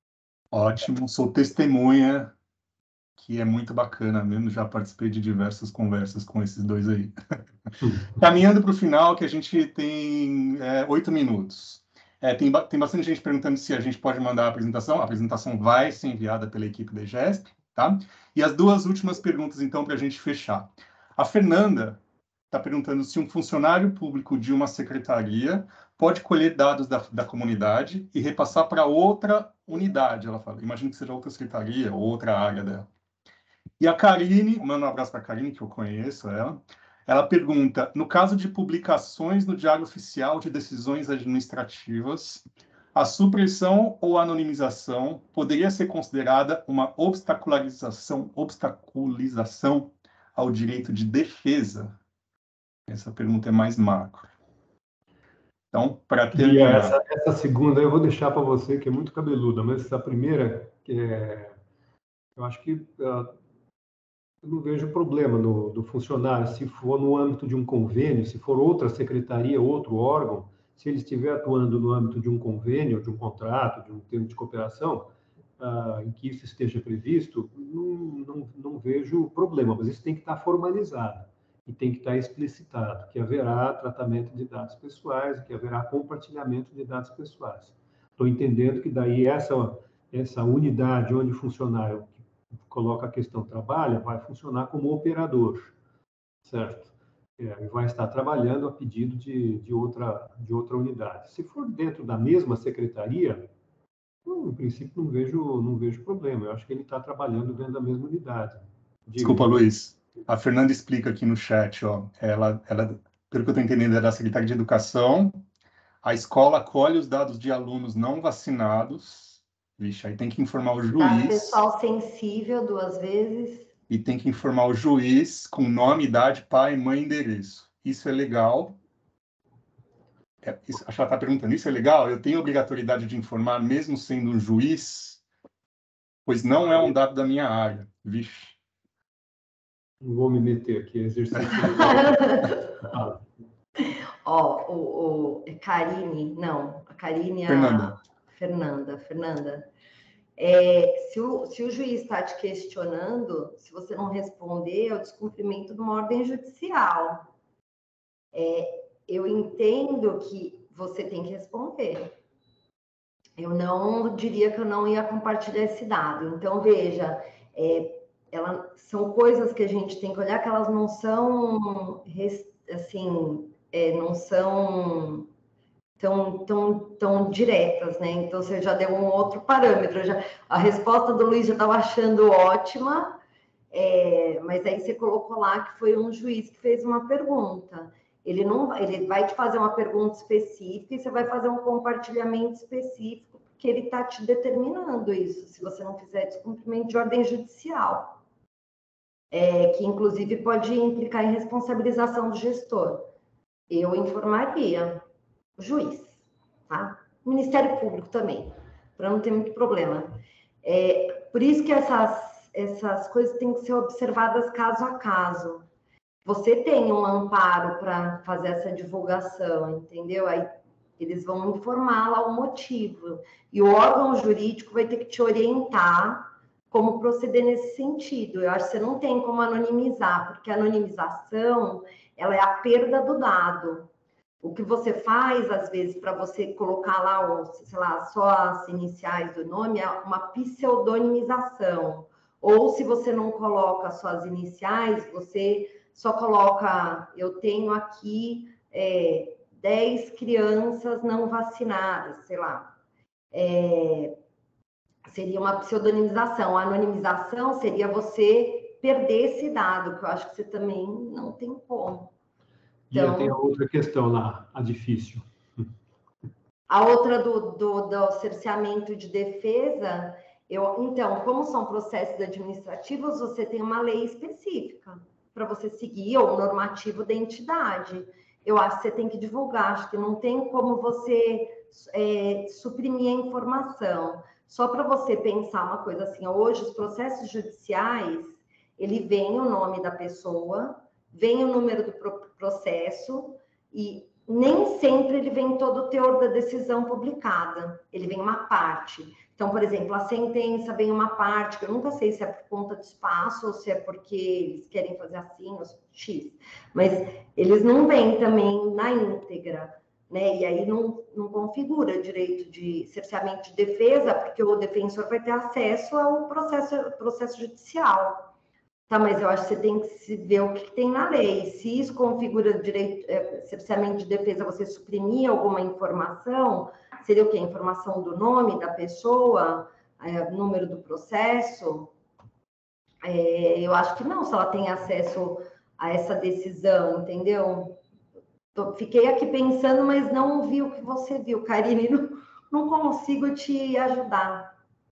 Speaker 2: Ótimo, sou testemunha, que é muito bacana mesmo, já participei de diversas conversas com esses 2 aí. Caminhando para o final, que a gente tem 8 minutos. Tem bastante gente perguntando se a gente pode mandar a apresentação vai ser enviada pela equipe da EGESP, tá? E as 2 últimas perguntas, então, para a gente fechar. A Fernanda está perguntando se um funcionário público de uma secretaria pode colher dados da comunidade e repassar para outra unidade, ela fala. Imagino que seja outra secretaria ou outra área dela. E a Karine, manda um abraço para a Karine, que eu conheço ela. Ela pergunta, no caso de publicações no Diário Oficial de Decisões Administrativas, a supressão ou anonimização poderia ser considerada uma obstaculização ao direito de defesa? Essa pergunta é mais macro. Então, para terminar...
Speaker 4: Essa segunda eu vou deixar para você, que é muito cabeluda, mas essa primeira, eu acho que eu não vejo problema do funcionário, se for no âmbito de um convênio, se for outra secretaria, outro órgão, se ele estiver atuando no âmbito de um convênio, de um contrato, de um termo de cooperação, em que isso esteja previsto, não vejo problema, mas isso tem que estar formalizado e tem que estar explicitado, que haverá tratamento de dados pessoais, que haverá compartilhamento de dados pessoais. Estou entendendo que daí essa unidade onde o funcionário coloca a questão trabalha, vai funcionar como operador, certo? E vai estar trabalhando a pedido de outra unidade. Se for dentro da mesma secretaria, em princípio não vejo problema. Eu acho que ele está trabalhando dentro da mesma unidade.
Speaker 2: Desculpa, Luiz. A Fernanda explica aqui no chat, ó. Ela, pelo que eu estou entendendo, é da Secretaria de Educação. A escola acolhe os dados de alunos não vacinados. Vixe, aí tem que informar o juiz.
Speaker 3: Pessoal sensível 2 vezes.
Speaker 2: E tem que informar o juiz com nome, idade, pai, mãe e endereço. Isso é legal? Acho que ela está perguntando, isso é legal? Eu tenho obrigatoriedade de informar, mesmo sendo um juiz? Pois não é um dado da minha área. Vixe.
Speaker 4: Não vou me meter aqui, exercício.
Speaker 3: Karine, não, a Karine é
Speaker 2: Fernanda.
Speaker 3: Fernanda. Se o juiz está te questionando, se você não responder, é o descumprimento de uma ordem judicial. Eu entendo que você tem que responder. Eu não diria que eu não ia compartilhar esse dado. Então, veja, são coisas que a gente tem que olhar que elas não são, assim, não são tão diretas, né? Então, você já deu um outro parâmetro. A resposta do Luiz já estava achando ótima, mas aí você colocou lá que foi um juiz que fez uma pergunta. Ele vai te fazer uma pergunta específica e você vai fazer um compartilhamento específico, porque ele está te determinando isso, se você não fizer descumprimento de ordem judicial, que inclusive pode implicar em responsabilização do gestor. Eu informaria o juiz, tá? O Ministério Público também, para não ter muito problema. Por isso que essas coisas têm que ser observadas caso a caso. Você tem um amparo para fazer essa divulgação, entendeu? Aí eles vão informar lá o motivo. E o órgão jurídico vai ter que te orientar como proceder nesse sentido. Eu acho que você não tem como anonimizar, porque a anonimização, ela é a perda do dado. O que você faz, às vezes, para você colocar lá, sei lá, só as iniciais do nome, é uma pseudonimização. Ou se você não coloca só as iniciais, você só coloca, eu tenho aqui 10 crianças não vacinadas, sei lá. Seria uma pseudonimização. A anonimização seria você perder esse dado, que eu acho que você também não tem como.
Speaker 4: Então, tem a outra questão lá, a difícil.
Speaker 3: A outra do cerceamento de defesa, então, como são processos administrativos, você tem uma lei específica para você seguir, ou um normativo da entidade. Eu acho que você tem que divulgar, acho que não tem como você suprimir a informação. Só para você pensar uma coisa assim, hoje os processos judiciais, ele vem o nome da pessoa, vem o número do processo e nem sempre ele vem todo o teor da decisão publicada, ele vem uma parte. Então, por exemplo, a sentença vem uma parte, que eu nunca sei se é por conta de espaço ou se é porque eles querem fazer assim, ou X, mas eles não vêm também na íntegra, né? E aí não configura direito de cerceamento de defesa, porque o defensor vai ter acesso ao processo judicial. Tá, mas eu acho que você tem que ver o que tem na lei. Se isso configura direito, cerceamento de defesa, você suprimir alguma informação, seria o quê? Informação do nome da pessoa, número do processo? Eu acho que não, se ela tem acesso a essa decisão, entendeu? Fiquei aqui pensando, mas não vi o que você viu, Karine, não consigo te ajudar.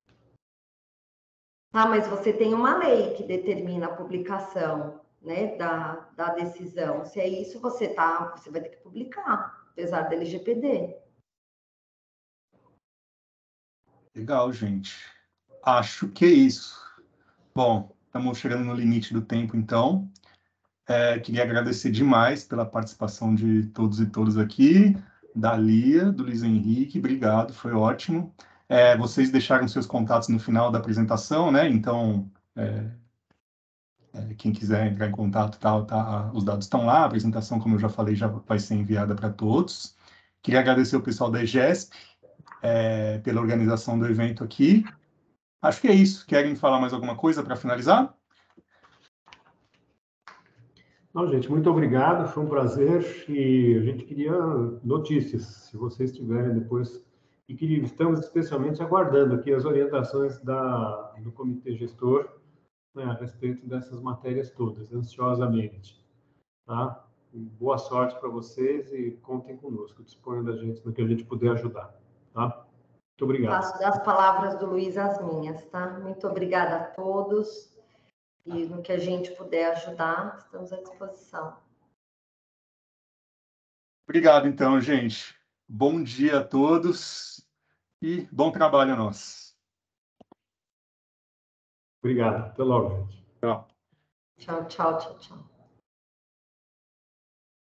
Speaker 3: Mas você tem uma lei que determina a publicação, né, da decisão. Se é isso, você vai ter que publicar, apesar da LGPD.
Speaker 2: Legal, gente. Acho que é isso. Bom, estamos chegando no limite do tempo, então. Queria agradecer demais pela participação de todos e todas aqui, da Lia, do Luiz Henrique, obrigado, foi ótimo. Vocês deixaram seus contatos no final da apresentação, né? Então, quem quiser entrar em contato, os dados estão lá, a apresentação, como eu já falei, já vai ser enviada para todos. Queria agradecer o pessoal da EGESP pela organização do evento aqui. Acho que é isso. Querem falar mais alguma coisa para finalizar?
Speaker 4: Não, gente, muito obrigado, foi um prazer e a gente queria notícias, se vocês tiverem depois, estamos especialmente aguardando aqui as orientações do Comitê Gestor, né, a respeito dessas matérias todas, ansiosamente, tá? Boa sorte para vocês e contem conosco, disponham da gente no que a gente puder ajudar, tá? Muito obrigado.
Speaker 3: Faço das palavras do Luiz as minhas, tá? Muito obrigada a todos. E no que a gente puder ajudar, estamos à disposição.
Speaker 2: Obrigado, então, gente. Bom dia a todos e bom trabalho a nós.
Speaker 4: Obrigado. Até logo, gente.
Speaker 2: Tchau.
Speaker 3: Tchau, tchau, tchau, tchau.